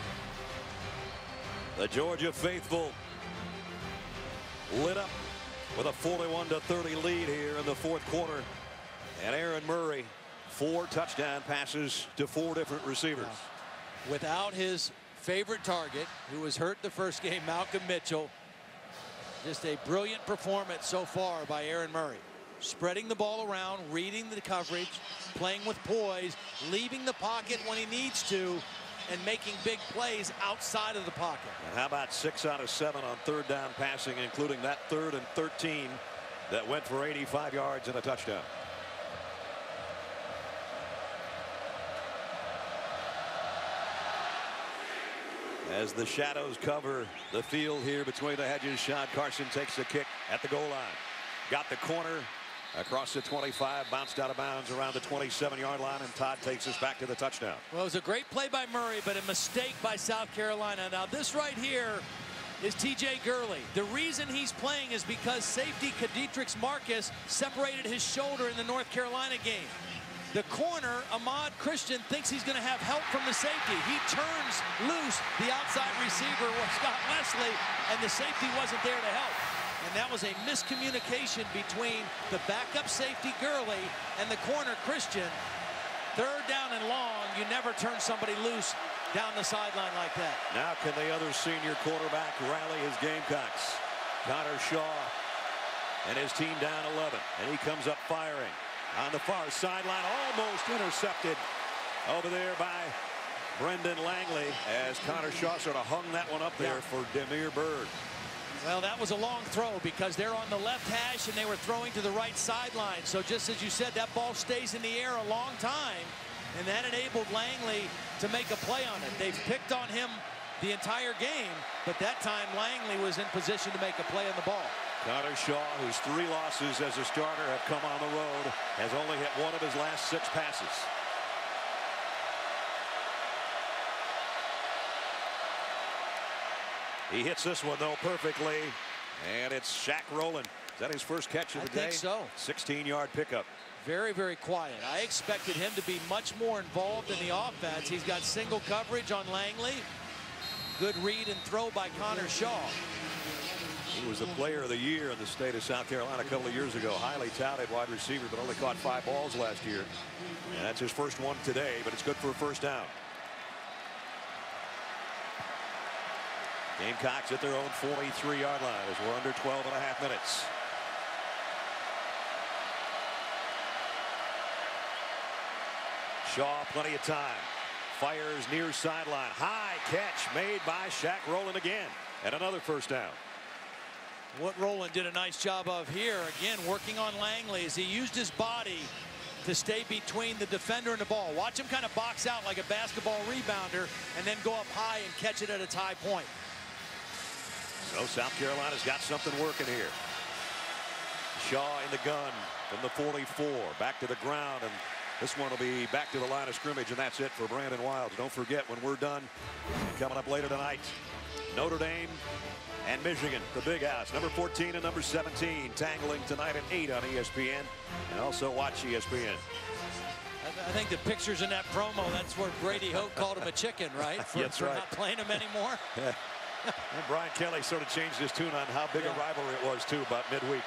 The Georgia faithful lit up with a 41-30 lead here in the fourth quarter. And Aaron Murray, 4 touchdown passes to 4 different receivers. Without his favorite target, who was hurt the first game, Malcolm Mitchell. Just a brilliant performance so far by Aaron Murray. Spreading the ball around, reading the coverage, playing with poise, leaving the pocket when he needs to, and making big plays outside of the pocket. And how about 6 out of 7 on third down passing, including that 3rd and 13 that went for 85 yards and a touchdown. As the shadows cover the field here between the hedges, Sean Carson takes a kick at the goal line. Got the corner across the 25, bounced out of bounds around the 27-yard line, and Todd takes us back to the touchdown. Well, it was a great play by Murray, but a mistake by South Carolina. Now, this right here is T.J. Gurley. The reason he's playing is because safety Kadritrix Marcus separated his shoulder in the North Carolina game. The corner, Ahmad Christian, thinks he's going to have help from the safety. He turns loose the outside receiver, Scott Wesley, and the safety wasn't there to help. And that was a miscommunication between the backup safety Gurley and the corner Christian. 3rd down and long, you never turn somebody loose down the sideline like that. Now can the other senior quarterback rally his Gamecocks? Connor Shaw and his team down 11, and he comes up firing. On the far sideline, almost intercepted over there by Brendan Langley, as Connor Shaw sort of hung that one up there for Demir Bird. Well, that was a long throw because they're on the left hash and they were throwing to the right sideline. So just as you said, that ball stays in the air a long time, and that enabled Langley to make a play on it. They've picked on him the entire game, but that time Langley was in position to make a play on the ball. Connor Shaw, whose 3 losses as a starter have come on the road, has only hit 1 of his last 6 passes. He hits this one, though, perfectly, and it's Shaq Rowland. Is that his first catch of the day? I think so. 16-yard pickup. Very, very quiet. I expected him to be much more involved in the offense. He's got single coverage on Langley. Good read and throw by Connor Shaw. He was the player of the year in the state of South Carolina a couple of years ago. Highly touted wide receiver, but only caught 5 balls last year. And that's his first one today, but it's good for a first down. Gamecocks at their own 43-yard line as we're under 12.5 minutes. Shaw, plenty of time. Fires near sideline. High catch made by Shaq Rowland again. And another first down. What Rowland did a nice job of here, again, working on Langley as he used his body to stay between the defender and the ball. Watch him kind of box out like a basketball rebounder and then go up high and catch it at its high point. So South Carolina's got something working here. Shaw in the gun from the 44. Back to the ground, and this one will be back to the line of scrimmage, and that's it for Brandon Wilds. Don't forget, when we're done, coming up later tonight, Notre Dame and Michigan, the Big House. Number 14 and number 17 tangling tonight at 8 on ESPN. And also watch ESPN. I think the pictures in that promo, that's where Brady Hoke called him a chicken, right? For not playing him anymore. And Brian Kelly sort of changed his tune on how big a rivalry it was, too, about midweek.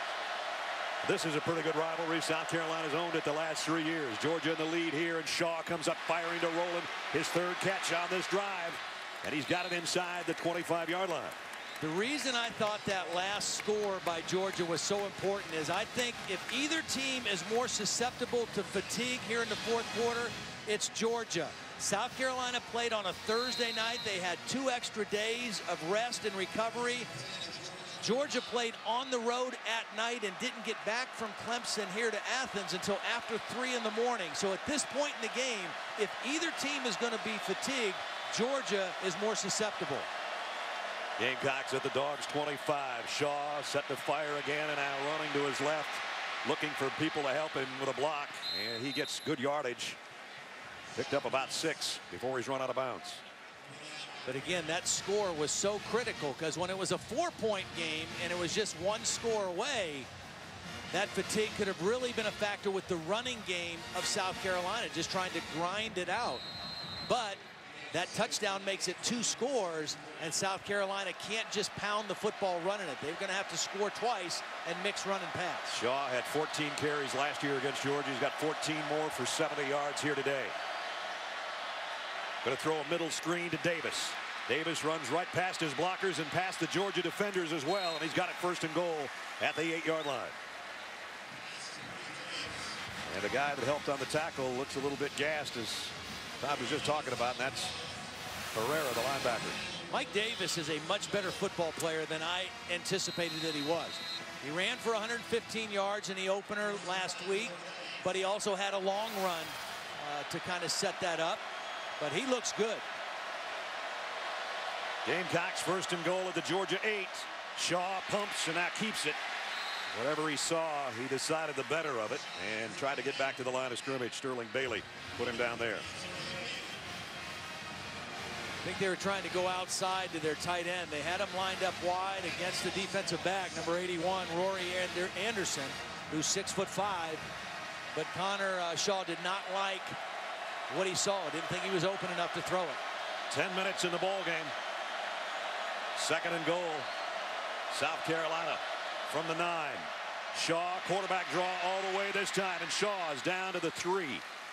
This is a pretty good rivalry. South Carolina's owned it the last 3 years. Georgia in the lead here, and Shaw comes up firing to Rowland. His 3rd catch on this drive, and he's got it inside the 25-yard line. The reason I thought that last score by Georgia was so important is I think if either team is more susceptible to fatigue here in the fourth quarter, it's Georgia. South Carolina played on a Thursday night. They had 2 extra days of rest and recovery. Georgia played on the road at night and didn't get back from Clemson here to Athens until after 3 in the morning. So at this point in the game, if either team is going to be fatigued, Georgia is more susceptible. Gamecocks at the Dogs 25. Shaw set to fire again, and now running to his left, looking for people to help him with a block, and he gets good yardage. Picked up about 6 before he's run out of bounds. But again, that score was so critical because when it was a 4-point game and it was just 1 score away, that fatigue could have really been a factor with the running game of South Carolina, just trying to grind it out. But that touchdown makes it 2 scores, And South Carolina can't just pound the football running it. They're going to have to score twice and mix run and pass. Shaw had 14 carries last year against Georgia. He's got 14 more for 70 yards here today. Going to throw a middle screen to Davis. Davis runs right past his blockers and past the Georgia defenders as well, and he's got it 1st and goal at the 8-yard line. And the guy that helped on the tackle looks a little bit gassed, as Todd was just talking about, and that's Herrera, the linebacker. Mike Davis is a much better football player than I anticipated that he was. He ran for 115 yards in the opener last week, but he also had a long run to kind of set that up. But he looks good. Gamecocks 1st and goal at the Georgia 8. Shaw pumps and now keeps it. Whatever he saw, he decided the better of it and tried to get back to the line of scrimmage. Sterling Bailey put him down there. I think they were trying to go outside to their tight end. They had him lined up wide against the defensive back, number 81, Rory Anderson, who's 6'5". But Connor Shaw did not like what he saw. Didn't think he was open enough to throw it. 10 minutes in the ball game. 2nd and goal. South Carolina from the 9. Shaw, quarterback draw all the way this time, and Shaw is down to the 3.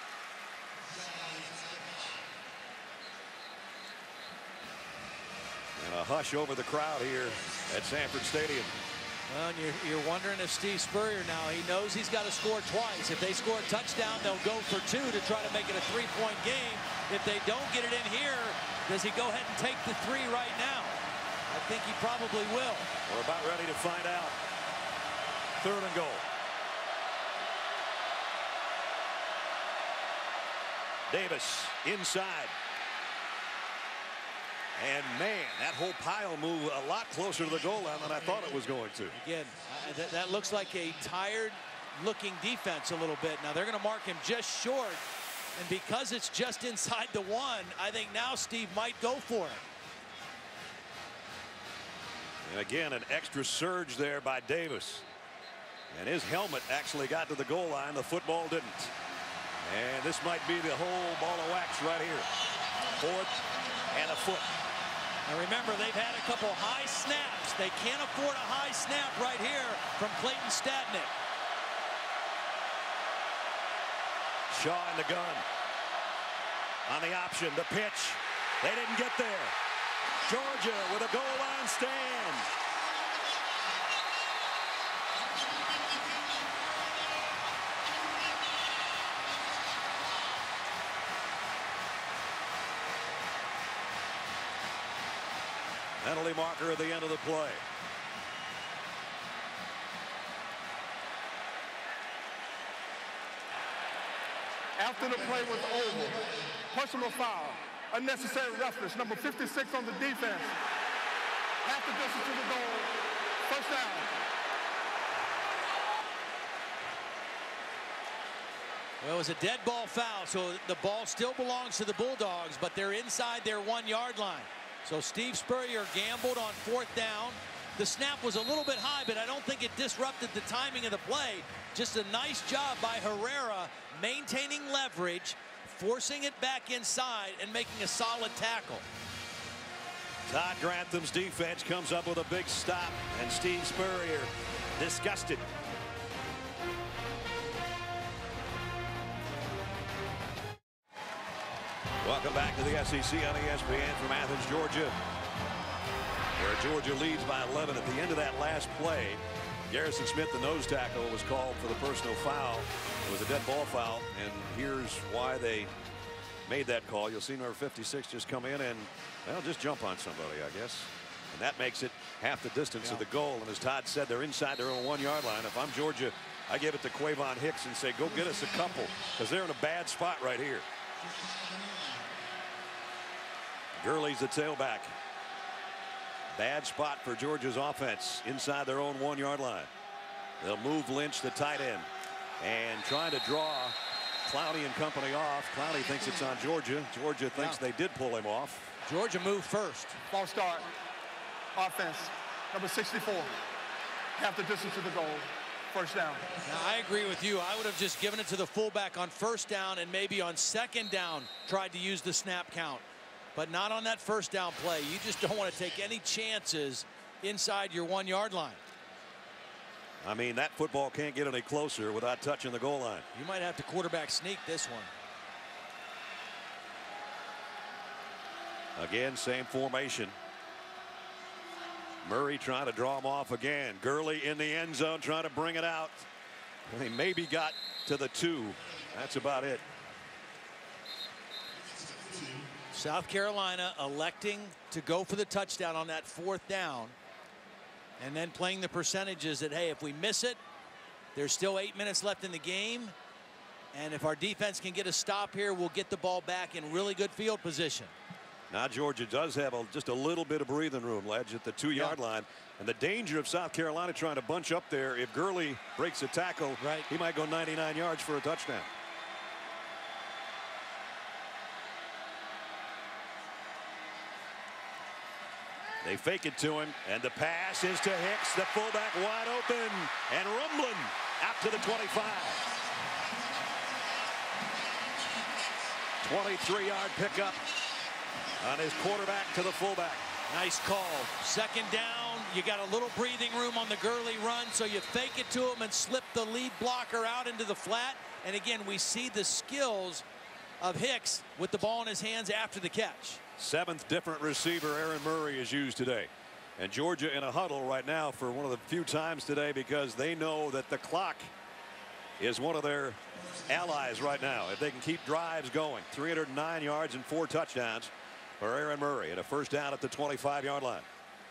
And a hush over the crowd here at Sanford Stadium. Well, and you're wondering if Steve Spurrier now, he knows he's got to score twice. If they score a touchdown, they'll go for 2 to try to make it a 3-point game. If they don't get it in here, does he go ahead and take the 3 right now? I think he probably will. We're about ready to find out. 3rd and goal. Davis inside. And man, that whole pile moved a lot closer to the goal line than I thought it was going to. Again, that looks like a tired looking defense a little bit. Now they're going to mark him just short. And because it's just inside the 1, I think now Steve might go for it. And again, an extra surge there by Davis. And his helmet actually got to the goal line. The football didn't. And this might be the whole ball of wax right here. 4th and a foot. Now remember, they've had a couple high snaps. They can't afford a high snap right here from Clayton Stadnick. Shaw in the gun. On the option, the pitch. They didn't get there. Georgia with a goal line stand. Penalty marker at the end of the play. After the play was over, personal foul, unnecessary roughness, number 56 on the defense. Half the distance to the goal, 1st down. Well, it was a dead ball foul, so the ball still belongs to the Bulldogs, but they're inside their 1-yard line. So Steve Spurrier gambled on 4th down. The snap was a little bit high, but I don't think it disrupted the timing of the play. Just a nice job by Herrera maintaining leverage, forcing it back inside, and making a solid tackle. Todd Grantham's defense comes up with a big stop, and Steve Spurrier disgusted. Welcome back to the SEC on ESPN from Athens, Georgia, where Georgia leads by 11 at the end of that last play. Garrison Smith, the nose tackle, was called for the personal foul. It was a dead ball foul, and here's why they made that call. You'll see number 56 just come in and, well, just jump on somebody, I guess. And that makes it half the distance of the goal. And as Todd said, they're inside their own 1-yard line. If I'm Georgia, I give it to Quavon Hicks and say, go get us a couple, because they're in a bad spot right here. Gurley's the tailback. Bad spot for Georgia's offense inside their own 1-yard line. They'll move Lynch, the tight end, and trying to draw Clowney and company off. Clowney thinks it's on Georgia. Georgia thinks they did pull him off. Georgia moved first. False start. Offense, number 64. Half the distance to the goal. 1st down. Now, I agree with you. I would have just given it to the fullback on 1st down, and maybe on 2nd down tried to use the snap count. but not on that first down play. You just don't want to take any chances inside your 1-yard line. I mean, that football can't get any closer without touching the goal line. You might have to quarterback sneak this one. Again, same formation. Murray trying to draw him off again. Gurley in the end zone trying to bring it out. He maybe got to the 2. That's about it. South Carolina electing to go for the touchdown on that 4th down, and then playing the percentages that, hey, if we miss it, there's still 8 minutes left in the game, and if our defense can get a stop here, we'll get the ball back in really good field position. Now Georgia does have just a little bit of breathing room, Ledge, at the 2-yard line. And the danger of South Carolina trying to bunch up there, if Gurley breaks a tackle, he might go 99 yards for a touchdown. They fake it to him, and the pass is to Hicks, the fullback wide open, and rumbling out to the 25. 23-yard pickup on his quarterback to the fullback. Nice call. 2nd down. You got a little breathing room on the Gurley run, so you fake it to him and slip the lead blocker out into the flat. And again, we see the skills of Hicks with the ball in his hands after the catch. 7th different receiver Aaron Murray is used today. And Georgia in a huddle right now for one of the few times today, because they know that the clock is one of their allies right now. If they can keep drives going. 309 yards and 4 touchdowns for Aaron Murray, and a 1st down at the 25-yard line.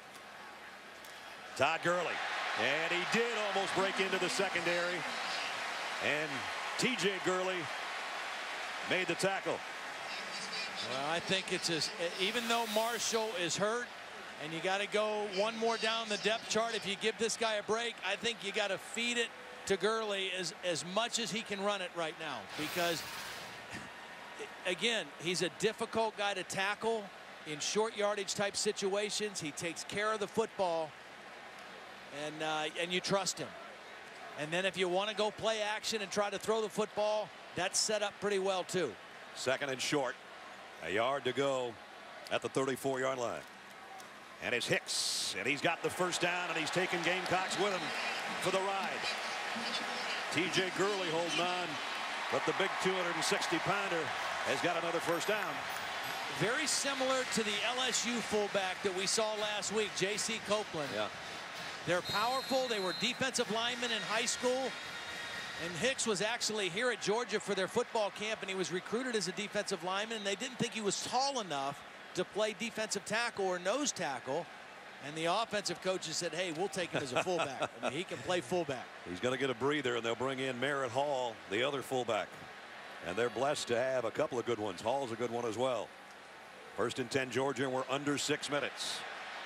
Todd Gurley, and he did almost break into the secondary, and TJ Gurley made the tackle. Well, I think it's even though Marshall is hurt and you got to go one more down the depth chart, if you give this guy a break, I think you got to feed it to Gurley as much as he can run it right now, because again, he's a difficult guy to tackle in short yardage type situations. He takes care of the football, and you trust him. And then if you want to go play action and try to throw the football, that's set up pretty well too. 2nd and short, a yard to go at the 34-yard line. And it's Hicks, and he's got the 1st down, and he's taking Gamecocks with him for the ride. TJ Gurley holding on, but the big 260-pounder has got another 1st down. Very similar to the LSU fullback that we saw last week, J.C. Copeland. Yeah. They're powerful. They were defensive linemen in high school. And Hicks was actually here at Georgia for their football camp, and he was recruited as a defensive lineman. And they didn't think he was tall enough to play defensive tackle or nose tackle. And the offensive coaches said, hey, we'll take him as a fullback. I mean, he can play fullback. He's going to get a breather, and they'll bring in Merritt Hall, the other fullback. And they're blessed to have a couple of good ones. Hall's a good one as well. 1st and 10 Georgia, and we're under 6 minutes.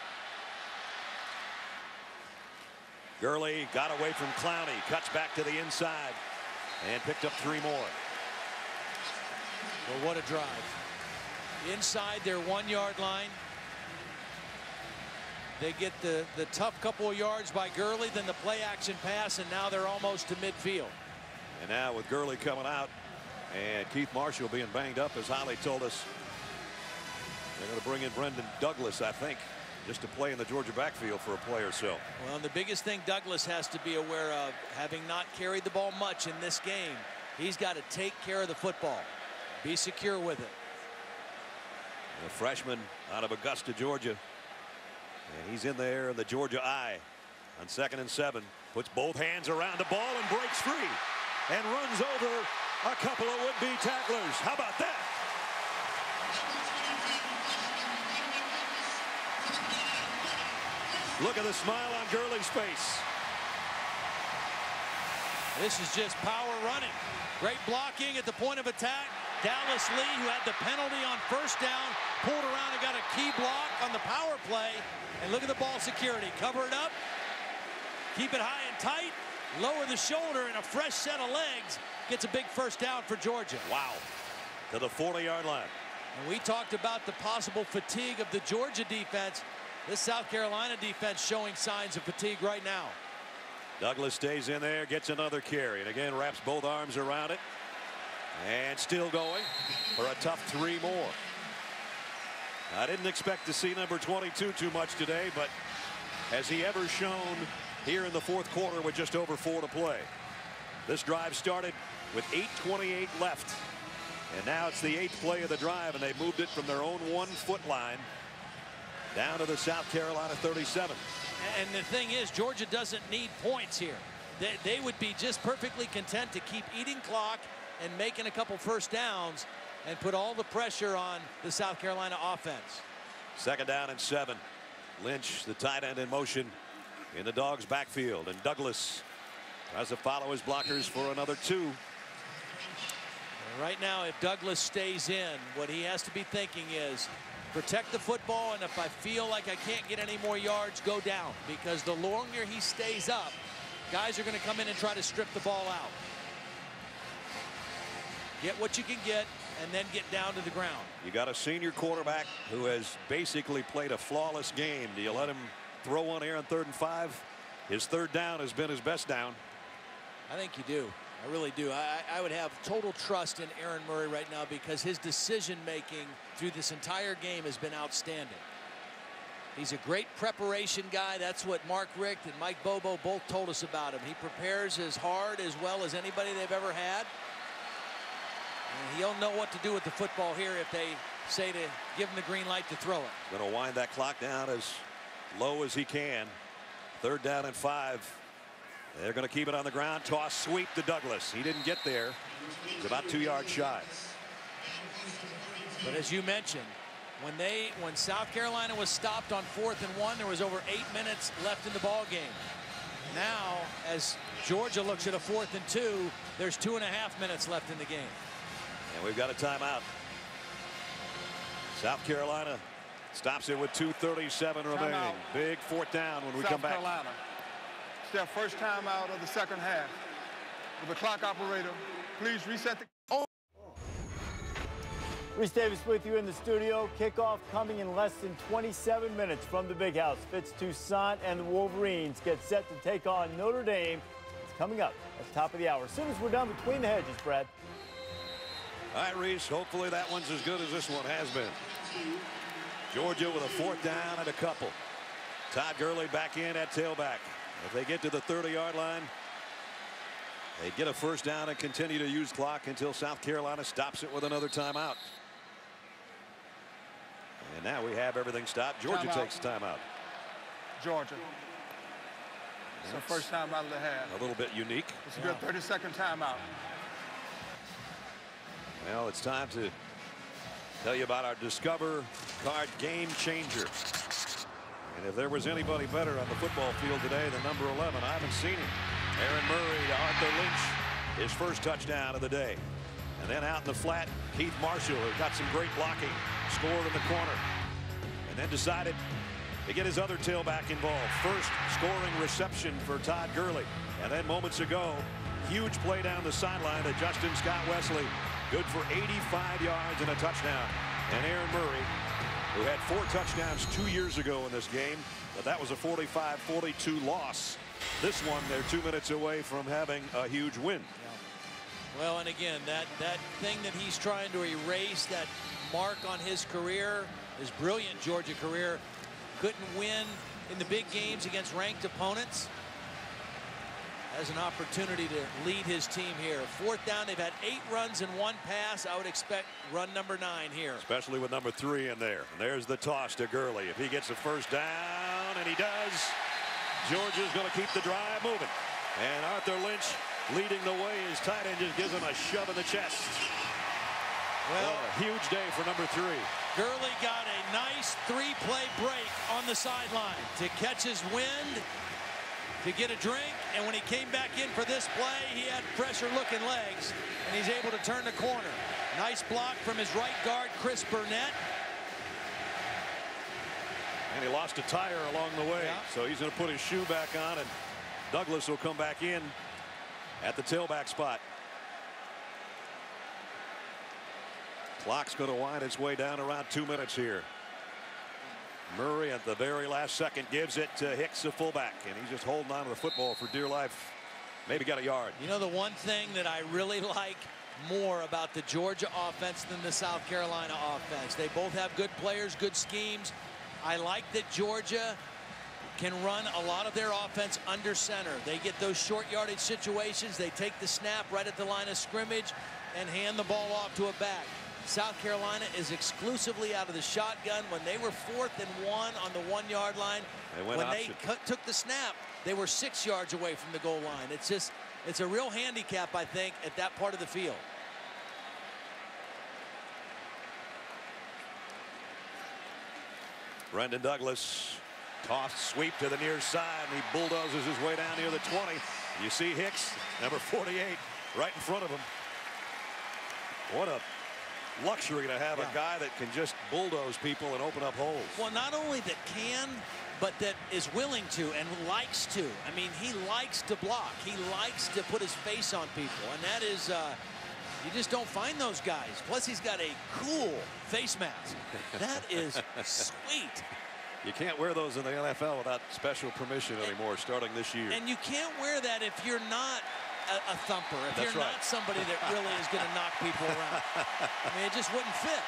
Gurley got away from Clowney, cuts back to the inside, and picked up 3 more. Well, what a drive. Inside their 1-yard line. They get the tough couple of yards by Gurley, then the play action pass, and now they're almost to midfield. And now with Gurley coming out and Keith Marshall being banged up, as Holly told us, they're going to bring in Brendan Douglas, I think, just to play in the Georgia backfield for a play or so. Well, and the biggest thing Douglas has to be aware of, having not carried the ball much in this game, he's got to take care of the football, be secure with it. The freshman out of Augusta, Georgia. And he's in there in the Georgia eye on 2nd and 7. Puts both hands around the ball and breaks free and runs over a couple of would-be tacklers. How about that? Look at the smile on Gurley's face. This is just power running. Great blocking at the point of attack. Dallas Lee, who had the penalty on 1st down, pulled around and got a key block on the power play. And look at the ball security. Cover it up. Keep it high and tight. Lower the shoulder, and a fresh set of legs gets a big 1st down for Georgia. Wow. To the 40-yard line. And we talked about the possible fatigue of the Georgia defense. This South Carolina defense showing signs of fatigue right now. Douglas stays in there, gets another carry, and again wraps both arms around it. And still going for a tough 3 more. I didn't expect to see number 22 too much today, but has he ever shown here in the fourth quarter with just over 4 to play? This drive started with 8:28 left, and now it's the 8th play of the drive, and they moved it from their own 1-foot line down to the South Carolina 37. And the thing is, Georgia doesn't need points here. They would be just perfectly content to keep eating clock and making a couple first downs and put all the pressure on the South Carolina offense. 2nd down and 7. Lynch, the tight end, in motion in the Dogs' backfield, and Douglas tries to follow his blockers for another 2. And right now, if Douglas stays in, what he has to be thinking is protect the football, and if I feel like I can't get any more yards, go down, because the longer he stays up, guys are going to come in and try to strip the ball out. Get what you can get and then get down to the ground. You got a senior quarterback who has basically played a flawless game. Do you let him throw one here on 3rd and 5? His 3rd down has been his best down. I think you do. I really do. I would have total trust in Aaron Murray right now, because his decision making through this entire game has been outstanding. He's a great preparation guy. That's what Mark Richt and Mike Bobo both told us about him. He prepares as hard as well as anybody they've ever had. And he'll know what to do with the football here if they say to give him the green light to throw it. Going to wind that clock down as low as he can. 3rd down and 5. They're going to keep it on the ground. Toss sweep to Douglas. He didn't get there. He's about 2 yards shy. But as you mentioned, when South Carolina was stopped on 4th and 1, there was over 8 minutes left in the ball game. Now, as Georgia looks at a 4th and 2, there's 2.5 minutes left in the game. And we've got a timeout. South Carolina stops it with 2:37 remaining. Big 4th down when we come back. South Carolina. It's their first timeout of the 2nd half. With the clock operator, please reset the... Reese Davis with you in the studio. Kickoff coming in less than 27 minutes from the Big House. Fitz Toussaint and the Wolverines get set to take on Notre Dame. It's coming up at the top of the hour. As soon as we're done between the hedges, Brad. All right, Reese, hopefully that one's as good as this one has been. Georgia with a 4th down and a couple. Todd Gurley back in at tailback. If they get to the 30-yard line, they get a 1st down and continue to use clock until South Carolina stops it with another timeout. And now we have everything stopped. Georgia takes timeout. Georgia. It's the first timeout of the half. A little bit unique. It's a good 30-second timeout. Well, it's time to tell you about our Discover Card Game Changer. And if there was anybody better on the football field today than number 11, I haven't seen him. Aaron Murray to Arthur Lynch, his first touchdown of the day. And then out in the flat, Keith Marshall, who got some great blocking, scored in the corner. And then decided to get his other tailback involved. First scoring reception for Todd Gurley. And then moments ago, huge play down the sideline to Justin Scott Wesley. Good for 85 yards and a touchdown. And Aaron Murray, who had 4 touchdowns 2 years ago in this game, but that was a 45-42 loss. This one, they're 2 minutes away from having a huge win. Yeah. Well, and again, that thing that he's trying to erase, that mark on his career, his brilliant Georgia career, couldn't win in the big games against ranked opponents. Has an opportunity to lead his team here. 4th down, they've had 8 runs and 1 pass. I would expect run number 9 here. Especially with number 3 in there. And there's the toss to Gurley. If he gets a 1st down, and he does, Georgia's going to keep the drive moving. And Arthur Lynch leading the way. His tight end just gives him a shove in the chest. Well, a huge day for number 3. Gurley got a nice 3-play break on the sideline to catch his wind, to get a drink, and when he came back in for this play, he had pressure-looking legs, and he's able to turn the corner. Nice block from his right guard, Chris Burnett. And he lost a tire along the way, so he's going to put his shoe back on, and Douglas will come back in at the tailback spot. Clock's going to wind its way down around 2 minutes here. Murray at the very last second gives it to Hicks, the fullback, and he's just holding on to the football for dear life. Maybe got a yard. You know, the one thing that I really like more about the Georgia offense than the South Carolina offense. They both have good players, good schemes. I like that Georgia can run a lot of their offense under center. They get those short yardage situations. They take the snap right at the line of scrimmage and hand the ball off to a back. South Carolina is exclusively out of the shotgun. When they were 4th and 1 on the 1-yard line, when they took the snap, they were 6 yards away from the goal line. It's a real handicap, I think, at that part of the field. Brendan Douglas, toss sweep to the near side, and he bulldozes his way down near the 20. You see Hicks, number 48, right in front of him. What a luxury to have a guy that can just bulldoze people and open up holes. Well, not only that can, but that is willing to and likes to. I mean, he likes to block. He likes to put his face on people, and that is, you just don't find those guys. Plus, he's got a cool face mask. That is sweet. You can't wear those in the NFL without special permission anymore, starting this year. And you can't wear that if you're not a thumper, if you're not somebody that really is going to knock people around. I mean, it just wouldn't fit.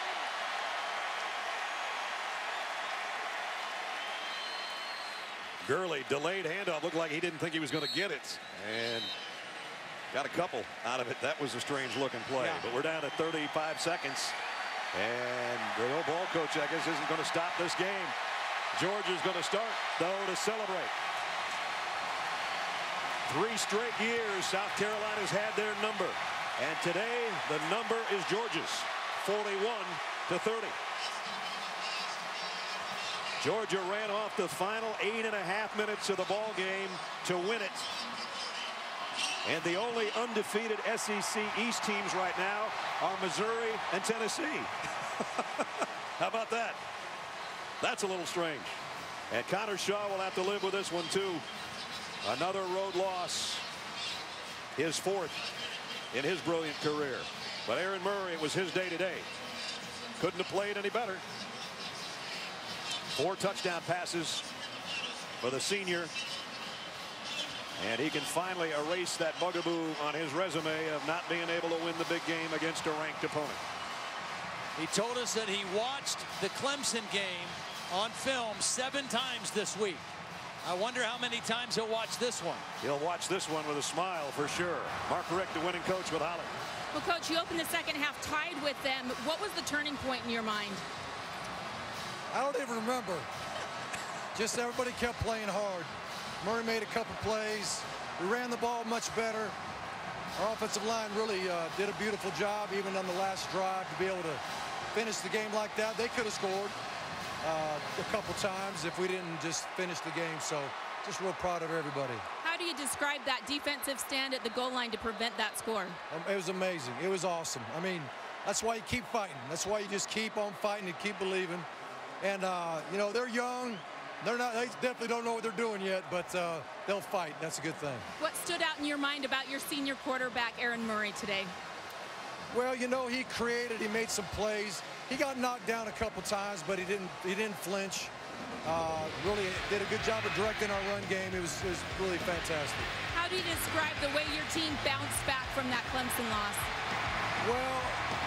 Gurley, delayed handoff, looked like he didn't think he was going to get it, and got a couple out of it. That was a strange looking play, but we're down to 35 seconds, and the old ball coach, I guess, isn't going to stop this game. Georgia's going to start, though, to celebrate. 3 straight years South Carolina's had their number, and today the number is Georgia's, 41-30. Georgia ran off the final 8.5 minutes of the ball game to win it. And the only undefeated SEC East teams right now are Missouri and Tennessee. How about that? That's a little strange. And Connor Shaw will have to live with this one too. Another road loss, his 4th in his brilliant career. But Aaron Murray, it was his day today. Couldn't have played any better. 4 touchdown passes for the senior. And he can finally erase that bugaboo on his resume of not being able to win the big game against a ranked opponent. He told us that he watched the Clemson game on film 7 times this week. I wonder how many times he'll watch this one. He'll watch this one with a smile for sure. Mark Richt, the winning coach with Holly. Well, Coach, you opened the second half tied with them. What was the turning point in your mind? I don't even remember. Just everybody kept playing hard. Murray made a couple plays. We ran the ball much better. Our offensive line really did a beautiful job, even on the last drive, to be able to finish the game like that. They could have scored a couple times if we didn't just finish the game. So just real proud of everybody. How do you describe that defensive stand at the goal line to prevent that score? It was amazing. It was awesome. I mean, that's why you keep fighting. That's why you just keep on fighting and keep believing. And, you know, they're young. They definitely don't know what they're doing yet, but they'll fight. That's a good thing. What stood out in your mind about your senior quarterback, Aaron Murray, today? Well, you know, he made some plays. He got knocked down a couple times, but he didn't flinch. Really did a good job of directing our run game. It was really fantastic. How do you describe the way your team bounced back from that Clemson loss? Well,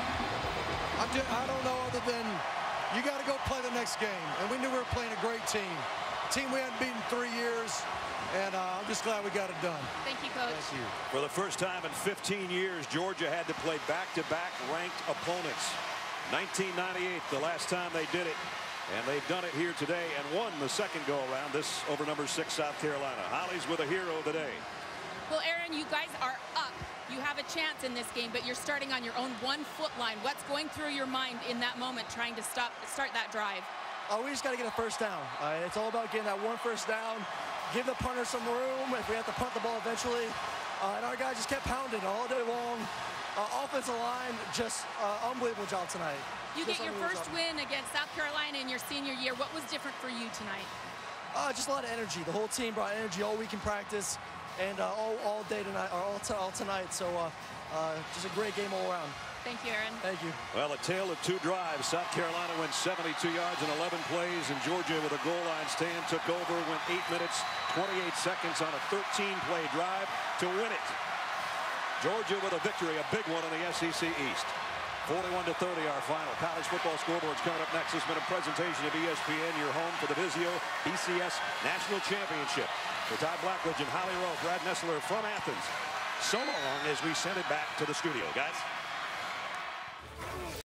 I don't know other than you got to go play the next game. And we knew we were playing a great team. A team we hadn't beaten in 3 years. And I'm just glad we got it done. Thank you, Coach. Thank you. For the first time in 15 years, Georgia had to play back-to-back ranked opponents. 1998, the last time they did it. And they've done it here today and won the second go-around, this over number 6 South Carolina. Holly's with a hero today. Well, Aaron, you guys are up. You have a chance in this game, but you're starting on your own 1-foot line. What's going through your mind in that moment trying to start that drive? We just got to get a first down. It's all about getting that 1 first down, give the punter some room if we have to punt the ball eventually. And our guys just kept pounding all day long. Offensive line, just unbelievable job tonight. You get your first win against South Carolina in your senior year. What was different for you tonight? Just a lot of energy. The whole team brought energy all week in practice and all day tonight, or all tonight. So just a great game all around. Thank you, Aaron. Thank you. Well, a tale of 2 drives. South Carolina went 72 yards in 11 plays, and Georgia with a goal line stand took over, went 8 minutes, 28 seconds on a 13-play drive to win it. Georgia with a victory, a big one in the SEC East. 41-30 our final. College football scoreboard's coming up next. This has been a presentation of ESPN, your home for the Vizio BCS National Championship. For Todd Blackledge and Holly Rowe, Brad Nessler from Athens. So long as we send it back to the studio, guys.